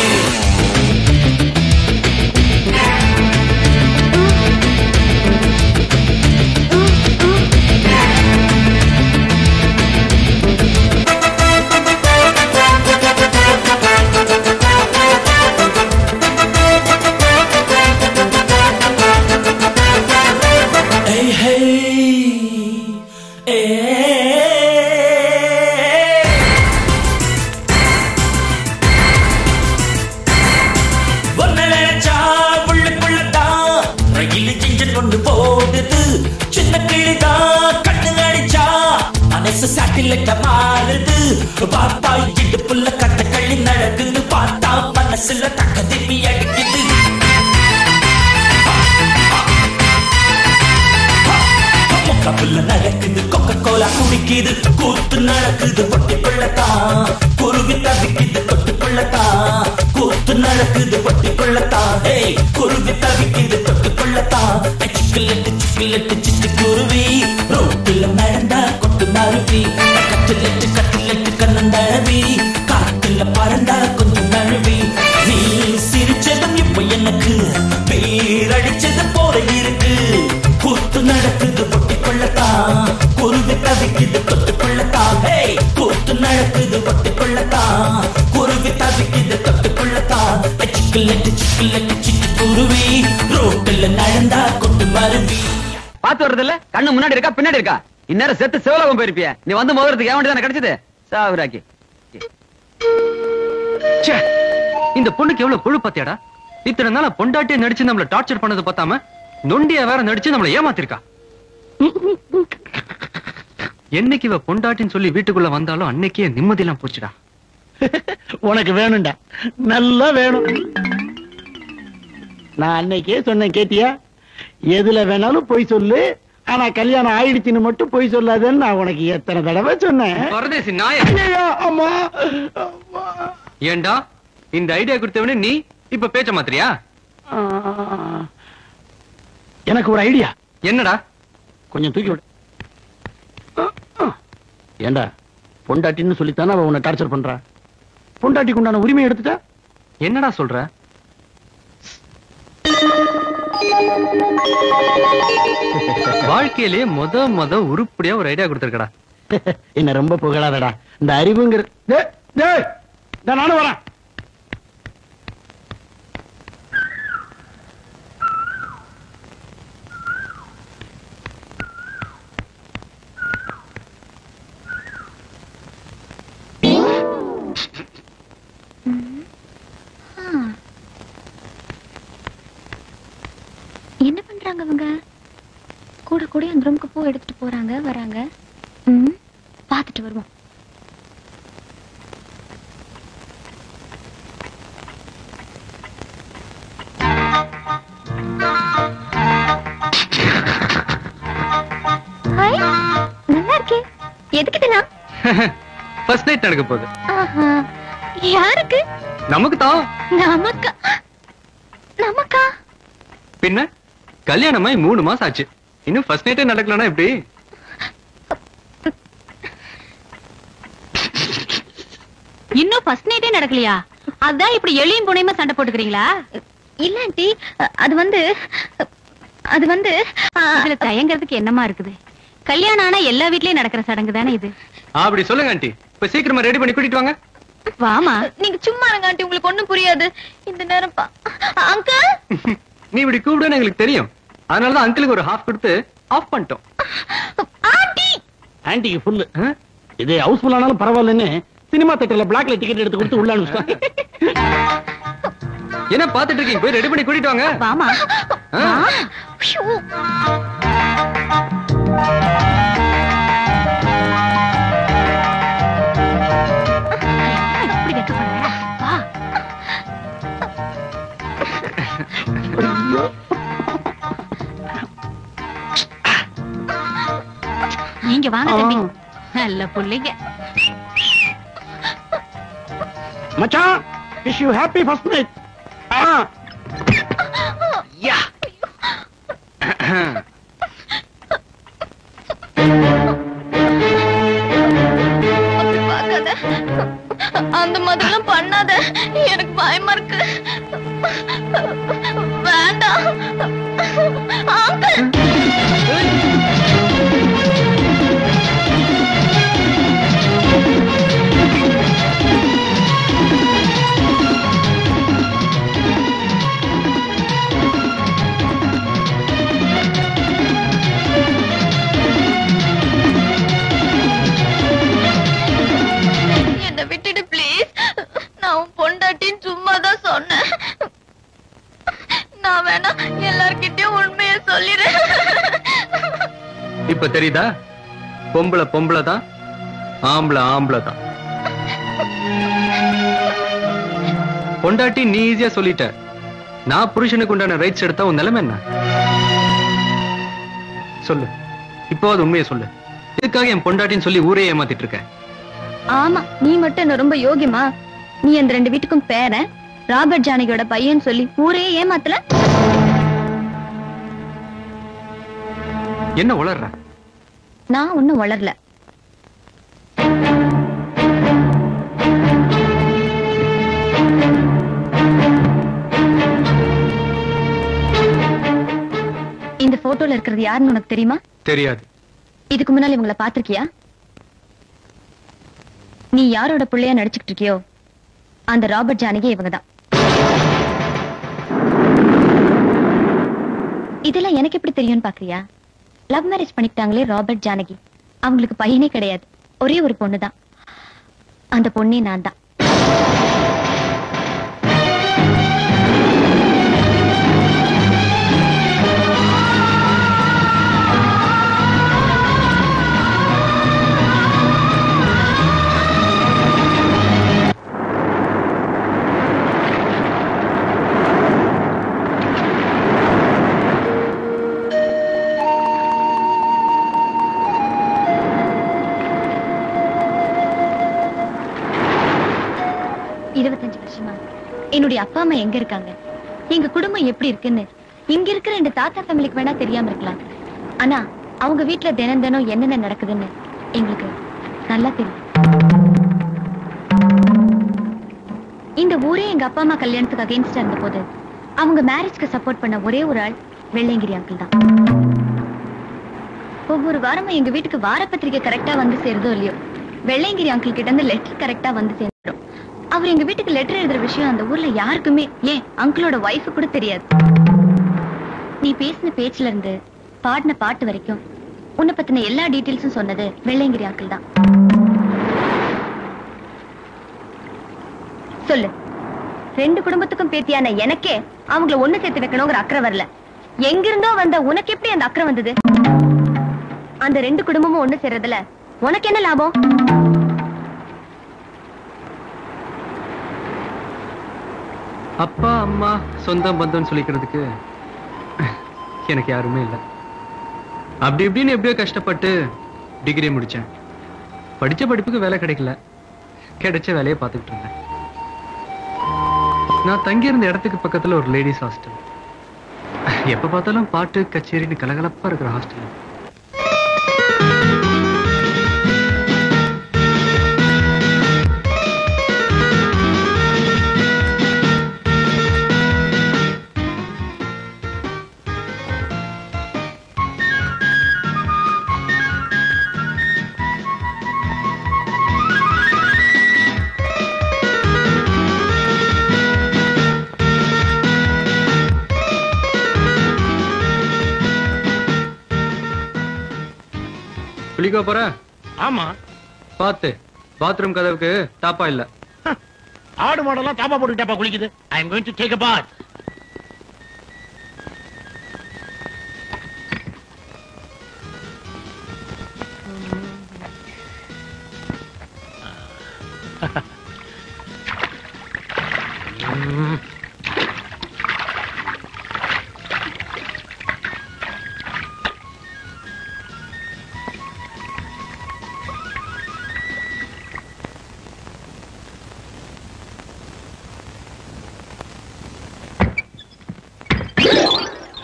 பார்த்தா இடுப்புள்ள கட்டக்கள்ளி நடக்குது பார்த்தா மனசுல தக்க திரும்பி அடிக்குது முக்கப்புள்ள நடக்குது கொக்க கோலா குடிக்குது கூத்து நடக்குது பொட்டிக்குள்ளத்தான் குருவி தவிக்குது தொட்டுக்குள்ளத்தான் கூத்து நடக்குது பொட்டிக்குள்ளத்தான் குருவி தவிக்குது தொட்டுக்குள்ளத்தான் சிக்கிலட்டு சிக்கிலட்டு சிட்டு குருவி ரோட்டுல நடந்தா கொட்டு மருவி கட்டிலட்டு கண்ணந்தழவி காத்துல பறந்தா கொஞ்சம் நழுவி நீ சிரிச்சதும் இப்ப எனக்கு பேரடிச்சது போல இருக்கு கூத்து நடக்குது பொட்டிக்குள்ளத்தான் குருவி தவிக்குது தொட்டுக்குள்ளத்தான் கூத்து நடக்குது பொட்டிக்குள்ளத்தான் குருவி தவிக்குது தொட்டுக்குள்ளத்தான் சிக்கிலட்டு சிட்டு குருவி ரோட்டுல நடந்தா கொண்டு மருவி பாத்து வர்றது இல்ல கண்ணு முன்னாடி இருக்கா பின்னாடி இருக்கா இந்நேரம் செத்து சிவலோகம் போயிருப்பிய நீ வந்து மோதுறதுக்கு ஏன் தானே கிடைச்சது சாவுராக்கி இந்த பொண்ணுக்கு எவ்வளவு கொழு பாத்தியாடா இத்தனை நாள பொண்டாட்டிய நடிச்சு நம்மள டார்ச்சர் பண்ணது பார்த்தாம நொண்டியா வேற நடிச்சு நம்மள ஏமாத்திருக்கா என்னைக்கு இவ பொண்டாட்டின்னு சொல்லி வீட்டுக்குள்ள வந்தாலும் அன்னைக்கே நிம்மதியெல்லாம் போச்சுடா உனக்கு வேணும்டா நல்லா வேணும் நான் அன்னைக்கே சொன்னேன் கேட்டியா எதுல வேணாலும் போய் சொல்லு ஆனா கல்யாணம் ஆயிடுச்சுன்னு மட்டும் போய் சொல்லாதேன்னு நான் உனக்கு எத்தனை தடவை சொன்னேன் பரதேசி நாய அம்மா ஏண்டா இந்த ஐடியா கொடுத்தவனே நீ இப்ப பேச்ச மாத்திரியா எனக்கு ஒரு ஐடியா என்னடா கொஞ்சம் தூக்கி விடு ஏண்டா பொண்டாட்டின்னு சொல்லித்தானே அவ உன்னை டார்ச்சர் பண்றா பொண்டாட்டிக்கு உண்டான உரிமை எடுத்துட்டா என்னடா சொல்ற வாழ்க்கையிலே முத உருப்படியா ஒரு ஐடியா கொடுத்திருக்கடா என்ன ரொம்ப புகழாதடா இந்த அறிவுங்கிற நானும் வரேன் என்ன பண்றாங்க அவங்க கூட கூட அந்த ரூமுக்கு பூ எடுத்துட்டு போறாங்க வராங்க பாத்துட்டு வருவோம் நல்லா இருக்கே எதுக்கிட்டனா ஃபர்ஸ்ட் நைட் நடக்க போகுது யாருக்கு நமக்கு தான் நமக்கா பின்ன கல்யாணமாய் 3 மாசம் ஆச்சு இன்னும் ஃபர்ஸ்ட் நைட்டே நடக்கலனா எப்படி இன்னும் ஃபர்ஸ்ட் நைட்டே நடக்கலையா அதான் இப்படி எளியும் புனையமா சண்டை போட்டுக்கிறீங்களா இல்ல ஆண்டி அது வந்து இதுல தயங்கிறதுக்கு என்னமா இருக்குது கல்யாணம் ஆனா எல்லா வீட்லயும் நடக்கிற சடங்கு தானே இது அப்படி சொல்லுங்க ஆண்டி இப்ப சீக்கிரமா ரெடி பண்ணி கூட்டிட்டு வாங்க வாமா நீங்க சும்மா இருங்க ஆண்டி உங்களுக்கு ஒண்ணும் புரியாது இந்த நேரம் அங்கிள் நீ இப்படி கூப்பிடுன்னு எங்களுக்கு தெரியும் அதனாலதான் அங்கிளுக்கு ஒரு ஹாஃப் கொடுத்து ஆஃப் பண்ணிட்டோம் ஆன்டிக்கு ஃபுல் இது ஹவுஸ்ஃபுல் ஆனாலும் பரவாயில்லன்னு சினிமா தியேட்டர்ல பிளாக்ல டிக்கெட் எடுத்து கொடுத்து உள்ள அனுப்பிச்சிட்டாங்க என்ன பாத்துட்டு இருக்கீங்க போய் ரெடி பண்ணி கூட்டிட்டு வாங்க வாமா நீங்க வாங்க தம்பி. நல்ல புள்ளைங்க. மச்சான், wish you happy first night. யா. அந்த மாதிரிலாம் பண்ணாத, எனக்கு பயமா இருக்கு. வேண்டாம் அங்கிள். என்ன விட்டுடு ப்ளீஸ். நான் உன் பொண்டாட்டின்னு சும்மா தான் சொன்னேன். நான் வேணா எல்லார்கிட்டயும் உண்மையை சொல்லிடுறேன். இப்ப தெரியுதா? பொம்பளை பொம்பளை தான், ஆம்பளை ஆம்பளை தான். பொண்டாட்டி நீ ஈஸியா சொல்லிட்ட. நான் புருஷனுக்கு உண்டான ரைட்ஸ் எடுத்தா உன் நிலைமை என்ன? சொல்லு, இப்போ அது உண்மையை சொல்லு. இதுக்காக என் பொண்டாட்டின்னு சொல்லி ஊரே ஏமாத்திட்டு இருக்க. ஆமா, நீ மட்டும் என்ன ரொம்ப யோகியமா? நீ அந்த 2 வீட்டுக்கும் பேரன், ராபர்ட் ஜானகியோட பையன் சொல்லி ஊரே ஏமாத்தல. என்ன உளர்ற? நான் ஒண்ணும் வளரல. இந்த போட்டோல இருக்கிறது யாருன்னு உனக்கு தெரியுமா? தெரியாது. இதுக்கு முன்னால இவங்களை பாத்திருக்கியா? நீ யாரோட பிள்ளையா நடிச்சுக்கிட்டு இருக்கியோ அந்த ராபர்ட் ஜானகி இவங்கதான். இதெல்லாம் எனக்கு எப்படி தெரியும்னு பாக்குறியா? லவ் மேரேஜ் பண்ணிக்கிட்டாங்களே ராபர்ட் ஜானகி, அவங்களுக்கு பையனே கிடையாது, ஒரே ஒரு பொண்ணுதான். அந்த பொண்ணே நான் தான். என்னுடைய அப்பா அம்மா எங்க இருக்காங்க, எங்க குடும்பம் எப்படி இருக்குன்னு இங்க இருக்கிற 2 தாத்தா ஃபேமிலிக்கு வேணா தெரியாம இருக்கலாம். ஆனா அவங்க வீட்டுல தினம் தினம் என்னென்ன நடக்குதுன்னு எங்களுக்கு நல்லா தெரியும். இந்த ஊரே எங்க அப்பா அம்மா கல்யாணத்துக்கு அகைன்ஸ்டா இருந்த போது அவங்க மேரேஜ்க்கு சப்போர்ட் பண்ண ஒரே ஒரு ஆள் வெள்ளையங்கிரி அங்கிள் தான். ஒவ்வொரு வாரமும் எங்க வீட்டுக்கு வாரப்பத்திரிகை கரெக்டா வந்து சேருதோ இல்லையோ, வெள்ளையங்கிரி அங்கிள் கிட்ட இருந்து லெட்டர் கரெக்டா வந்து சேர்ந்துடும். அவர் எங்க வீட்டுக்கு லெட்டர் எழுதுற விஷயம் அந்த ஊர்ல யாருக்குமே, ஏன் அங்கிளோட வைஃப் கூட தெரியாது. நீ பேசின பேச்சுல இருந்து பாடின பாட்டு வரைக்கும் உன்னை பத்தின எல்லா டீடைல்ஸும் சொன்னது வெள்ளையங்கிரி அங்கிள் தான். சொல்லு, 2 குடும்பத்துக்கும் பேத்தியான எனக்கே அவங்கள ஒண்ணு சேர்த்து வைக்கணுங்கிற அக்கறை வரல. எங்கிருந்தோ வந்த உனக்கு எப்படி அந்த அக்கறை வந்தது? அந்த 2 குடும்பமும் ஒண்ணு சேர்றதுல உனக்கு என்ன லாபம்? அப்பா அம்மா சொந்தம் பந்தம் சொல்லிக்கிறதுக்கு எனக்கு யாருமே இல்லை. அப்படி இப்படின்னு எப்படியோ கஷ்டப்பட்டு டிகிரி முடிச்சேன். படிச்ச படிப்புக்கு வேலை கிடைக்கல, கிடைச்ச வேலையை பார்த்துக்கிட்டு இருந்தேன். நான் தங்கியிருந்த இடத்துக்கு பக்கத்துல ஒரு லேடிஸ் ஹாஸ்டல். எப்ப பார்த்தாலும் பாட்டு கச்சேரின்னு கலகலப்பா இருக்கிற ஹாஸ்டல். குளிக்க போற? ஆமா. பாத்து, பாத்ரூம் கதவுக்கு தாப்பா இல்ல. ஆடு மாடெல்லாம் தாப்பா போட்டுக்கிட்டாப்பா குளிக்குது. I am going to take a bath.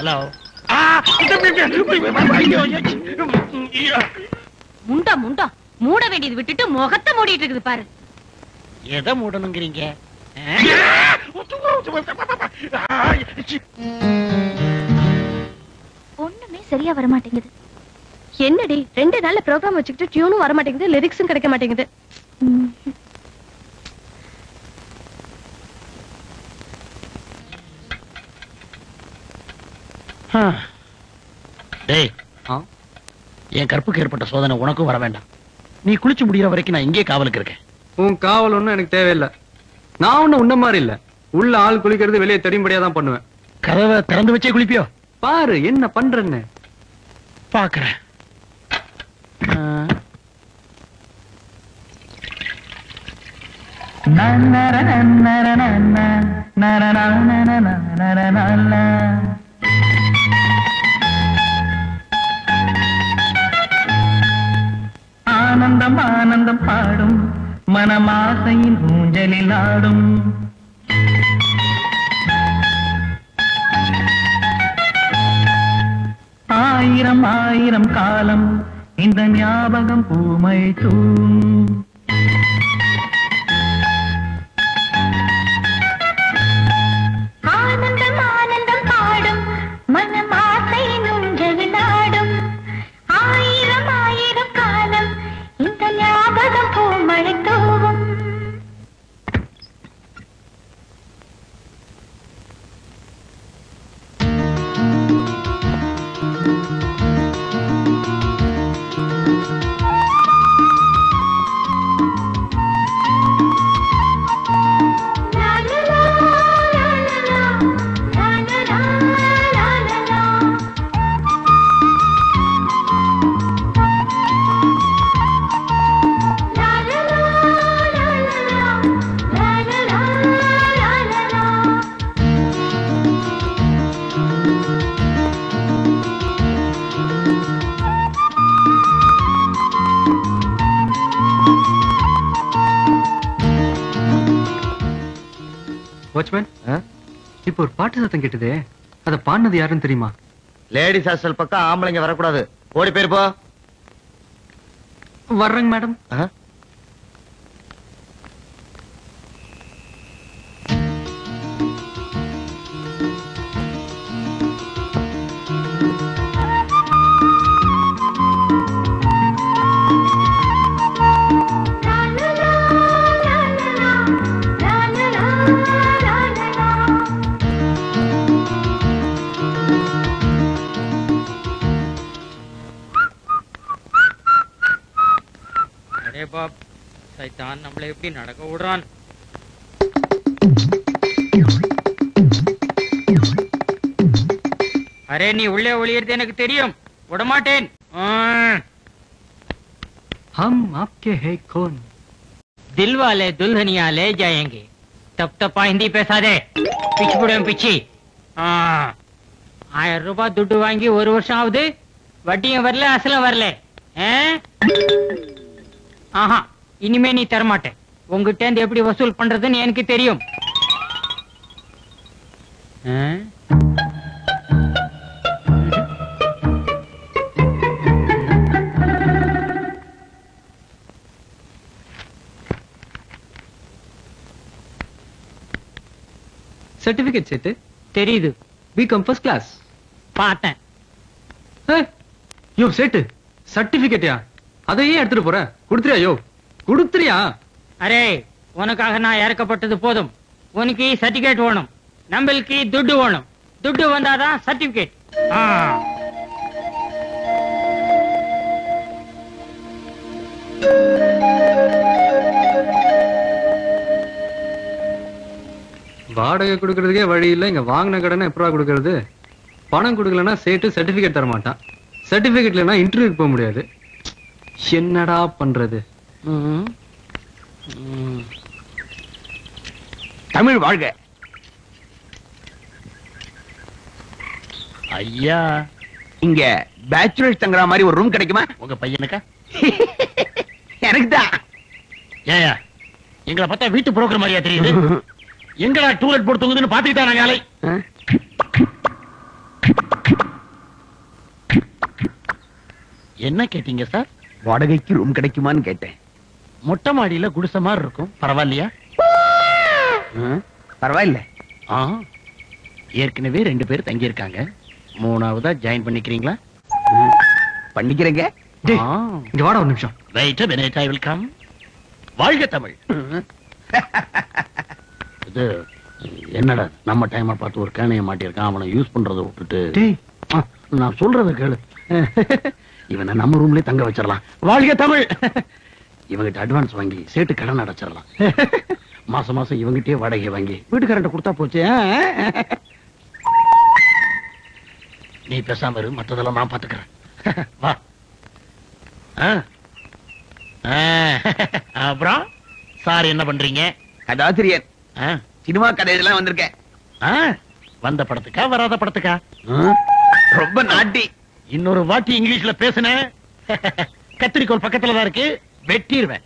Hello. முண்டா முண்டா மூட வேண்டியது விட்டுட்டு முகத்தை மூடிட்டு இருக்குது பாரு. எதை மூடணுங்கிறீங்க? ஒண்ணுமே சரியா வர மாட்டேங்குது. என்னடி 2 நாள்ல ப்ரோகிராம் வச்சுக்கிட்டு டியூனும் வர மாட்டேங்குது, லிரிக்ஸும் கிடைக்க மாட்டேங்குது. டேய், என் கற்புக்கு ஏற்பட்ட சோதனை உனக்கும் வர வேண்டாம். நீ குளிச்சு முடிகிற வரைக்கும் நான் இங்கே காவலுக்கு இருக்கேன். உன் காவல் ஒண்ணும் எனக்கு தேவையில்லை. நான் ஒண்ணும் உன்ன மாதிரி இல்ல. உள்ள ஆள் குளிக்கிறது வெளியே தெரியும்படியா தான் பண்ணுவேன். கதவை திறந்து வச்சே குளிப்பியோ? பாரு என்ன பண்றேன்னு. பாக்குறேன். ஆனந்தம் ஆனந்தம் பாடும் மனமாசையின் ஊஞ்சலில் ஆடும். ஆயிரம் ஆயிரம் காலம் இந்த ஞாபகம் பூமை தூம். ஆனந்தம் ஆனந்தம் பாடும் மனமாசையின் ஊஞ்சலில் ஆடும். ஆயிரம் ஆயிரம் காலம் இந்த ஞாபகம் பூமழை தூவும். வாட்ச்மேன், இப்போ ஒரு பாட்டு சத்தம் கேட்டதே, அத பாடினது யாருன்னு தெரியுமா? லேடிஸ் ஹாஸ்டல் பக்கம் ஆம்பளைங்க வரக்கூடாது. ஓடி போயிருப்போ. வர்றேங்க மேடம். சைத்தான் நம்மளை எப்படி நடக்க விடுறான்? அரே நீ உள்ளே ஒளியறது எனக்கு தெரியும், விடமாட்டேன். हम आपके है कौन? दिल वाले दुल्हनिया ले जाएंगे. तब तपा हिंदी பேசாதே, பிச்சு புடியும் பிச்சி. 1000 ரூபாய் துட்டு வாங்கி 1 வருஷம் ஆகுது, வட்டியும் வரல அசலும் வரல. ஆஹா, இனிமே நீ தரமாட்டேன். உங்ககிட்ட இருந்து எப்படி வசூல் பண்றதுன்னு எனக்கு தெரியும். சர்டிபிகேட் செட் தெரியுது. பிகாம் ஃபர்ஸ்ட் கிளாஸ் பார்த்தேன். யோ செட் சர்டிபிகேட்யா? அதையே எடுத்துட்டு போற, கொடுத்துறியா? யோ கொடுத்துறியா? அரே உனக்காக நான் இறக்கப்பட்டது போதும். உனக்கு சர்டிபிகேட் வேணும், நம்மளுக்கு துட்டு வேணும். துட்டு வந்தாதான் சர்டிபிகேட். வாடகை கொடுக்கறதுக்கே வழி இல்ல, இங்க வாங்கின கடனை எப்படா கொடுக்கறது? பணம் கொடுக்கலன்னா சேட்டு சர்டிபிகேட் தர மாட்டான், சர்டிபிகேட் இல்லைன்னா இன்டர்வியூக்கு போக முடியாது. என்னடா பண்றது? தமிழ் வாழ்க. ஐயா, இங்க பேச்சுலர்ஸ் தங்குற மாதிரி ஒரு ரூம் கிடைக்குமா? உங்க பையனுக்கா? எனக்கு தான். ஏயா, எங்களை பார்த்தா வீட்டு புரோக்கர் மாதிரியா தெரியுது? எங்கடா டூலெட் போட்டு தூங்குதுன்னு பாத்துக்கிட்டா நாங்க ஆளை. என்ன கேட்டீங்க சார்? வாடகைக்கு ரூம் கிடைக்குமான்னு கேட்டேன். மொட்டை மாடியில குடிசை மாதிரி இருக்கும், பரவாயில்லையா? பரவாயில்ல. ஏற்கனவே 2 பேர் தங்கி இருக்காங்க, 3ஆவதா ஜாயின் பண்ணிக்கிறீங்களா? பண்ணிக்கிறேங்க. இங்க வாடா ஒரு நிமிஷம். Wait minute, I will come. வாழ்க தமிழ். இது என்னடா நம்ம டைமை பார்த்து ஒரு கேனைய மாட்டியிருக்கான், அவனை யூஸ் பண்றதை விட்டுட்டு நான் சொல்றத கேளு. இவனை நம்ம ரூம்லயே தங்க வச்சிடலாம். வாழ்க தமிழ். இவங்கிட்ட அட்வான்ஸ் வாங்கி சேட்டு கடன் அடைச்சிடலாம். மாசம் மாசம் இவங்கிட்டே வாடகை வாங்கி வீட்டுக்காரண்ட கொடுத்தா போச்சு. நீ பேசாம இரு, மத்ததெல்லாம் நான் பாத்துக்கிறேன். வா. அப்புறம் சார் என்ன பண்றீங்க? கதாசிரியர். சினிமா கதையெல்லாம் வந்திருக்கேன். வந்த படத்துக்கா வராத படத்துக்கா? ரொம்ப நாட்டி. இன்னொரு வாட்டி இங்கிலீஷ்ல பேசுன கத்திரிக்கோள் பக்கத்துல தான் இருக்கு, வெட்டிடுவேன்.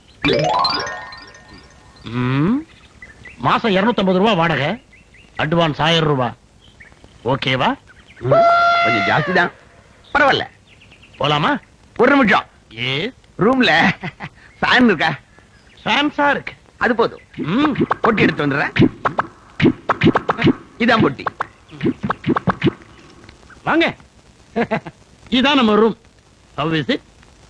மாசம் 250 ரூபாய் வாடகை, அட்வான்ஸ் 1000 ரூபாய். ஓகேவா? கொஞ்சம் ஜாஸ்தி தான், பரவாயில்ல. போலாமா? ஒரு நிமிஷம். ரூம்ல ஃபேன் இருக்கா? ஃபேன்ஸா இருக்கு, அது போதும். பொட்டி எடுத்து வந்துடுறேன். இதான் பொட்டி. வாங்க. இதான் நம்ம ரூம். How is it?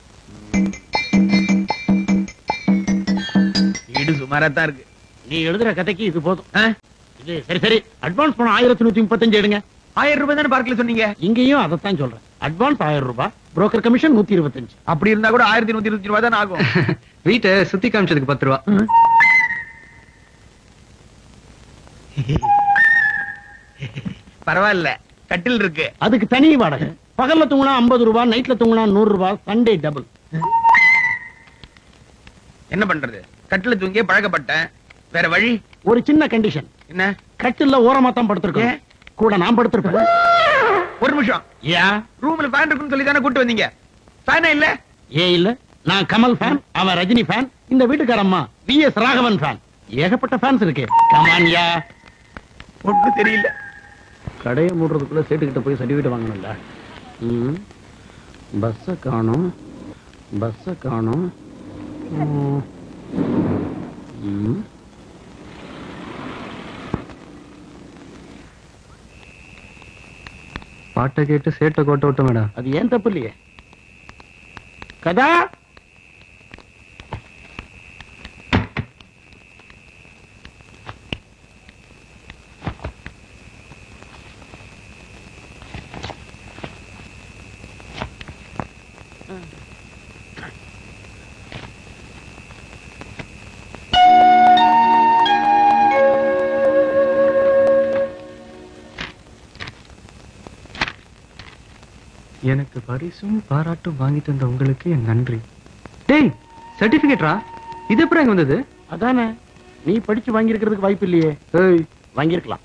வீடு சுமாரா தான் இருக்கு. நீ எழுதுற கதைக்கு இது போதும். இது சரி சரி. அட்வான்ஸ் பணம் 1135 எடுங்க. 1000 ரூபாய் தானே பார்க்கல சொன்னீங்க? இங்கேயும் அதைத்தான் சொல்றேன். அட்வான்ஸ் 1000 ரூபாய், புரோக்கர் கமிஷன் 125. அப்படி இருந்தா கூட 1125 ரூபாய் தான் ஆகும். வீட்டை சுத்தி காமிச்சதுக்கு 10 ரூபா. பரவாயில்ல, கட்டில் இருக்கு. அதுக்கு தனி வாடகை. பகல்ல தூங்கினா 50 ரூபாய், நைட்ல தூங்கினா 100 ரூபாய், சண்டே டபுள். என்ன பண்றது, கட்டில தூங்கியே பழக்கப்பட்டேன், வேற வழி. ஒரு சின்ன கண்டிஷன். என்ன? கட்டில்ல ஓரமா தான் படுத்திருக்கேன், கூட நான் படுத்திருப்பேன். ஒரு நிமிஷம். ரூம்ல ஃபேன் இருக்குன்னு சொல்லி தானே கூட்டு வந்தீங்க, ஃபேனே இல்ல? இல்ல, நான் கமல் ஃபேன், அவன் ரஜினி ஃபேன், இந்த வீட்டுக்காரம்மா VS ராகவன் ஃபேன். ஏகப்பட்ட ஃபேன்ஸ் இருக்கு. கமான்யா. ஒன்றும் தெரியல. கடையை மூடுறதுக்குள்ள சேட்டுக்கிட்ட போய் சர்டிஃபிகேட் வாங்கணும்ல. பஸ்ஸ காணோம், பஸ்ஸ காணோம். பாட்டை கேட்டு சேட்டை கோட்டை விட்ட மேடம். அது ஏன் தப்பு இல்லையே. கதா எனக்கு பரிசும் பாராட்டும் வாங்கி தந்த உங்களுக்கு என் நன்றி. டேய், சர்டிபிகேட்டா? இது எப்படி அங்க வந்தது? அதானே, நீ படிச்சு வாங்கி இருக்கிறதுக்கு வாய்ப்பு இல்லையே. வாங்கியிருக்கலாம்.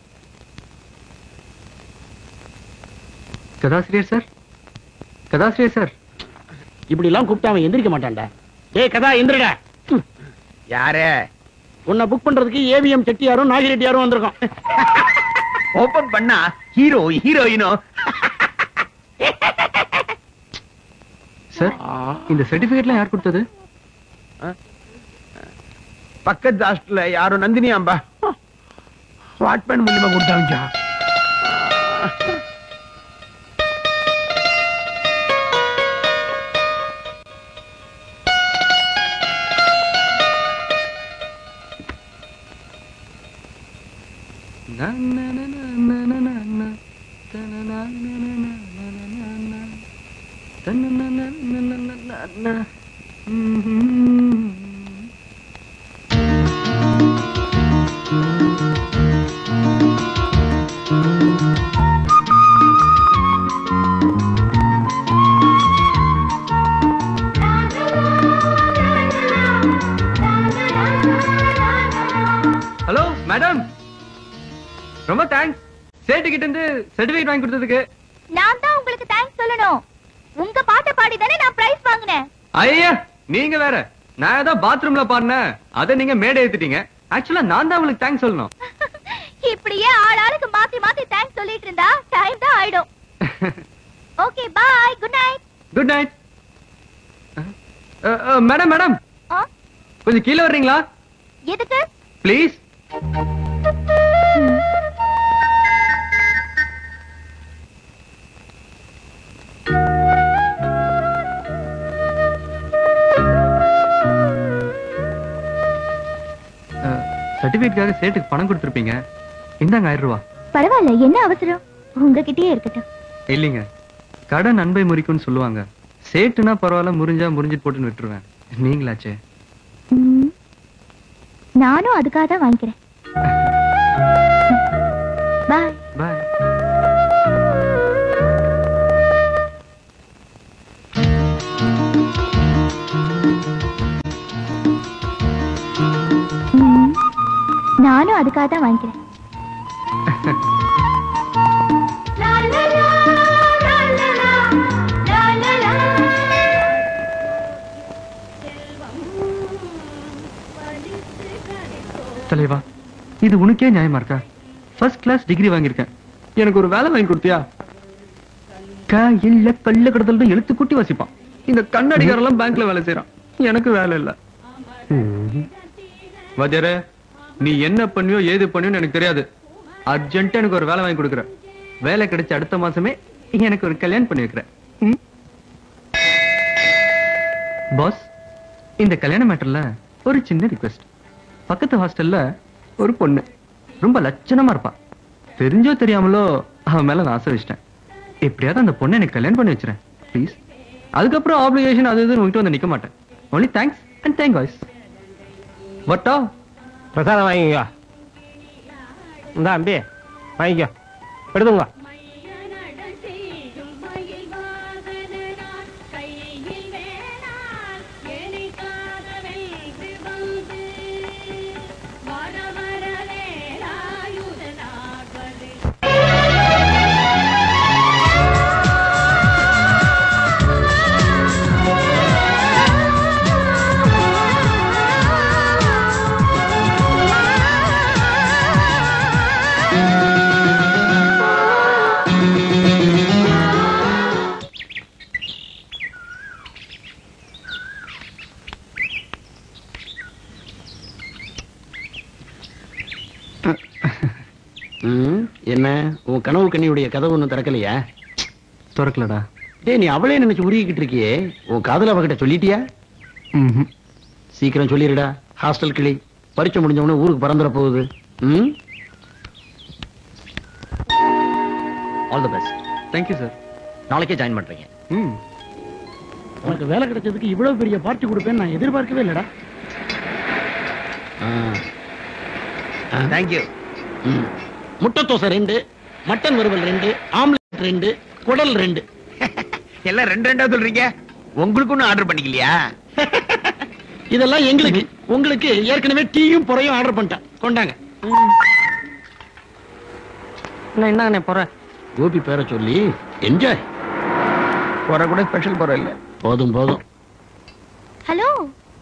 கதாசிரியர் சார், கதாசிரியர் சார். இப்படி எல்லாம் கூப்பிட்டு அவன் எந்திரிக்க மாட்டான்டா. டேய் கதா, எந்திரடா. யாரு? உன்னை புக் பண்றதுக்கு AVM செட்டியாரும் நாகிரெட்டியாரும் வந்திருக்கோம். ஓபன் பண்ணா ஹீரோ ஹீரோயினோ. சார், இந்த சர்டிபிகேட்லாம் யார் கொடுத்தது? பக்கத்து ஹாஸ்டல்ல யாரோ நந்தினி அம்பா வாட்மேன் மூலியமா கொடுத்தாங்க. ஹலோ மேடம், ரொம்ப தேங்க்ஸ். சேட்டு கிட்ட இருந்து சர்டிபிகேட் வாங்கி கொடுத்ததுக்கு. நான் தான் உங்களுக்கு தேங்க்ஸ் சொல்லணும். உங்க பாட்டை பாடி தானே நான் பிரைஸ் வாங்கினேன். ஐயா, நீங்க வேற. நான் ஏதோ பாத்ரூம்ல பாடினேன், அதை நீங்க மேடை ஏத்திட்டீங்க. ஆக்சுவலா நான் தான் உங்களுக்கு தேங்க்ஸ் சொல்லணும். இப்படியே ஆளாளுக்கு மாத்தி மாத்தி தேங்க்ஸ் சொல்லிட்டு இருந்தா டைம் தான் ஆயிடும். Okay, bye. Good night. Good night. Madam madam கொஞ்சம் கீழே வர்றீங்களா? எதுக்கு? ப்ளீஸ். சர்டிபிகேட்காக சேட்டுக்கு பணம் கொடுத்துருப்பீங்க, இந்தாங்க 1000 ரூபா. பரவாயில்ல, என்ன அவசரம், உங்ககிட்டயே இருக்கட்டும். இல்லைங்க, கடன் அன்பை முறிக்கும்னு சொல்லுவாங்க. சேட்டுனா பரவாயில்ல, முறிஞ்சா முறிஞ்சிட்டு போட்டுன்னு விட்டுருவேன். நீங்களாச்சே. நானும் அதுக்காக தான் வாங்கிக்கிறேன். பாய் பாய். நானும் அதுக்காக தான் வாங்கிக்கிறேன். தலைவா, இது உனக்கே நியாயமா இருக்கா? ஃபர்ஸ்ட் கிளாஸ் டிகிரி வாங்கியிருக்கேன், எனக்கு ஒரு வேலை வாங்கி கொடுத்தியா? இல்ல கல்ல கடத்தல் எழுத்து கூட்டி வாசிப்பான். இந்த கண்ணடிகாரெல்லாம் பேங்க்ல வேலை செய்யறான், எனக்கு வேலை இல்ல. வாத்தியாரே, நீ என்ன பண்ணியோ ஏது பண்ணியோ எனக்கு தெரியாது. அர்ஜென்ட்டா எனக்கு ஒரு வேலை வாங்கி கொடுக்குற. வேலை கிடைச்ச அடுத்த மாசமே எனக்கு ஒரு கல்யாணம் பண்ணி வைக்கிற. பாஸ், இந்த கல்யாண மேட்டர்ல ஒரு சின்ன ரிக்வெஸ்ட். பக்கத்து ஹாஸ்டல்ல ஒரு பொண்ணு ரொம்ப லட்சணமா இருப்பா. தெரிஞ்சோ தெரியாமலோ அவன் மேல நான் ஆசை வச்சிட்டேன். எப்படியாவது அந்த பொண்ணை எனக்கு கல்யாணம் பண்ணி வச்சிரேன் ப்ளீஸ். அதுக்கப்புறம் ஆப்ளிகேஷன் அது இதுன்னு உங்ககிட்ட வந்து நிக்க மாட்டேன். Only thanks and thank guys. வட்டா பிரசாதம் வாங்கிக்கோ. இந்தா அம்பி வாங்கிக்கோ, எடுத்துங்க. என்ன உன் கனவு கண்ணியுடைய கதவு ஒன்னும் திறக்கலையா? திறக்கலடா. டேய், நீ அவளே நினைச்சு உருகிக்கிட்டு இருக்கியே, உன் காதல அவகிட்ட சொல்லிட்டியா? சீக்கிரம் சொல்லிருடா. ஹாஸ்டல் கிளி பரீட்சை முடிஞ்சவன ஊருக்கு பறந்துட போகுது. All the best. Thank you sir. நாளைக்கே ஜாயின் பண்றீங்க. உனக்கு வேலை கிடைச்சதுக்கு இவ்வளவு பெரிய பார்ட்டி கொடுப்பேன்னு நான் எதிர்பார்க்கவே இல்லடா. தேங்க்யூ. முட்டை தோசை 2, மட்டன் வறுவல் 2, ஆம்லெட் 2, குடல் 2. எல்லாம் 2 சொல்றீங்க. உங்களுக்கு ஒன்னும் ஆர்டர் பண்ணிக்கலையா? இதெல்லாம் எங்களுக்கு. உங்களுக்கு ஏற்கனவே டீயும் பொறையும் ஆர்டர் பண்ணிட்டேன். கொண்டாங்க. என்ன போற? கோபி பேரை சொல்லி என்ஜாய். போற கூட ஸ்பெஷல் போற இல்ல. போதும் போதும். ஹலோ.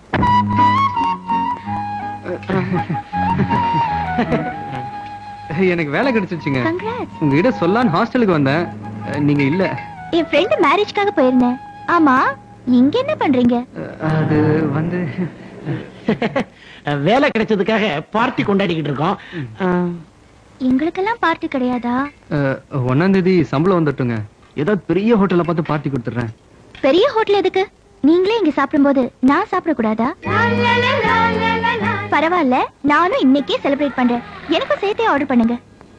எனக்கு வேலை கிடைச்சிருச்சுங்க. Congrats. உங்ககிட்ட சொல்லான்னு ஹாஸ்டலுக்கு வந்தேன், நீங்க இல்ல. என் ஃப்ரெண்ட் மேரேஜ்க்காக போயிருந்தேன். ஆமா, இங்க என்ன பண்றீங்க? அது வந்து வேலை கிடைச்சதுக்காக பார்ட்டி கொண்டாடிக்கிட்டு இருக்கோம். எங்களுக்கெல்லாம் பார்ட்டி கிடையாதா? 1ஆம் தேதி சம்பளம் வந்துட்டுங்க. ஏதாவது பெரிய ஹோட்டல்ல பார்த்து பார்ட்டி கொடுத்துறேன். பெரிய ஹோட்டல் எதுக்கு? நீங்களே இங்க சாப்பிடும்போது நான் சாப்பிட கூடாதா? பரவாயில்ல, நானும் இன்னைக்கே செலிப்ரேட் பண்றேன். எனக்கும் சேர்த்தே ஆர்டர் பண்ணுங்க.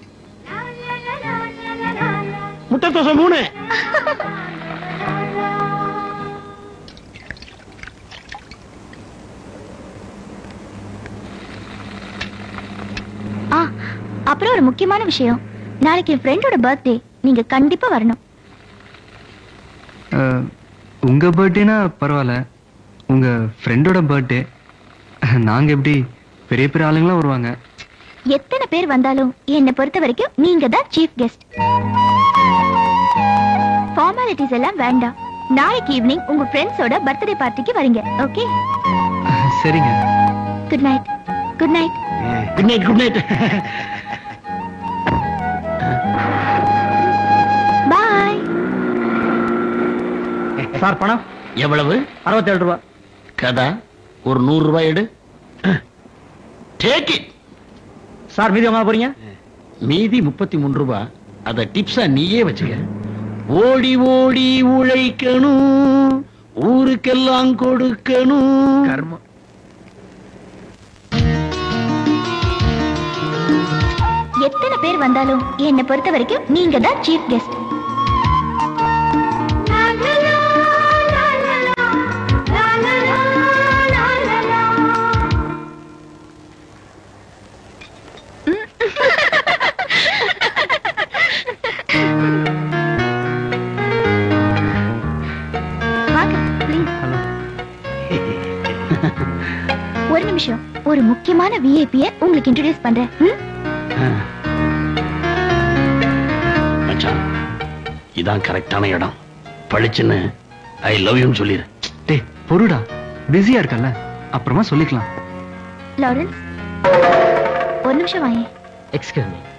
முட்டை தோசை 3. அப்புறம் ஒரு முக்கியமான விஷயம், நாளைக்கு என் ஃப்ரெண்டோட பர்த்டே, நீங்க கண்டிப்பா வரணும். உங்க பர்த்டேனா பரவாயில்ல, உங்க ஃப்ரெண்டோட பர்த்டே நாங்க எப்படி பெரிய பெரிய ஆளுங்களாம் வருவாங்க. எத்தனை பேர் வந்தாலும் என்னை பொறுத்த வரைக்கும் நீங்க தான் சீஃப் கெஸ்ட். ஃபார்மாலிட்டிஸ் எல்லாம் வேண்டாம். நாளைக்கு ஈவினிங் உங்க ஃப்ரெண்ட்ஸோட பர்த்டே பார்ட்டிக்கு வரீங்க. ஓகே? சரிங்க. Good night. Good night. Good night. Good night. Bye. Sir பணம் எவ்வளவு? 67 ரூபாய். கதா ஒரு 100 ரூபாய் எடு. Take it. சார் மீதி வாங்க போறீங்க? மீதி 33 ரூபாய். அத டிப்ஸா நீயே வச்சுக்க. ஓடி ஓடி உழைக்கணும், ஊருக்கெல்லாம் கொடுக்கணும். கர்மம். எத்தனை பேர் வந்தாலும் என்னை பொறுத்த வரைக்கும் நீங்க தான் சீஃப் கெஸ்ட். ஒரு நிமிஷம், ஒரு முக்கியமான விஐபியை உங்களுக்கு இன்ட்ரோடியூஸ் பண்றேன். மச்சான், இதான் கரெக்டான இடம். பழிச்சுன்னு ஐ லவ் யூ சொல்லிரு. டேய் பொறுடா, பிஸியா இருக்கல்ல, அப்புறமா சொல்லிக்கலாம். லாரன்ஸ், ஒரு நிமிஷம் வாங்க. Excuse me.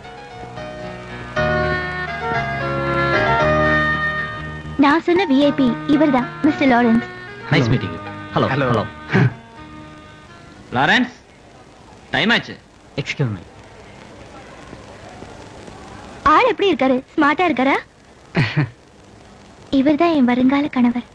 நான் சொன்ன விஐபி இவர்தான், mister Lawrence. Nice meeting you. Hello hello. Lawrence, time ஆச்சு. Excuse me. ஆள் எப்படி இருக்காரு? ஸ்மார்ட்டா இருக்காரா? இவர்தான் என் வருங்கால கணவர்.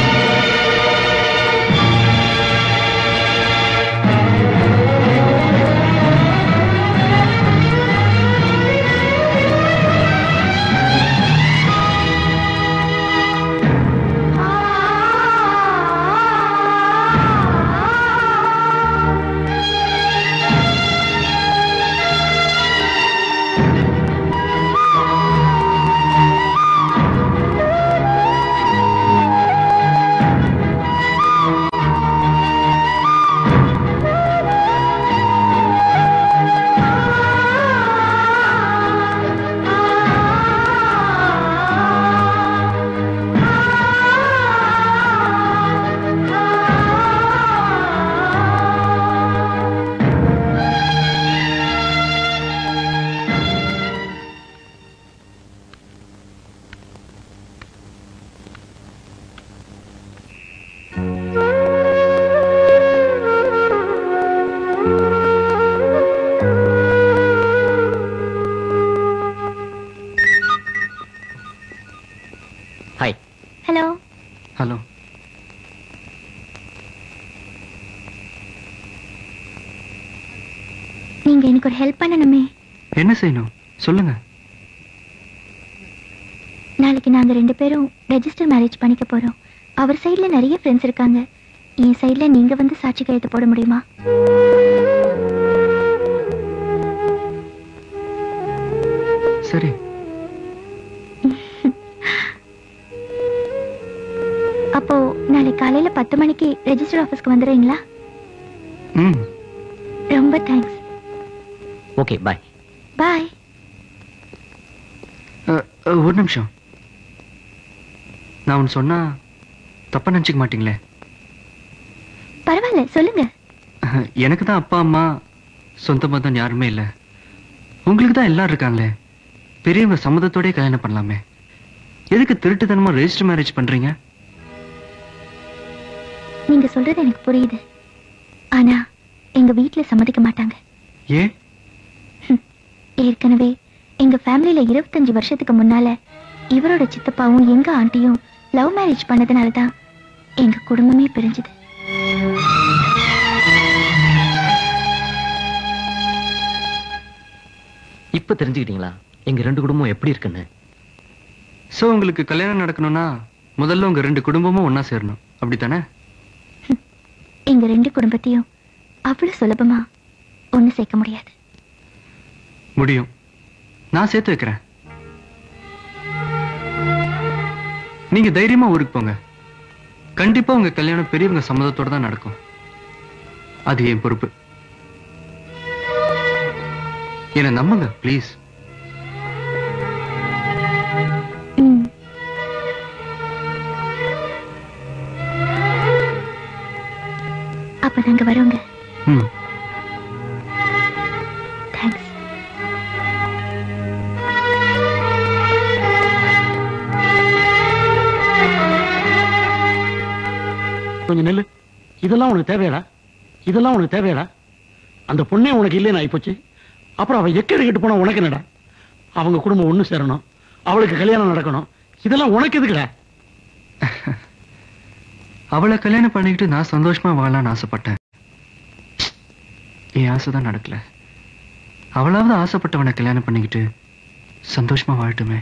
ஹலோ. நீங்க எனக்கு ஒரு ஹெல்ப் பண்ணணுமே. என்ன செய்யணும் சொல்லுங்க. நாளைக்கு நாங்க 2 பேரும் ரெஜிஸ்டர் மேரேஜ் பண்ணிக்க போறோம். அவர் சைடுல நிறைய ஃப்ரெண்ட்ஸ் இருக்காங்க. என் சைடுல நீங்க வந்து சாட்சி கையெழுத்து போட முடியுமா? சரி. அப்போ நாளை காலையில 10 மணிக்கு ரெஜிஸ்டர் ஆபீஸ்க்கு வந்துடுறீங்களா? ரொம்ப தேங்க்ஸ். ஓகே, பாய். பாய். ஒரு நிமிஷம். நான் ஒன்னு சொன்னா தப்பா நினைச்சுக்க மாட்டீங்களே? பரவாயில்ல, சொல்லுங்க. எனக்கு தான் அப்பா அம்மா சொந்த பந்தம் யாருமே இல்ல. உங்களுக்கு தான் எல்லாரும் இருக்காங்களே. பெரியவங்க சம்மதத்தோடய கல்யாணம் பண்ணலாமே. எதுக்கு திருட்டுத்தனமா ரெஜிஸ்டர் மேரேஜ் பண்றீங்க? நீங்க சொல்றது எனக்கு புரியுது. ஆனா எங்க வீட்டுல சம்மதிக்க மாட்டாங்க. ஏன்? ஏற்கனவே எங்க ஃபேமிலியில 25 வருஷத்துக்கு முன்னால இவரோட சித்தப்பாவும் எங்க ஆண்டியும் லவ் மேரேஜ் பண்ணதுனாலதான் எங்க குடும்பமே பிரிஞ்சது. இப்ப தெரிஞ்சுக்கிட்டீங்களா எங்க 2 குடும்பம் எப்படி இருக்குன்னு? சோ உங்களுக்கு கல்யாணம் நடக்கணும்னா முதல்ல உங்க 2 குடும்பமும் ஒன்னா சேரணும், அப்படித்தானே? எங்க 2 குடும்பத்தையும் அவ்வளவு சுலபமா ஒண்ணு சேர்க்க முடியாது. முடியும். நான் சேர்த்து வைக்கிறேன். நீங்க தைரியமா ஊருக்கு போங்க. கண்டிப்பா உங்க கல்யாணம் பெரியவங்க சம்மதத்தோட தான் நடக்கும். அது என் பொறுப்பு. என்ன நம்புங்க ப்ளீஸ். அப்ப நாங்க வரோங்க. தேங்க்ஸ். கொஞ்சம் நெல்லு. இதெல்லாம் உனக்கு தேவையாடா? இதெல்லாம் உனக்கு தேவையாடா? அந்த பொண்ணே உனக்கு இல்லைன்னு ஆயிப்போச்சு. அப்புறம் அவ எக்கேடு கெட்டு போனா உனக்கு என்னடா? அவங்க குடும்பம் ஒண்ணு சேரணும், அவளுக்கு கல்யாணம் நடக்கணும். இதெல்லாம் உனக்கு எதுக்குடா? அவளை கல்யாணம் பண்ணிக்கிட்டு நான் சந்தோஷமா வாழலாம்னு ஆசைப்பட்டேன். என் ஆசைதான் நடக்கல. அவளாவது ஆசைப்பட்டவனை கல்யாணம் பண்ணிக்கிட்டு சந்தோஷமா வாழட்டுமே.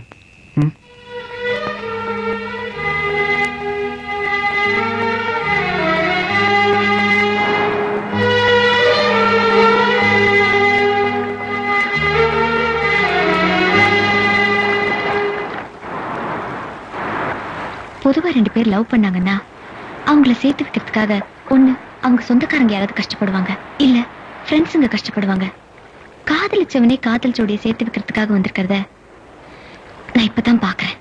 பொதுவா 2 பேர் லவ் பண்ணாங்கன்னா அவங்கள சேர்த்து வைக்கிறதுக்காக ஒண்ணு அவங்க சொந்தக்காரங்க யாராவது கஷ்டப்படுவாங்க, இல்ல ஃப்ரெண்ட்ஸுங்க கஷ்டப்படுவாங்க. காதலிச்சவனே காதல் ஜோடியை சேர்த்து வைக்கிறதுக்காக வந்திருக்கிறத நான் இப்பதான் பாக்குறேன்.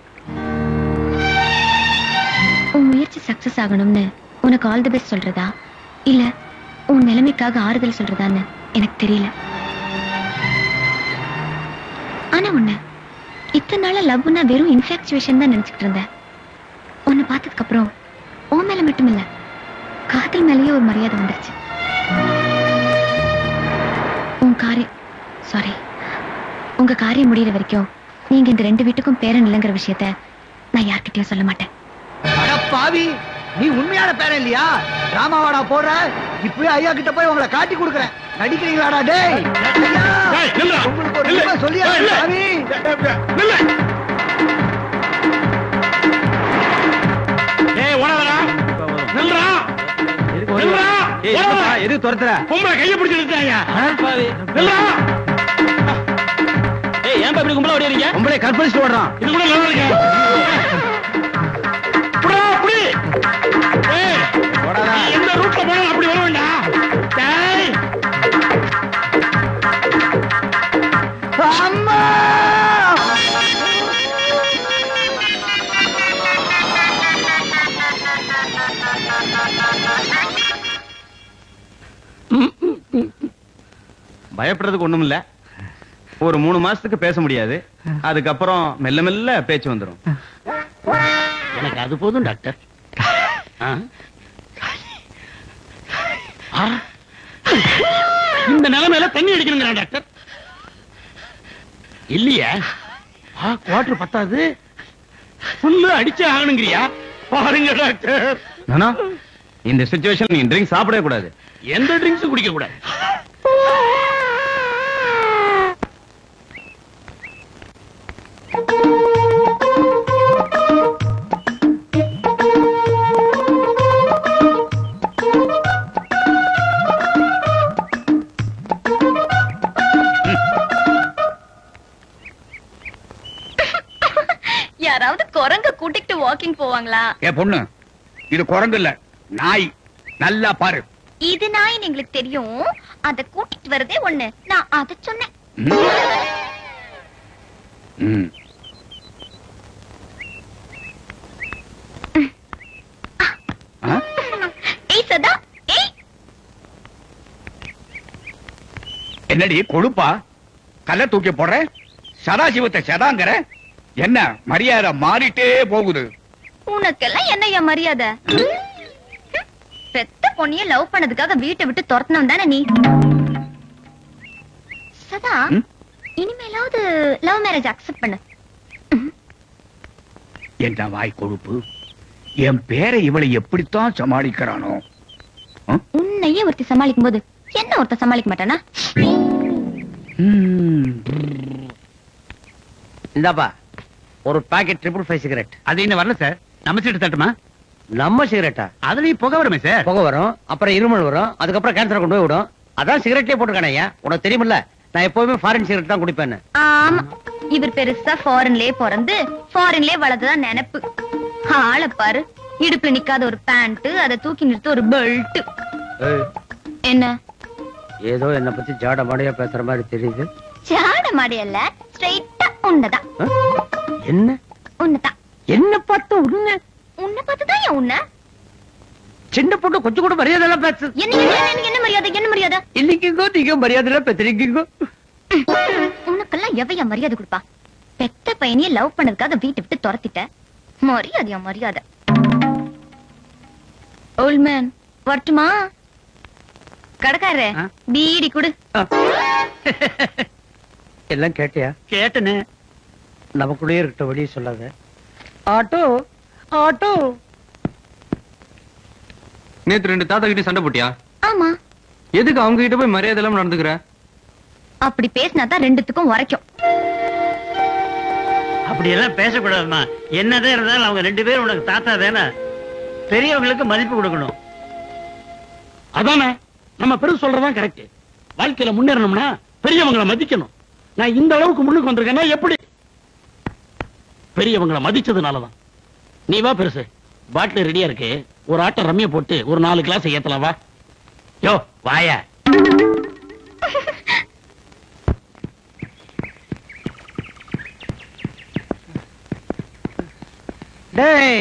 உன் முயற்சி சக்சஸ் ஆகணும்னு உனக்கு ஆல் தி பெஸ்ட் சொல்றதா, இல்ல உன் நிலைமைக்காக ஆறுதல் சொல்றதான்னு எனக்கு தெரியல. ஆனா உன்ன இத்தனை நாளா லவ்னா வெறும் இன்ஃபாக்சுவேஷன் தான் நினைச்சுட்டு இருந்தேன். உன்னை பார்த்ததுக்கு அப்புறம் உன் மேல மட்டும் இல்ல, காதல் மேலேயே ஒரு மரியாதை வந்துருச்சு. உங்க காரியம் முடியற வரைக்கும் நீங்க இந்த 2 வீட்டுக்கும் பேரன் இல்லைங்கிற விஷயத்த நான் யார்கிட்டயும் சொல்ல மாட்டேன். பாவி, நீ உண்மையான பேரன் இல்லையா? ராமாவாடா போடுற? இப்பவே ஐயா கிட்ட போய் உங்களை காட்டி கொடுக்குறேன். நடிக்கிறீங்களாடா? டேய் உங்களுக்கு ஒரு உண்மை சொல்லியா பாவி? எது துரத்துற? கையை பிடிச்சிருக்கா? ஏன் இப்படி கும்பலா ஓடிறீங்க? உங்களே கற்பழிச்சு ஓடுறான். இது கூட நல்லா இருக்கு. எந்த ரூட்ல போனாலும் அப்படி வர வேண்டாம். அம்மா பயப்படுறதுக்கு ஒண்ணும் இல்ல. ஒரு 3 மாசத்துக்கு பேச முடியாது, அதுக்கப்புறம் மெல்ல மெல்ல பேச்சு வந்துடும். எனக்கு அது போதும் டாக்டர். இந்த நிலைமையில தண்ணி அடிக்கணுங்கிற டாக்டர் இல்லையா? குவார்டர் பத்தாது, ஃபுல்லு அடிச்சே ஆகணுங்கிறியா? பாருங்க டாக்டர். நானா இந்த சிச்சுவேஷன் நீ ட்ரிங்க் சாப்பிடவே கூடாது. எந்த ட்ரிங்க்ஸும் குடிக்க கூடாது. யாராவது குரங்க கூட்டிட்டு வாக்கிங் போவாங்களா? ஏ பொண்ணு, இது குரங்கு இல்ல, நாய். நல்லா பாரு. இது நாய் எங்களுக்கு தெரியும், அத கூட்டிட்டு வரதே ஒண்ணு. நான் அத சொன்னேன். ஏய் சதா, ஏய். என்னடி கொழுப்பா? கல்ல தூக்கி போடுற? சதாசிவத்தை சதாங்கிற? என்ன மரியாதை மாறிட்டே போகுது. உனக்கெல்லாம் என்னையா மரியாதை? பெத்த பொண்ணிய லவ் பண்ணதுக்காக வீட்டை விட்டு துரத்தணும் தானே நீ? சதா, இனிமேலாவது லவ் மேரேஜ் அக்செப்ட் பண்ணு. என்ன வாய் கொழுப்பு? என் பேரை இவளை எப்படித்தான் சமாளிக்கிறானோ? உன்னையே ஒருத்தி சமாளிக்கும் போது என்ன ஒருத்த சமாளிக்க மாட்டானா? இந்தாப்பா ஒரு பாக்கெட் 555 சிகரெட். அது இன்னும் வரல சார். நம்ம சீட்டு தட்டுமா? நம்ம சிகரெட்டா? அதுலயும் புகை வருமே சார். புகை வரும், அப்புறம் இருமல் வரும், அதுக்கப்புறம் கேன்சர் கொண்டு போய் விடும். அதான் சிகரெட்லயே போட்டுருக்கானே. உனக்கு தெரியுமில்ல, நான் எப்பவுமே ஃபாரின் சிகரெட் தான் குடிப்பேன்னு. ஆமா, இவர் பெருசா ஃபாரின்லயே பிறந்து ஃபாரின்லயே வளர்ந்துதான் நினைப்பு. ஆளை பாரு, இடுப்புல நிக்காத ஒரு பேண்ட், அதை தூக்கி நிறுத்த ஒரு பெல்ட். என்ன ஏதோ என்ன பத்தி ஜாட மாடையா பேசுற மாதிரி தெரியுது. ஜாட மாடையல்ல, ஸ்ட்ரைட்டா உன்னதான். என்ன உன்னதான்? என்ன பார்த்து உன்ன? உன்னை பார்த்துதான் என் உன்ன. சின்ன பொண்ணு கொஞ்சம் கூட மரியாதை எல்லாம் பேசு. என்ன மரியாதை? என்ன மரியாதை? இல்லைங்கோ, நீங்க மரியாதை எல்லாம் பேசுறீங்க. உனக்கெல்லாம் எவையா மரியாதை கொடுப்பா? பெத்த பையனையே லவ் பண்ணதுக்காக வீட்டை விட்டு துரத்திட்ட. மரியாதையா மரியாதை? ஓல்ட் மேன், வரட்டுமா? கடைக்காரரே, பீடி குடு. எல்லாம் கேட்டியா? கேட்டனே. நமக்குள்ளே இருக்க வெளியே சொல்லாத. Auto auto. நேத்து 2 தாத்தா கிட்ட சண்டை போட்டியா? ஆமா. எதுக்கு அவங்க கிட்ட போய் மரியாதை எல்லாம் நடந்துக்கிற? அப்படி பேசினாதான் ரெண்டுத்துக்கும் உரைக்கும். அப்படி எல்லாம் பேசக்கூடாதுமா. என்னதான் இருந்தாலும் அவங்க 2 பேரும் உனக்கு தாத்தா தானே. பெரியவங்களுக்கு மதிப்பு கொடுக்கணும். அதானே நம்ம பெருசு சொல்றதான் கரெக்ட். வாழ்க்கையில முன்னேறணும்னா பெரியவங்களை மதிக்கணும். நான் இந்த அளவுக்கு முன்னுக்கு வந்திருக்கேன்னா எப்படி? பெரியவங்களை மதிச்சதுனாலதான். நீ வா பெருசு, பாட்டில் ரெடியா இருக்கு. ஒரு ஆட்டம் ரம்மிய போட்டு ஒரு 4 கிளாஸ் ஏத்தலாம். வா. யோ வாயா. டேய்,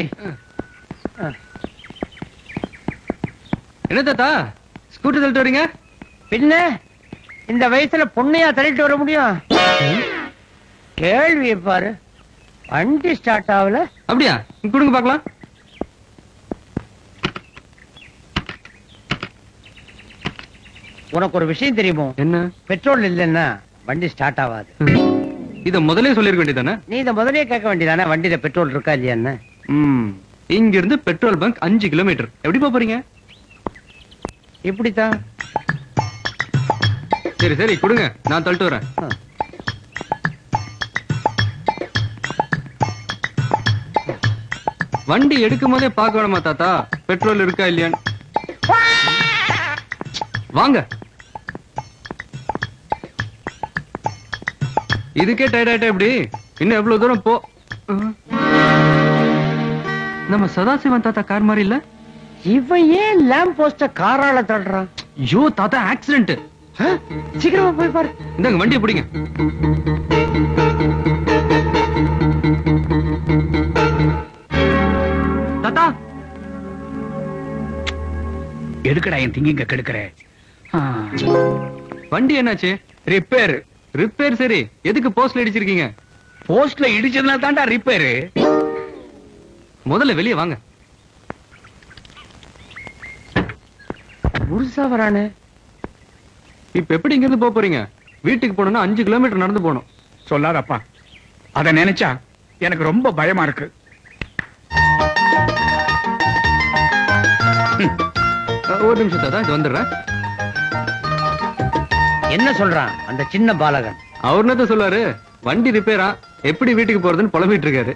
என்ன தாத்தா ஸ்கூட்டர் தள்ளிட்டு வரீங்க? பின்ன இந்த வயசுல பொண்ணையா தள்ளிட்டு வர முடியும்? கேள்வியை பாரு. வண்டி ஸ்டார்ட் ஆகல. அப்படியா? கொடுங்க பாக்கலாம். உனக்கு ஒரு விஷயம் தெரியுமோ? என்ன? பெட்ரோல் இல்லைன்னா வண்டி ஸ்டார்ட் ஆகாது. இத முதலே சொல்லிருக்க வேண்டியதானே? நீ இத முதலே கேட்க வேண்டியதானே, வண்டியில பெட்ரோல் இருக்கா இல்லையான்னு. இங்க இருந்து பெட்ரோல் பங்க் 5 கிலோமீட்டர். எப்படி போறீங்க? இப்படித்தான். சரி சரி கொடுங்க, நான் தள்ளிட்டு வரேன். வண்டி எடுக்கும் போதே பார்க்க வேணுமா தாத்தா பெட்ரோல் இருக்கா இல்லையான்னு? வாங்க. இதுக்கே டயர்ட் ஆயிட்டா எப்படி? இன்னும் எவ்வளவு தூரம் போ. நம்ம சதாசிவம் தாத்தா கார் மாதிரி இல்ல? இவன் ஏன் லேம்ப் போஸ்ட காரால தள்ளுறான்? ஐயோ தாத்தா ஆக்சிடென்ட். சீக்கிரமா போய் பாரு. இந்தாங்க வண்டியை பிடிங்க. தாத்தா எதுக்குடா என் திங்கிங்க கெடுக்கிற? வண்டி என்னாச்சு? ரிப்பேர். ரிப்பேர் சரி, எதுக்கு போஸ்ட்ல இடிச்சிருக்கீங்க? போஸ்ட்ல இடிச்சதுனால தான்டா ரிப்பேர். முதல்ல வெளியே வாங்க. முழுசா வரானே. இப்ப எப்படி இங்க இருந்து போறீங்க? வீட்டுக்கு போகணும்னா 5 கிலோமீட்டர் நடந்து போகணும். சொல்லாதப்பா, அத நினைச்சா எனக்கு ரொம்ப பயமா இருக்கு. ஒரு நிமிஷம் தாத்தா, இது வந்துடுறேன். என்ன சொல்றான் அந்த சின்ன பாலகன்? அவர் என்னத்த சொல்லுவாரு? வண்டி ரிப்பேரா, எப்படி வீட்டுக்கு போறதுன்னு புலம்பிட்டு இருக்காரு.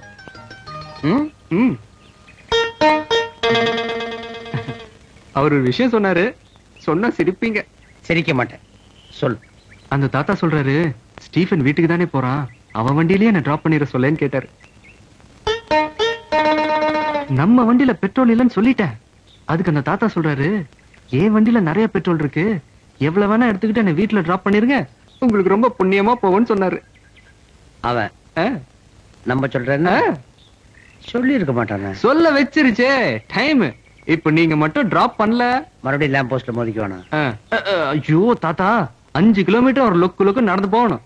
அவர் ஒரு விஷயம் சொன்னாரு, சொன்னா சிரிப்பீங்க. சிரிக்க மாட்டேன், சொல். அந்த தாத்தா சொல்றாரு, ஸ்டீஃபன் வீட்டுக்கு தானே போறான், அவன் வண்டியிலேயே என்ன டிராப் பண்ணிட சொல்லேன்னு கேட்டாரு. நம்ம வண்டியில பெட்ரோல் இல்லைன்னு சொல்லிட்டேன். அதுக்கு அந்த தாத்தா சொல்றாரு, என் வண்டியில நிறைய பெட்ரோல் இருக்கு, எவ்வளவு வேணா எடுத்துக்கிட்டு என்ன வீட்டுல டிராப் பண்ணிருங்க, உங்களுக்கு ரொம்ப புண்ணியமா போகும்னு சொன்னாரு. அவன் நம்ம சொல்றேன்னு சொல்லி இருக்க மாட்டானே. சொல்ல வச்சிருச்சே டைம். இப்ப நீங்க மட்டும் டிராப் பண்ணல, மறுபடியும் லேம்ப் போஸ்ட்ல மோதிக்க வேணாம். ஐயோ தாத்தா, 5 கிலோமீட்டர் ஒரு லொக்கு நடந்து போகணும்.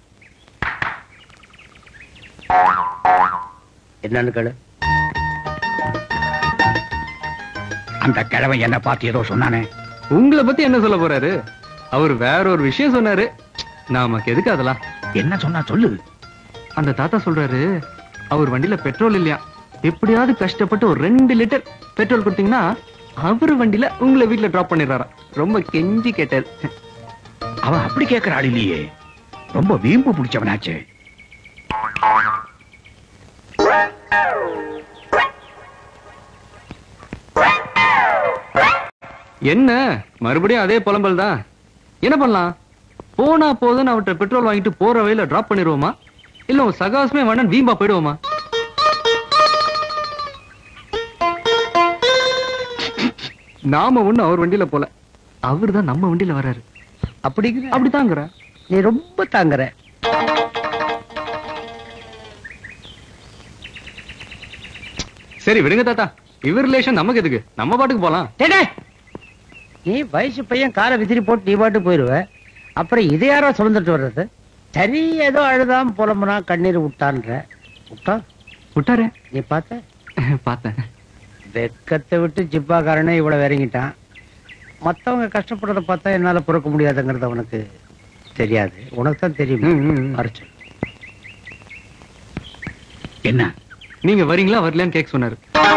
என்னன்னு கேளு. அந்த கிழவன் என்ன பார்த்து ஏதோ சொன்னானே. உங்களை பத்தி என்ன சொல்ல போறாரு? அவர் வேற ஒரு விஷயம் சொன்னாரு. நமக்கு எதுக்கு அதெல்லாம்? என்ன சொன்னா சொல்லு. அந்த தாத்தா சொல்றாரு, அவர் வண்டியில பெட்ரோல் இல்லையா, எப்படியாவது கஷ்டப்பட்டு ஒரு 2 லிட்டர் பெட்ரோல் கொடுத்தீங்கன்னா அவரு வண்டியில உங்களை வீட்டுல டிராப் பண்ணிடுறாரா. ரொம்ப கெஞ்சி கேட்டாரு. அவன் அப்படி கேட்கிற ஆள் இல்லையே, ரொம்ப வீம்பு பிடிச்சவனாச்சு. என்ன மறுபடியும் அதே புலம்பல் தான். என்ன பண்ணலாம்? போனா போதுன்னு அவர்கிட்ட பெட்ரோல் வாங்கிட்டு போற வழியில டிராப் பண்ணிடுவோமா, இல்ல உன் சகாசமே வேணான்னு வீம்பா போயிடுவோமா? நாம ஒண்ணு அவர் வண்டியில போல, அவர் தான் நம்ம வண்டியில வர்றாரு. அப்படி தாங்குற. நீ ரொம்ப தாங்குற. சரி விடுங்க தாத்தா, இவர் ரிலேஷன் நமக்கு எதுக்கு, நம்ம பாட்டுக்கு போலாம். நீ வயசு பையன் காரை விசிறி போட்டு நீ பாட்டு போயிருவ, அப்புறம் இது யாரோ சுமந்துட்டு வர்றது? சரி, ஏதோ அழுதாம் புலம்புனா கண்ணீர் விட்டான்ற. விட்டாரு? நீ பார்த்த? பார்த்தேன். வெக்கத்தை விட்டு ஜிப்பாக்காரனே இவ்வளவு இறங்கிட்டான். மத்தவங்க கஷ்டப்படுறத பார்த்தா என்னால பொறுக்க முடியாதுங்கிறது அவனுக்கு தெரியாது. உனக்கு தான் தெரியும். அரைச்சு என்ன நீங்க வரீங்களா வரலையான்னு கேட்க சொன்னாரு.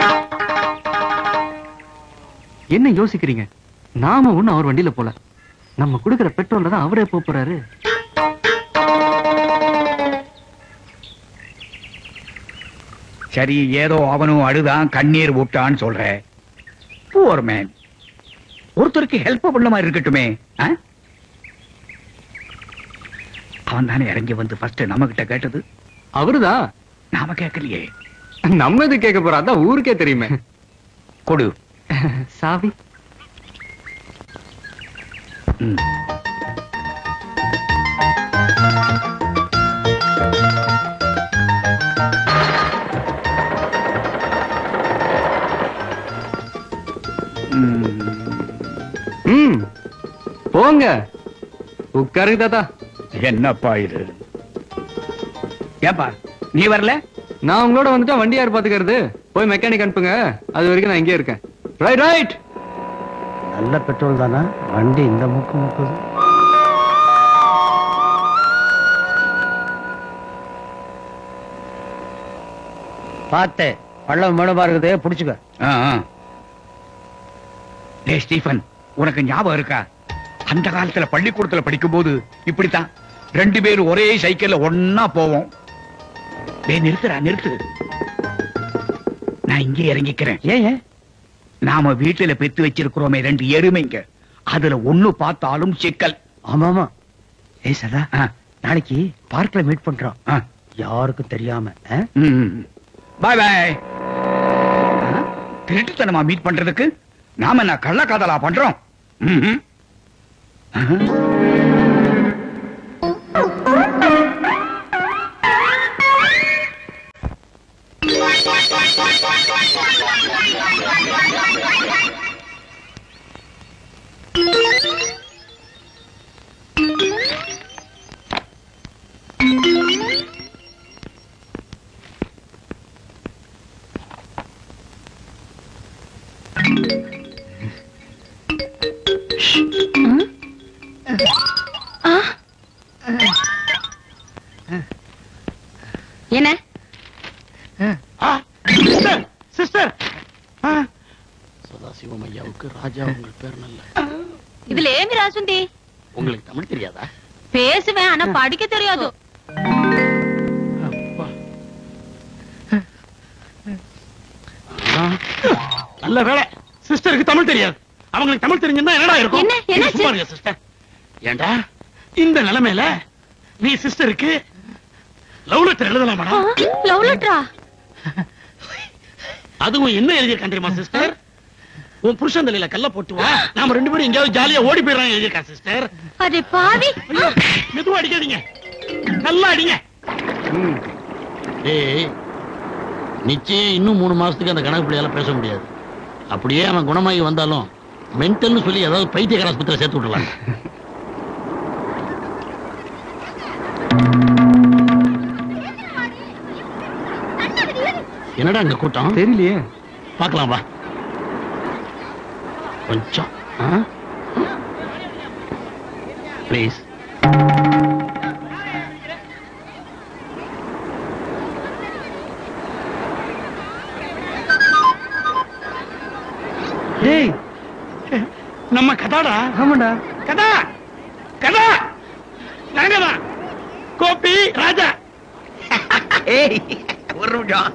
என்ன யோசிக்கிறீங்க? நாம ஒண்ணு அவர் வண்டியில போல, நம்ம கொடுக்கிற பெட்ரோல்ல தான் அவரே போறாரு. சரி, ஏதோ அவனும் அழுதான் கண்ணீர் விட்டான்னு சொல்ற. புவர் மேன், ஒருத்தருக்கு ஹெல்ப் பண்ண மாதிரி இருக்கட்டுமே. அவன் தானே இறங்கி வந்து ஃபர்ஸ்ட் நம்ம கிட்ட கேட்டது. அவருதான். நாம கேட்கலையே. நம்ம இது கேட்க போறோம், அதான் ஊருக்கே தெரியுமே. கொடு சாவி. போங்க உட்காருங்க தாத்தா. என்னப்பா இது? ஏப்பா நீ வரல? நான் உங்களோட வந்துட்டா வண்டி யார் பாத்துக்கிறது? போய் மெக்கானிக் அனுப்புங்க, அது வரைக்கும் நான் இங்கே இருக்கேன். Right right. நல்ல பெட்ரோல் தானா? வண்டி இந்த முக்கு முக்குது. பார்த்து பள்ளம் மேடமா இருக்குது, புடிச்சுக்க. டேய் ஸ்டீஃபன், உனக்கு ஞாபகம் இருக்கா? அந்த காலத்துல பள்ளிக்கூடத்துல படிக்கும் போது இப்படித்தான் 2 பேரும் ஒரே சைக்கிள்ல ஒன்னா போவோம். டேய் நிறுத்துறா, நிறுத்து. நான் இங்கே இறங்கிக்கிறேன். ஏன்? நாம வீட்டுல பெத்து வச்சிருக்கிறோமே 2 எருமைங்க, அதுல ஒண்ணு பார்த்தாலும் சிக்கல். ஆமாமா. ஏய் சதா, நாளைக்கு பார்க்ல மீட் பண்றோம், யாருக்கும் தெரியாம. பாய் பாய். திருட்டுத்தனமா மீட் பண்றதுக்கு நாம என்ன கள்ள காதலா பண்றோம்? என்ன சிஸ்டர், சதாசிவம் ஐயாவுக்கு ராஜா உங்கள் பேர் நல்ல. இதுல ஏமி ராசுந்தி? உங்களுக்கு தமிழ் தெரியாதா? பேசுவேன், ஆனா படிக்க தெரியாது. நல்ல வேலை சிஸ்டருக்கு தமிழ் தெரியாது. அவங்களுக்கு தமிழ் தெரிஞ்சிருந்தா என்னடா இருக்கும்? என்ன சும்மா இருங்க சிஸ்டர். ஏண்டா இந்த நிலைமையில நீ சிஸ்டருக்கு லவ் லெட்டர் எழுதலாமாடா? லவ் லெட்டரா? அதுவும் என்ன எழுதியிருக்கான் தெரியுமா சிஸ்டர்? உன் புருஷன் தலையில கல்ல போட்டு வா, நாம 2 பேரும் எங்கேயாவது ஜாலியா ஓடி போயிடலாம் எழுதியிருக்கான் சிஸ்டர். அடே பாவி. மெதுவா அடிக்காதீங்க, நல்லா அடிங்க. ஏய், நிச்சயம் இன்னும் 3 மாசத்துக்கு அந்த கணக்கு பிள்ளையால பேச முடியாது. அப்படியே அவன் குணமாகி வந்தாலும் மென்டல்னு சொல்லி ஏதாவது பைத்தியக்கார ஆஸ்பத்திரியில சேர்த்து விடலாம். என்னடா இந்த கூட்டம்? தெரியலையே, பார்க்கலாம் வா. கொஞ்சம் ப்ளீஸ். டேய் நம்ம கதாடா. ஆமாடா, கதா கதா. நாங்கதான் கோபி ராஜா. ஏய் ஒரு நிமிஷம்.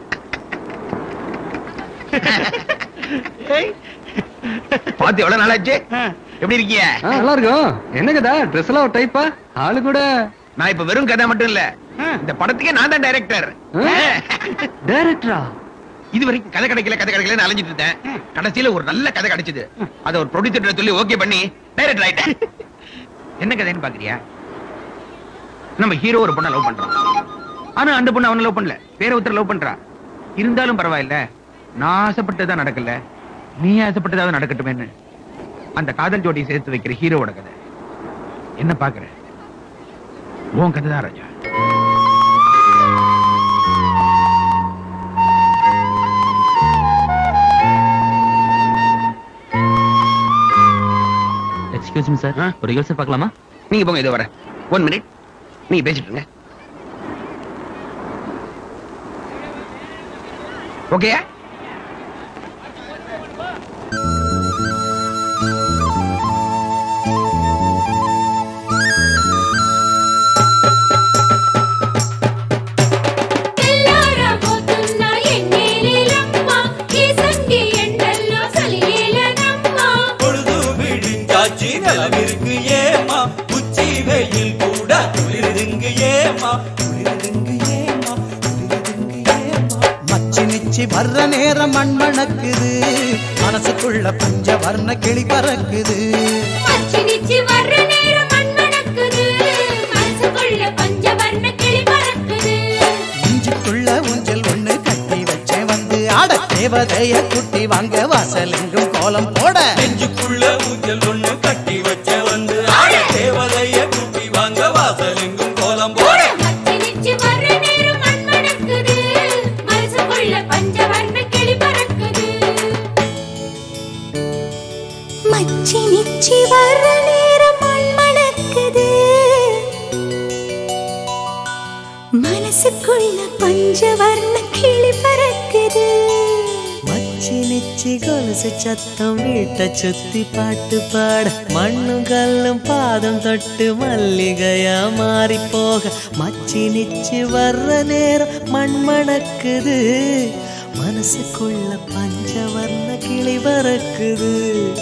பாத்து எவ்வளவு நாளாச்சு? எப்படி இருக்கீங்க? நல்லா இருக்கும். என்ன கதா, ட்ரெஸ் எல்லாம் ஒரு டைப்பா? ஆளு கூட. நான் இப்ப வெறும் கதை மட்டும் இல்ல, இந்த படத்துக்கே நான் தான் டைரக்டர். டைரக்டரா? இது வரைக்கும் கதை கிடைக்கல அலைஞ்சிட்டு இருந்தேன். கடைசியில ஒரு நல்ல கதை கிடைச்சது. அத ஒரு ப்ரொடியூசர் சொல்லி ஓகே பண்ணி டைரக்டர் ஆயிட்டேன். என்ன கதைன்னு பாக்குறியா? நம்ம ஹீரோ ஒரு பொண்ணை லவ் பண்றான். ஆனா அந்த பொண்ணு அவனை லவ் பண்ணல, வேற ஒருத்தர் லவ் பண்றா. இருந்தாலும் பரவாயில்ல, நான் ஆசைப்பட்டதான் நடக்கல, நீ ஆசைப்பட்டதாவது நடக்கட்டுமேன்னு அந்த காதல் ஜோடி சேர்த்து வைக்கிற ஹீரோவோட கதை. என்ன பாக்குற? உன் கதை தான் ராஜா. எக்ஸ்கியூஸ் மீ சார், ஒரு ரிஹர்சல் பார்க்கலாமா? நீங்க போங்க, இதோ வரேன். 1 minute. நீங்க பேசிட்டு இருங்க. ஓகே? நிலவிற்கு ஏமா உச்சி வெயில் கூட குளிருதுங்கு ஏமா குளிருதுங்கு ஏமா குளிருதுங்கு ஏமா. மச்சி நிச்சி வர்ற நேரம் மண் மணக்குது, மனசுக்குள்ள பஞ்ச வர்ண கிளி பறக்குது. மச்சி நிச்சி வர்ற நேரம் மண் மணக்குது, மனசுக்குள்ள பஞ்ச வர்ண கிளி பறக்குது. இஞ்சுக்குள்ள ஊஞ்சல் ஒண்ணு கட்டி வச்சேன் வந்து ஆட, தேவதைய குட்டி வாங்க வாசல் எங்கும் கோலம் போட. நெஞ்சுக்குள்ள ஊஞ்சல் ஒண்ணு கட்டி வச்ச வந்து ஆட, தேவதைய குட்டி வாங்க வாசல் எங்கும் கோலம் போட. மச்சி நிச்சி வர்ற நேரம் மண் மணக்குது, மனசுக்குள்ள பஞ்ச வர்ண கிளி பறக்குது. மச்சி நிச்சி வர்ற நேரம் மண் மணக்குது, மனசுக்குள்ள பஞ்ச வர்ண கிளி பறக்குது. மச்சி நிச்சி கொலுசு சத்தம் வீட்டை சுத்தி பாட்டு பாட, மண்ணும் கல்லும் பாதம் தொட்டு மல்லிகையா மாறி போக. மச்சி நிச்சி வர்ற நேரம் மண் மணக்குது, மனசுக்குள்ள பஞ்சவர்ண கிளி பறக்குது.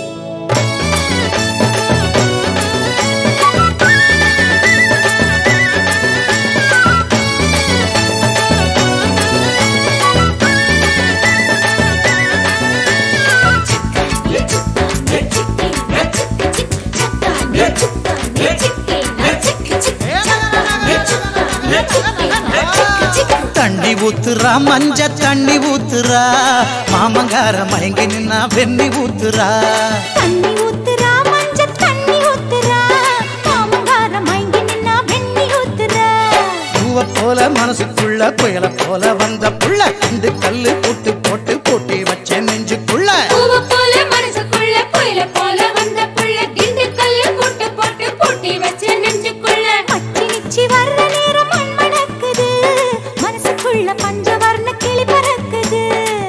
தண்ணி ஊத்துறா மஞ்ச தண்ணி ஊத்துறா, மாமங்கார மயங்கி நின்னா வெண்ணி ஊத்துறா. தண்ணி ஊத்துறா மஞ்ச தண்ணி ஊத்துறா, மாமங்கார மயங்கி நின்னா வெண்ணி ஊத்துறா. பூவ போல மனசுக்குள்ள புயல போல வந்த புள்ள, இந்த கல்லு போட்டு போட்டு போட்டி வச்ச நெஞ்சுக்குள்ள. பூவ போல மனசுக்குள்ள புயல போல வந்த புள்ள, இந்த கல்லு போட்டு போட்டு போட்டி வச்ச நெஞ்சுக்குள்ள. மச்சி நிச்சி வர்ற நேரம் மண் மணக்குது, மனசுக்குள்ள பஞ்ச வர்ண கிளி பறக்குது.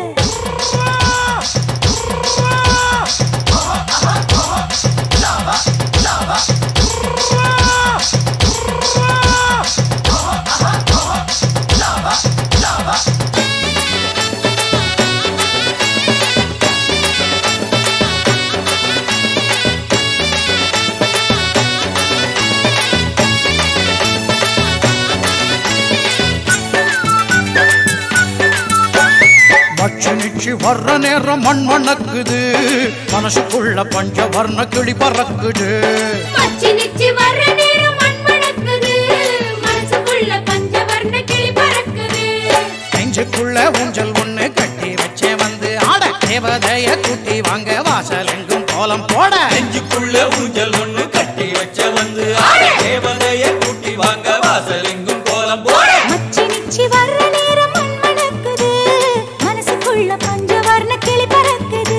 மச்சி நிச்சி வர்ற நேரம் மண் மணக்குது, மனசுக்குள்ள பஞ்ச வர்ண கிளி பறக்குது. மச்சி நிச்சி வர்ற நேரம் மண் மணக்குது, மனசுக்குள்ள பஞ்ச வர்ண கிளி பறக்குது. நெஞ்சுக்குள்ள ஊஞ்சல் ஒண்ணு கட்டி வச்சே வந்து ஆட, தேவதைய கூட்டி வாங்க வாசல் எங்கும் கோலம் போட. நெஞ்சுக்குள்ள ஊஞ்சல் ஒண்ணு கட்டி வச்ச வந்து ஆட, தேவதைய கூட்டி வாங்க வாசல் எங்கும் கோலம் போட. மச்சி நிச்சி வர்ற நேரம் மண் மணக்குது, மனசுக்குள்ள பஞ்ச வர்ண கிளி பறக்குது.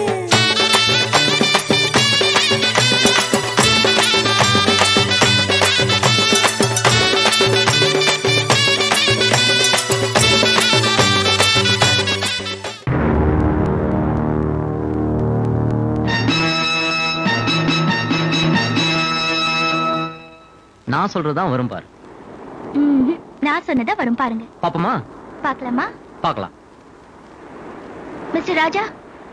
நான் சொல்றதுதான் வரும் பாரு. நான் சொன்னதா வரும் பாருங்க. பாப்போமா? பார்க்கலாமா? பார்க்கலாம். மிஸ்டர் ராஜா,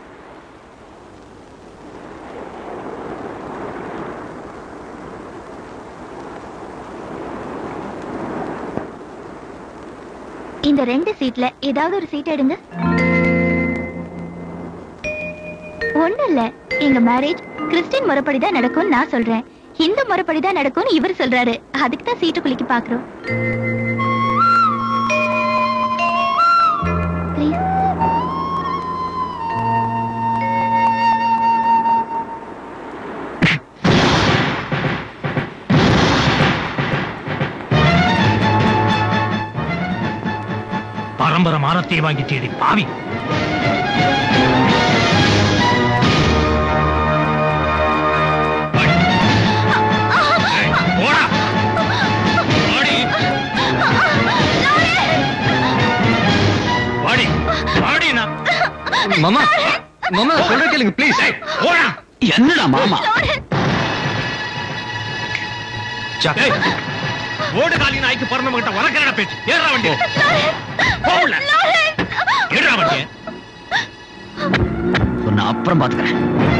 இந்த 2 சீட்ல ஏதாவது ஒரு சீட் எடுங்க. ஒண்ணு இல்ல, எங்க மேரேஜ் கிறிஸ்டின் முறைப்படிதான் நடக்கும் நான் சொல்றேன், இந்து முறைப்படிதான் நடக்கும்னு இவர் சொல்றாரு. அதுக்கு தான் சீட்டு குலுக்கி பாக்குறோம். ப்ளீஸ். பரம்பரை மானத்தை வாங்கி தேடி பாவி. மாமா மாமா சொல்ற கேளுங்க ப்ளீஸ். என்னடா மாமா? ஓடு காலி நாய்க்கு பிறந்தவங்க கிட்ட வளர்க்கறடா பேச்சு. ஏறா வண்டி. போடல. ஏறா வண்டி. சொன்ன அப்புறம் பாத்துக்கிறேன்.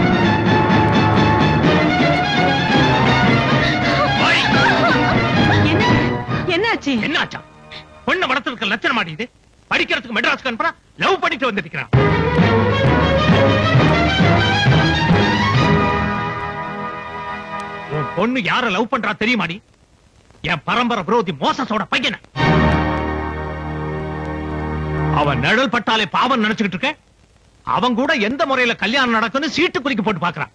என்னாச்சு? என்னாச்சா? பொண்ணை வளர்த்ததுக்கு லட்சணம் மாட்டிது. படிக்கிறதுக்கு மெட்ராஸ்க்கு அனுப்புறா, லவ் பண்ணிட்டு வந்துருக்கிறான். உன் பொண்ணு யார லவ் பண்றா தெரியுமாடி? என் பரம்பரை விரோதி மோசஸோட பையன. அவன் நிழல் பட்டாலே பாவம் நினைச்சுக்கிட்டு இருக்க. அவன் கூட எந்த முறையில கல்யாணம் நடக்குன்னு சீட்டு குறிக்க போட்டு பாக்குறான்.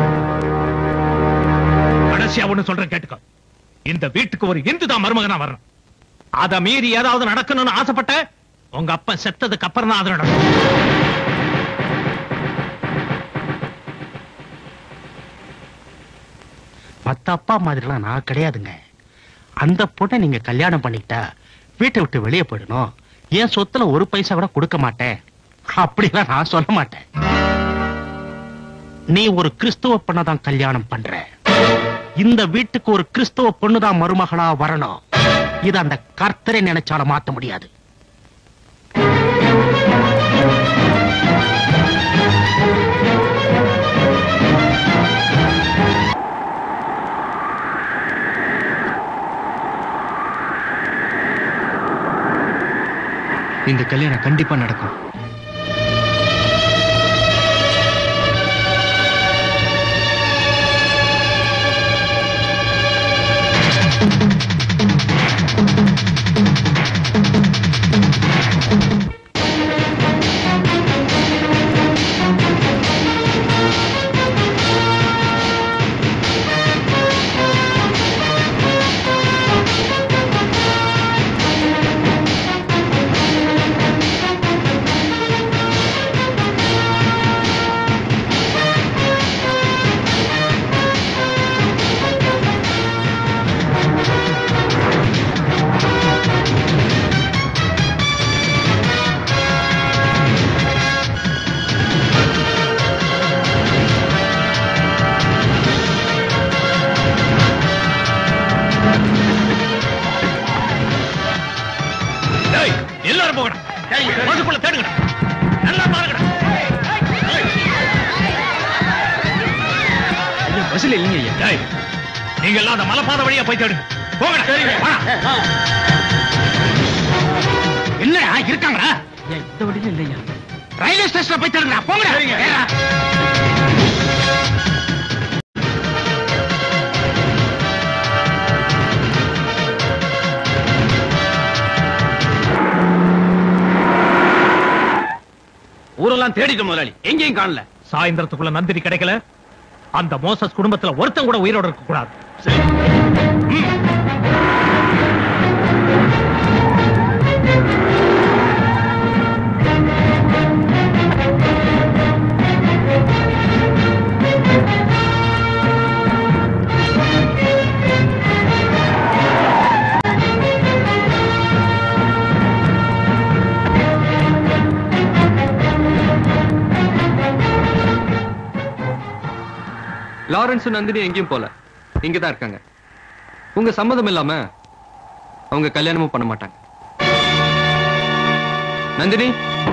கடைசியா ஒண்ணு சொல்றேன் கேட்டுக்கோ. இந்த வீட்டுக்கு ஒரு இந்து தான் மருமகனா வரணும். அத மீறி ஏதாவது நடக்கணும்னு ஆசைப்பட்ட உங்க அப்பன் செத்ததுக்கு அப்புறம் தான் அது நடக்கும். மத்த அப்பா மாதிரிலாம் நான் கிடையாதுங்க. அந்த பொண்ணை நீங்க கல்யாணம் பண்ணிக்கிட்டா வீட்டை விட்டு வெளியே போயிடணும், என் சொத்துல ஒரு பைசா கூட கொடுக்க மாட்டேன் அப்படிலாம் நான் சொல்ல மாட்டேன். நீ ஒரு கிறிஸ்துவ பொண்ணதான் கல்யாணம் பண்ற. இந்த வீட்டுக்கு ஒரு கிறிஸ்துவ பொண்ணுதான் மருமகளா வரணும். இது அந்த கர்த்தரை நினைச்சாலும் மாத்த முடியாது. இந்த கல்யாணம் கண்டிப்பா நடக்கும். எல்லாரும் போகணும். மதுக்குள்ள தேடுங்க. நல்லா பாருங்க. பஸ்ல இல்லைங்க ஐயா. நீங்க எல்லாம் அந்த மலைப்பாதை வழியா போய் தேடுங்க. போகணும். என்ன இருக்காங்களா? இந்த வழியில இல்லையா? ரயில்வே ஸ்டேஷன்ல போய் தேடுங்க. போங்க. ஊரெல்லாம் தேடிட்டு முதலாளி, எங்கேயும் காணல. சாயந்தரத்துக்குள்ள நந்தினி கிடைக்கல. அந்த மோசஸ் குடும்பத்துல ஒருத்தன் கூட உயிரோட இருக்க கூடாது. லாரன்ஸ் நந்தினி எங்கேயும் போல, இங்கதான் இருக்காங்க. உங்க சம்மதம் இல்லாம அவங்க கல்யாணமும் பண்ண மாட்டாங்க. நந்தினி,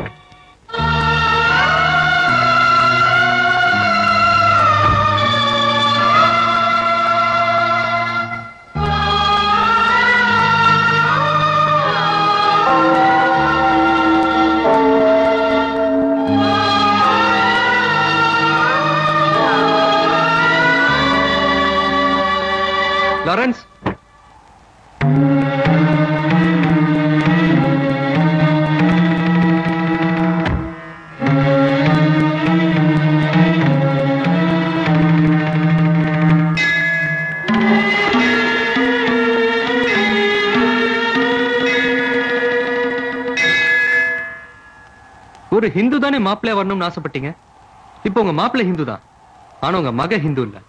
லாரன்ஸ், ஒரு ஹிந்து தானே மாப்பிள்ளையா வரணும்னு ஆசைப்பட்டீங்க. இப்போ உங்க மாப்பிள்ளை ஹிந்து தான், ஆனா உங்க மக ஹிந்து இல்ல.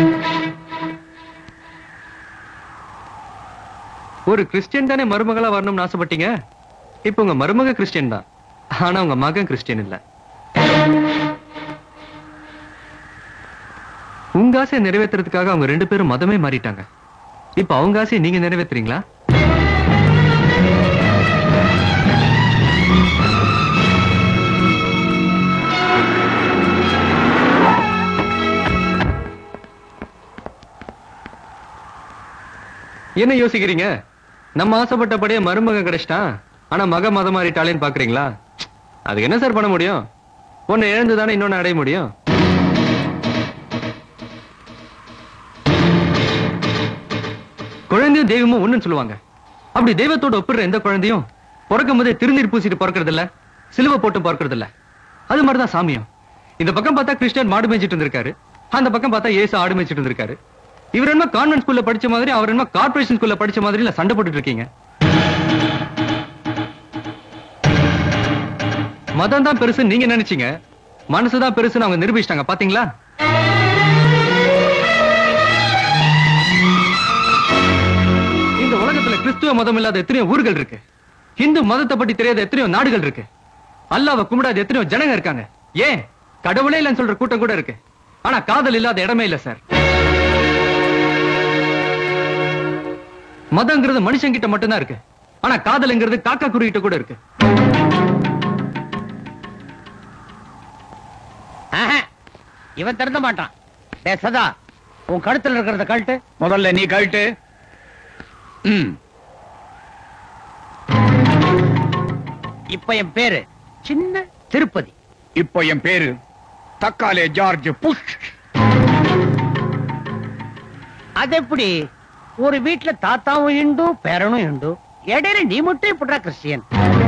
ஒரு கிறிஸ்டியன் தானே மருமகளா வரணும்னு ஆசைப்பட்டீங்க. இப்போ உங்க மருமக கிறிஸ்டியன் தான், ஆனா உங்க மகன் கிறிஸ்டியன் இல்ல. உங்க ஆசையை நிறைவேற்றுறதுக்காக அவங்க 2 பேரும் மதமே மாறிட்டாங்க. இப்ப அவங்க ஆசையை நீங்க நிறைவேற்றுறீங்களா? என்ன யோசிக்கிறீங்க? நம்ம ஆசைப்பட்டபடியே மருமகன் கிடைச்சிட்டான், ஆனா மக மதம் மாறிட்டாளேன்னு பாக்குறீங்களா? அதுக்கு என்ன சார் பண்ண முடியும்? ஒன்னு இழந்துதானே இன்னொன்னு அடைய முடியும். குழந்தையும் தெய்வமும் ஒண்ணுன்னு சொல்லுவாங்க. அப்படி தெய்வத்தோட ஒப்பிடுற எந்த குழந்தையும் பிறக்கும் போதே திருநீர் பூசிட்டு பிறக்கிறது இல்ல, சிலுவை போட்டு பிறக்கிறது இல்ல. அது மாதிரிதான் சாமியம். இந்த பக்கம் பார்த்தா கிறிஸ்டியன் மாடு மேய்ச்சிட்டு இருந்திருக்காரு, அந்த பக்கம் பார்த்தா ஏசு ஆடு மேய்ச்சிட்டு இருந்திருக்காரு. இவர் என்ன கான்வென்ட் ஸ்கூல்ல படிச்ச மாதிரி, அவர் என்ன கார்பரேஷன் ஸ்கூல்ல படிச்ச மாதிரி இல்ல சண்டை போட்டுட்டு இருக்கீங்க. மதம் தான் பெருசு நீங்க நினைச்சீங்க, மனசுதான் பெருசுன்னு அவங்க நிரூபிச்சிட்டாங்க. பாத்தீங்களா? இந்த உலகத்துல கிறிஸ்துவ மதம் இல்லாத எத்தனையோ ஊர்கள் இருக்கு, இந்து மதத்தை பத்தி தெரியாத எத்தனையோ நாடுகள் இருக்கு, அல்லாஹ்வை கும்பிடாத எத்தனையோ ஜனங்க இருக்காங்க. ஏன் கடவுளே இல்லைன்னு சொல்ற கூட்டம் கூட இருக்கு. ஆனா காதல் இல்லாத இடமே இல்ல சார். மதங்கிறது மனுஷங்கிட்ட மட்டும்தான் இருக்கு, ஆனா காதல்ங்கிறது காக்கா குருவிட்ட கூட இருக்கு. இவன் திறந்த மாட்டான். டேய் சதா, உன் கழுத்துல இருக்கிறத கழட்டு. முதல்ல நீ கழட்டு. இப்ப என் பேரு சின்ன திருப்பதி. இப்போ என் பேரு தக்காலே ஜார்ஜ் புஷ். அது எப்படி? ஒரு வீட்டுல தாத்தாவும் இண்டு பேரனும் இண்டு, இடையில நீ மட்டும் இப்படா கிறிஸ்டியன்.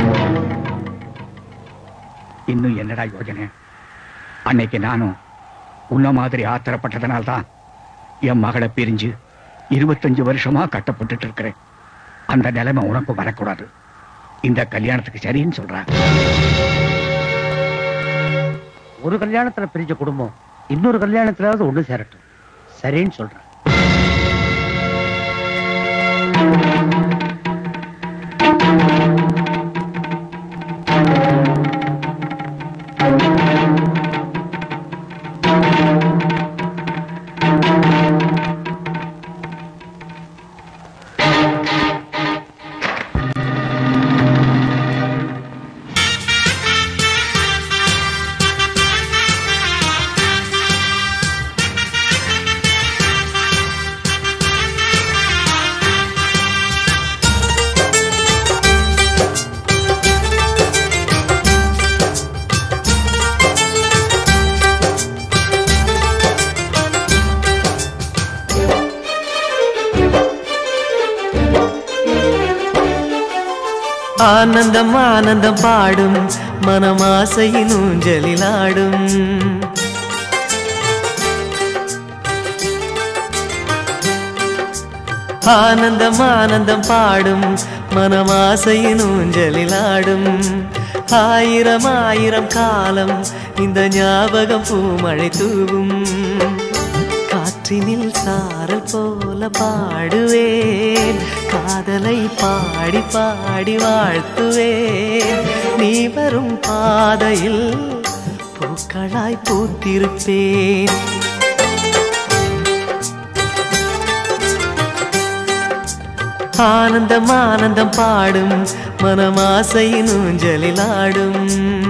இன்னும் என்னடா யோஜனை? அன்னைக்கு நானும் உன்ன மாதிரி ஆத்திரப்பட்டதனால்தான் என் மகளை பிரிஞ்சு 25 வருஷமா கட்டப்பட்டு இருக்கிறேன். அந்த நிலைமை உனக்கு வரக்கூடாது. இந்த கல்யாணத்துக்கு சரின்னு சொல்ற. ஒரு கல்யாணத்துல பிரிஞ்ச குடும்பம் இன்னொரு கல்யாணத்திலாவது ஒண்ணு சேரட்டும். சரின்னு சொல்றேன். ஆனந்தம் ஆனந்தம் பாடும் மனமாசையின் ஊஞ்சலிலாடும். ஆனந்தம் ஆனந்தம் பாடும் மனமாசையின் ஊஞ்சலிலாடும். ஆயிரம் ஆயிரம் காலம் இந்த ஞாபகம் பூமழை தூவும். காற்றினில் சாரல் போல பாடுவேன், காதலை பாடி பாடி வாழ்த்துவேன். நீ வரும் பாதையில் பூக்களாய் பூத்திருப்பேன். ஆனந்தம் ஆனந்தம் பாடும் மனமாசையின் ஊஞ்சலில் ஆடும்.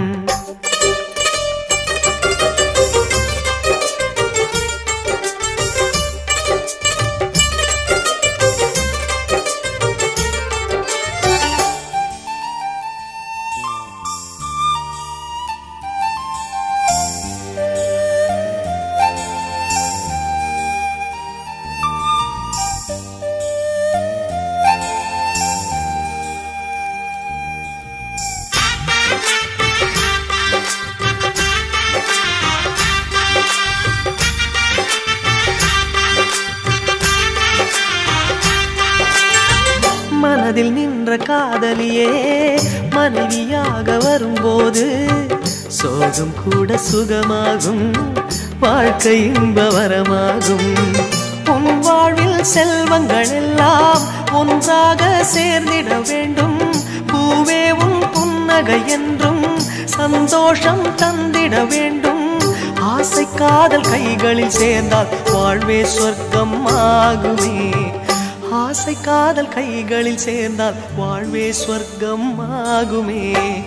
மனதில் நின்ற காதலியே மனைவியாக வரும்போது சோகம் கூட சுகமாகும், வாழ்க்கை இன்பவரமாகும். உன் வாழ்வில் செல்வங்கள் எல்லாம் ஒன்றாக சேர்ந்திட வேண்டும். பூவே உன் புன்னகை என்றும் சந்தோஷம் தந்திட வேண்டும். ஆசை காதல் கைகளில் சேர்ந்தால் வாழ்வே சொர்க்கம் ஆகுமே. ஆசை காதல் கைகளில் சேர்ந்தால் வாழ்வே சொர்க்கம் ஆகுமே.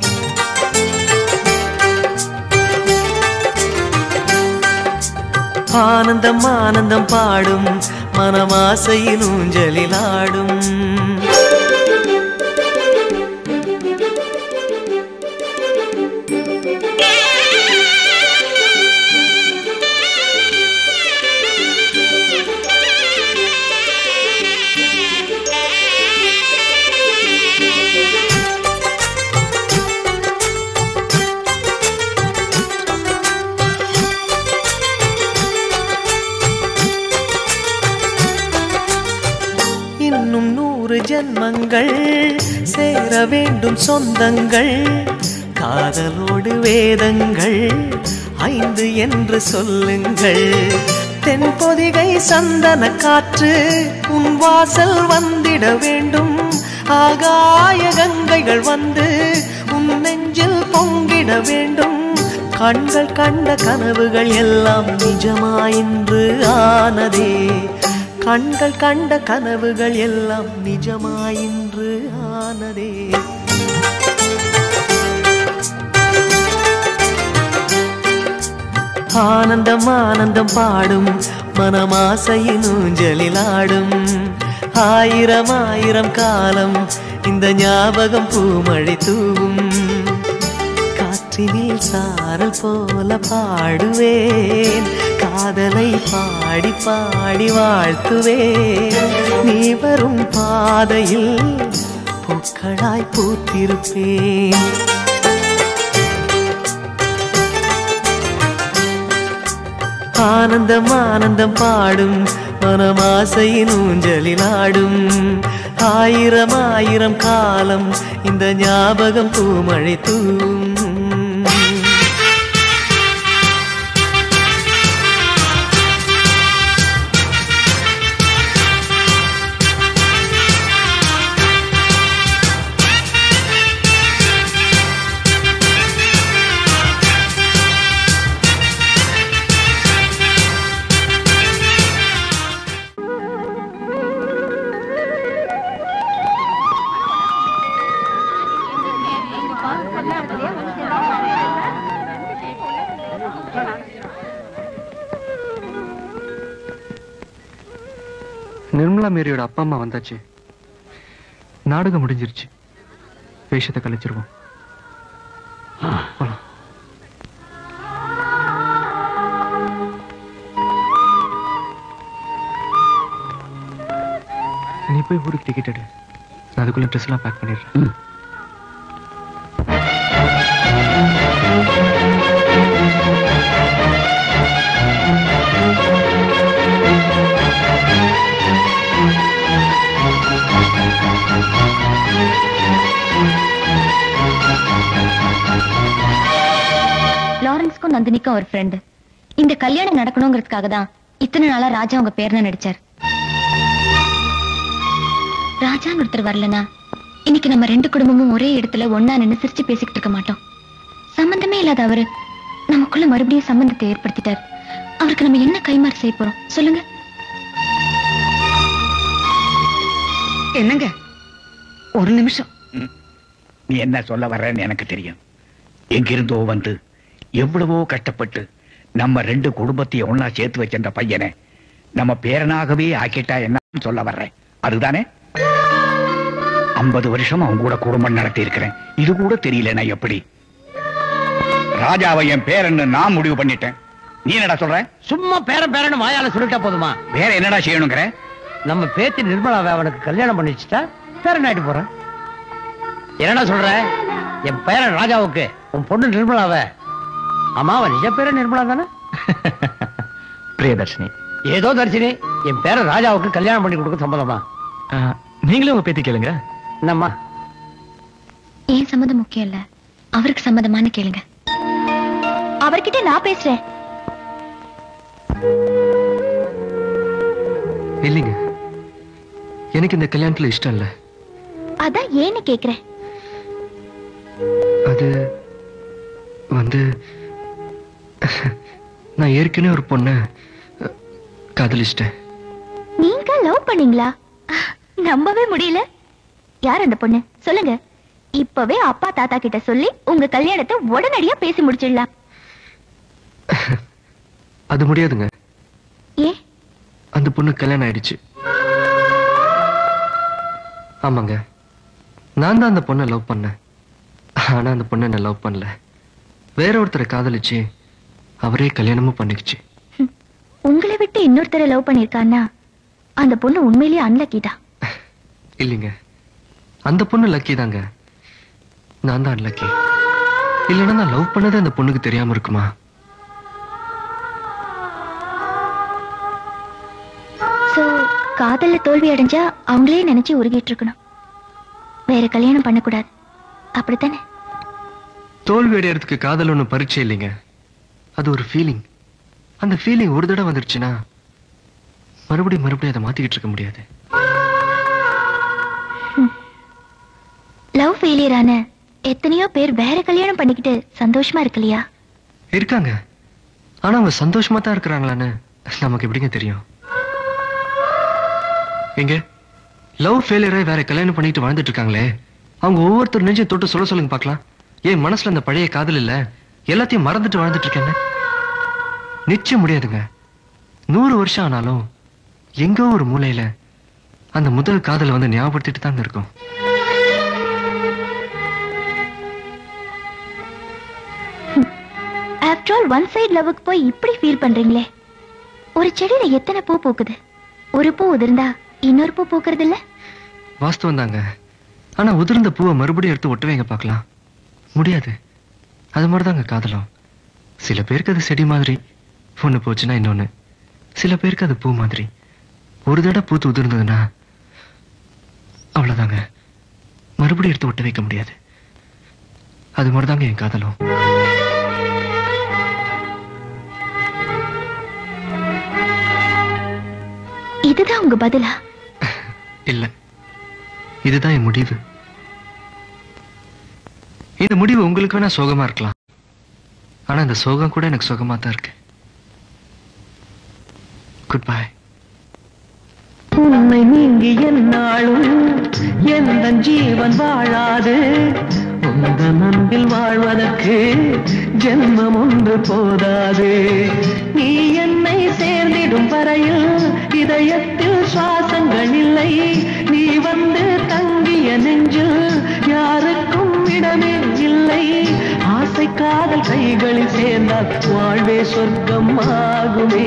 ஆனந்தம் ஆனந்தம் பாடும் மனமாசையின் ஊஞ்சலில் ஆடும். ஜன்மங்கள் சேர வேண்டும் சொந்தங்கள். காதலோடு வேதங்கள் 5 என்று சொல்லுங்கள். தென்பொதிகை சந்தன காற்று உன் வாசல் வந்திட வேண்டும். ஆகாய கங்கைகள் வந்து உன் நெஞ்சில் பொங்கிட வேண்டும். கண்கள் கண்ட கனவுகள் எல்லாம் நிஜமாயின்று ஆனதே. கண்கள் கண்ட கனவுகள் எல்லாம் நிஜமாயின்று ஆனதே. ஆனந்தம் ஆனந்தம் பாடும் மனமாசையின் ஊஞ்சலில் ஆடும். ஆயிரம் ஆயிரம் காலம் இந்த ஞாபகம் பூமழை தூவும். காற்றினில் சாரல் போல பாடுவேன். காதலை பாடி பாடி வாழ்த்துவேன். நீ வரும் பாதையில் பூக்களாய் பூத்திருப்பேன். ஆனந்தம் ஆனந்தம் பாடும் மனமாசையின் ஊஞ்சலில் ஆடும். ஆயிரம் ஆயிரம் காலம் இந்த ஞாபகம் பூமழை தூவும். நிர்மலா மேரியோட அப்பா அம்மா வந்தாச்சு. நாடகம் முடிஞ்சிருச்சு. வேஷத்தை கழிச்சிருவோம். நீ போய் ஊருக்கு டிக்கெட் எடு. நான் அதுக்குள்ள ட்ரெஸ் எல்லாம் பேக் பண்ணிடுறேன். லாரன்ஸ்க்கும் நந்தினிக்கும் ஒரு ஃப்ரெண்டு. இந்த கல்யாணம் நடக்கணுங்கிறதுக்காக தான் இத்தனை நாளா ராஜா உங்க பேர்ல நடிச்சார். ராஜான்னு ஒருத்தர் வரலனா இன்னைக்கு நம்ம 2 குடும்பமும் ஒரே இடத்துல ஒன்னா நின்று சிரிச்சு பேசிக்கிட்டு இருக்க மாட்டோம். சம்பந்தமே இல்லாத அவரு நமக்குள்ள மறுபடியும் சம்பந்தத்தை ஏற்படுத்திட்டார். அவருக்கு நம்ம என்ன கைமாறு செய்ய போறோம் சொல்லுங்க? என்னங்க ஒரு நிமிஷம். நீ என்ன சொல்ல வர்றன்னு எனக்கு தெரியும். எங்கிருந்தோ வந்து எவ்வளவோ கஷ்டப்பட்டு நம்ம 2 குடும்பத்தையும் ஒன்னா சேர்த்து வச்சிருந்த பையனை நம்ம பேரனாகவே ஆக்கிட்டா என்ன சொல்ல வர்றேன், அதுதானே? 50 வருஷம் அவங்க கூட குடும்பம் நடத்தி இருக்கிறேன். இது கூட தெரியல நான் எப்படி? ராஜாவை என் பேரன்னு நான் முடிவு பண்ணிட்டேன். நீ என்னடா சொல்ற? சும்மா பேரன்னு வாயால சொல்லிட்டா போதுமா? வேற என்னடா செய்யணுங்கிற? நம்ம பேத்தி நிர்மலாவை அவனுக்கு கல்யாணம் பண்ணி வச்சுட்டா பேரன் ஆயிட்டு போறேன். என்னடா சொல்ற? என் பேரன் ராஜாவுக்கு உன் பொண்ணு நிர்மலாவை. ஆமா, அவன் நிஜ பேரன் நிர்மலா தானே? பிரியதர்ஷினி. ஏதோ தர்ஷினி. என் பேரன் ராஜாவுக்கு கல்யாணம் பண்ணி கொடுக்க சம்மதமா? நீங்களே உங்க பேத்தி கேளுங்க. என்னம்மா? ஏன் சம்மதம் முக்கியம் இல்ல, அவருக்கு சம்மதமானு கேளுங்க. அவர்கிட்ட நான் பேசுறேன். இல்லைங்க, எனக்கு இந்த கல்யாணத்துல இஷ்டம் இல்ல. அதான் ஏன்னு கேக்குறேன். அது வந்து நான் ஏற்கனவே ஒரு பொண்ணை காதலிச்சிட்டேன். நீங்க லவ் பண்ணீங்களா? நம்பவே முடியல. யார் அந்த பொண்ணு சொல்லுங்க. இப்பவே அப்பா தாத்தா கிட்ட சொல்லி உங்க கல்யாணத்தை உடனடியா பேசி முடிச்சிடலாம். அது முடியாதுங்க. ஏ? அந்த பொண்ணு கல்யாணம் ஆயிடுச்சு. ஆமாங்க, நான் தான் அந்த பொண்ணை லவ் பண்ணேன். ஆனா அந்த பொண்ணை என்ன லவ் பண்ணல. வேற ஒருத்தரை காதலிச்சு அவரே கல்யாணமும் பண்ணிக்குச்சு. உங்களை விட்டு இன்னொருத்தரை லவ் பண்ணிருக்கான்னா அந்த பொண்ணு உண்மையிலேயே அன்லக்கி தான். இல்லைங்க, அந்த பொண்ணு லக்கி தாங்க. நான் தான் அன்லக்கி. இல்லைன்னா நான் லவ் பண்ணது அந்த பொண்ணுக்கு தெரியாம இருக்குமா? காதல்ல தோல்வி அடைஞ்சா அவங்களே நினைச்சு உருகிட்டு இருக்கணும். வேற கல்யாணம் பண்ணக்கூடாது, அப்படித்தானே? தோல்வி அடையறதுக்கு காதல் ஒண்ணும் பரீட்சை இல்லைங்க. அது ஒரு ஃபீலிங். அந்த ஃபீலிங் ஒரு தடவை வந்துருச்சுன்னா மறுபடியும் அதை மாத்திக்கிட்டு இருக்க முடியாது. லவ் ஃபெயிலியர் ஆன எத்தனையோ பேர் வேற கல்யாணம் பண்ணிக்கிட்டு சந்தோஷமா இருக்கலையா? இருக்காங்க. ஆனா அவங்க சந்தோஷமா தான் இருக்கிறாங்களான்னு நமக்கு எப்படிங்க தெரியும்? எங்க லவ் ஃபெயிலியரை வேற கல்யாணம் பண்ணிட்டு வாழ்ந்துட்டு இருக்காங்களே, அவங்க ஒவ்வொருத்தர் நெஞ்சையும் தொட்டு சொல்ல சொல்லுங்க பார்க்கலாம். ஏன் மனசுல அந்த பழைய காதல் இல்ல, எல்லாத்தையும் மறந்துட்டு வாழ்ந்துட்டு இருக்கேன்னு? நிச்சயம் முடியாதுங்க. 100 வருஷம் ஆனாலும் எங்கோ ஒரு மூலையில அந்த முதல் காதலை வந்து ஞாபகப்படுத்திட்டு தாங்க இருக்கும். ஆஃப்டர் ஆல் ஒன் சைடு லவ்வுக்கு போய் இப்படி ஃபீல் பண்றீங்களே. ஒரு செடியில எத்தனை பூ பூக்குது, ஒரு பூ உதிர்ந்தா இன்னொரு பூ பூக்குறது இல்ல? வாஸ்தவம் தாங்க. ஆனா உதிர்ந்த பூவை மறுபடியும் எடுத்து ஒட்டவேங்க பார்க்கலாம், முடியாது. அது மாதிரிதாங்க காதலும். சில பேருக்கு அது செடி மாதிரி, ஒண்ணு போச்சுன்னா இன்னொன்னு. சில பேருக்கு அது பூ மாதிரி, ஒரு தடவை பூத்து உதிர்ந்ததுன்னா அவ்வளவுதாங்க, மறுபடியும் எடுத்து ஒட்ட வைக்க முடியாது. அது மாதிரிதாங்க என் காதலும். இதுதான் உங்க பதிலா? இல்ல, இதுதான் என் முடிவு. இந்த முடிவு உங்களுக்கு வேணா சோகமா இருக்கலாம், ஆனா இந்த சோகம் கூட எனக்கு சோகமா தான் இருக்கு. Good bye. உன்னை நீங்கி என்னாலும் எந்த ஜீவன் வாழாது. உந்த அன்பில் வாழ்வதற்கு ஜென்மம் ஒன்று போதாது. நீ என்னை சேர்ந்திடும் வரையில் இதயத்தில் சுவாசங்கள் இல்லை. நீ வந்து தங்கிய நெஞ்சில் யாருக்கும் இடமே இல்லை. ஆசை காதல் கைகளில் சேர்ந்தால் வாழ்வே சொர்க்கம் ஆகுமே.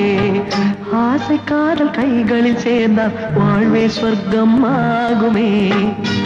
ஆசை காதல் கைகளில் சேர்ந்தால் வாழ்வே சொர்க்கம் ஆகுமே.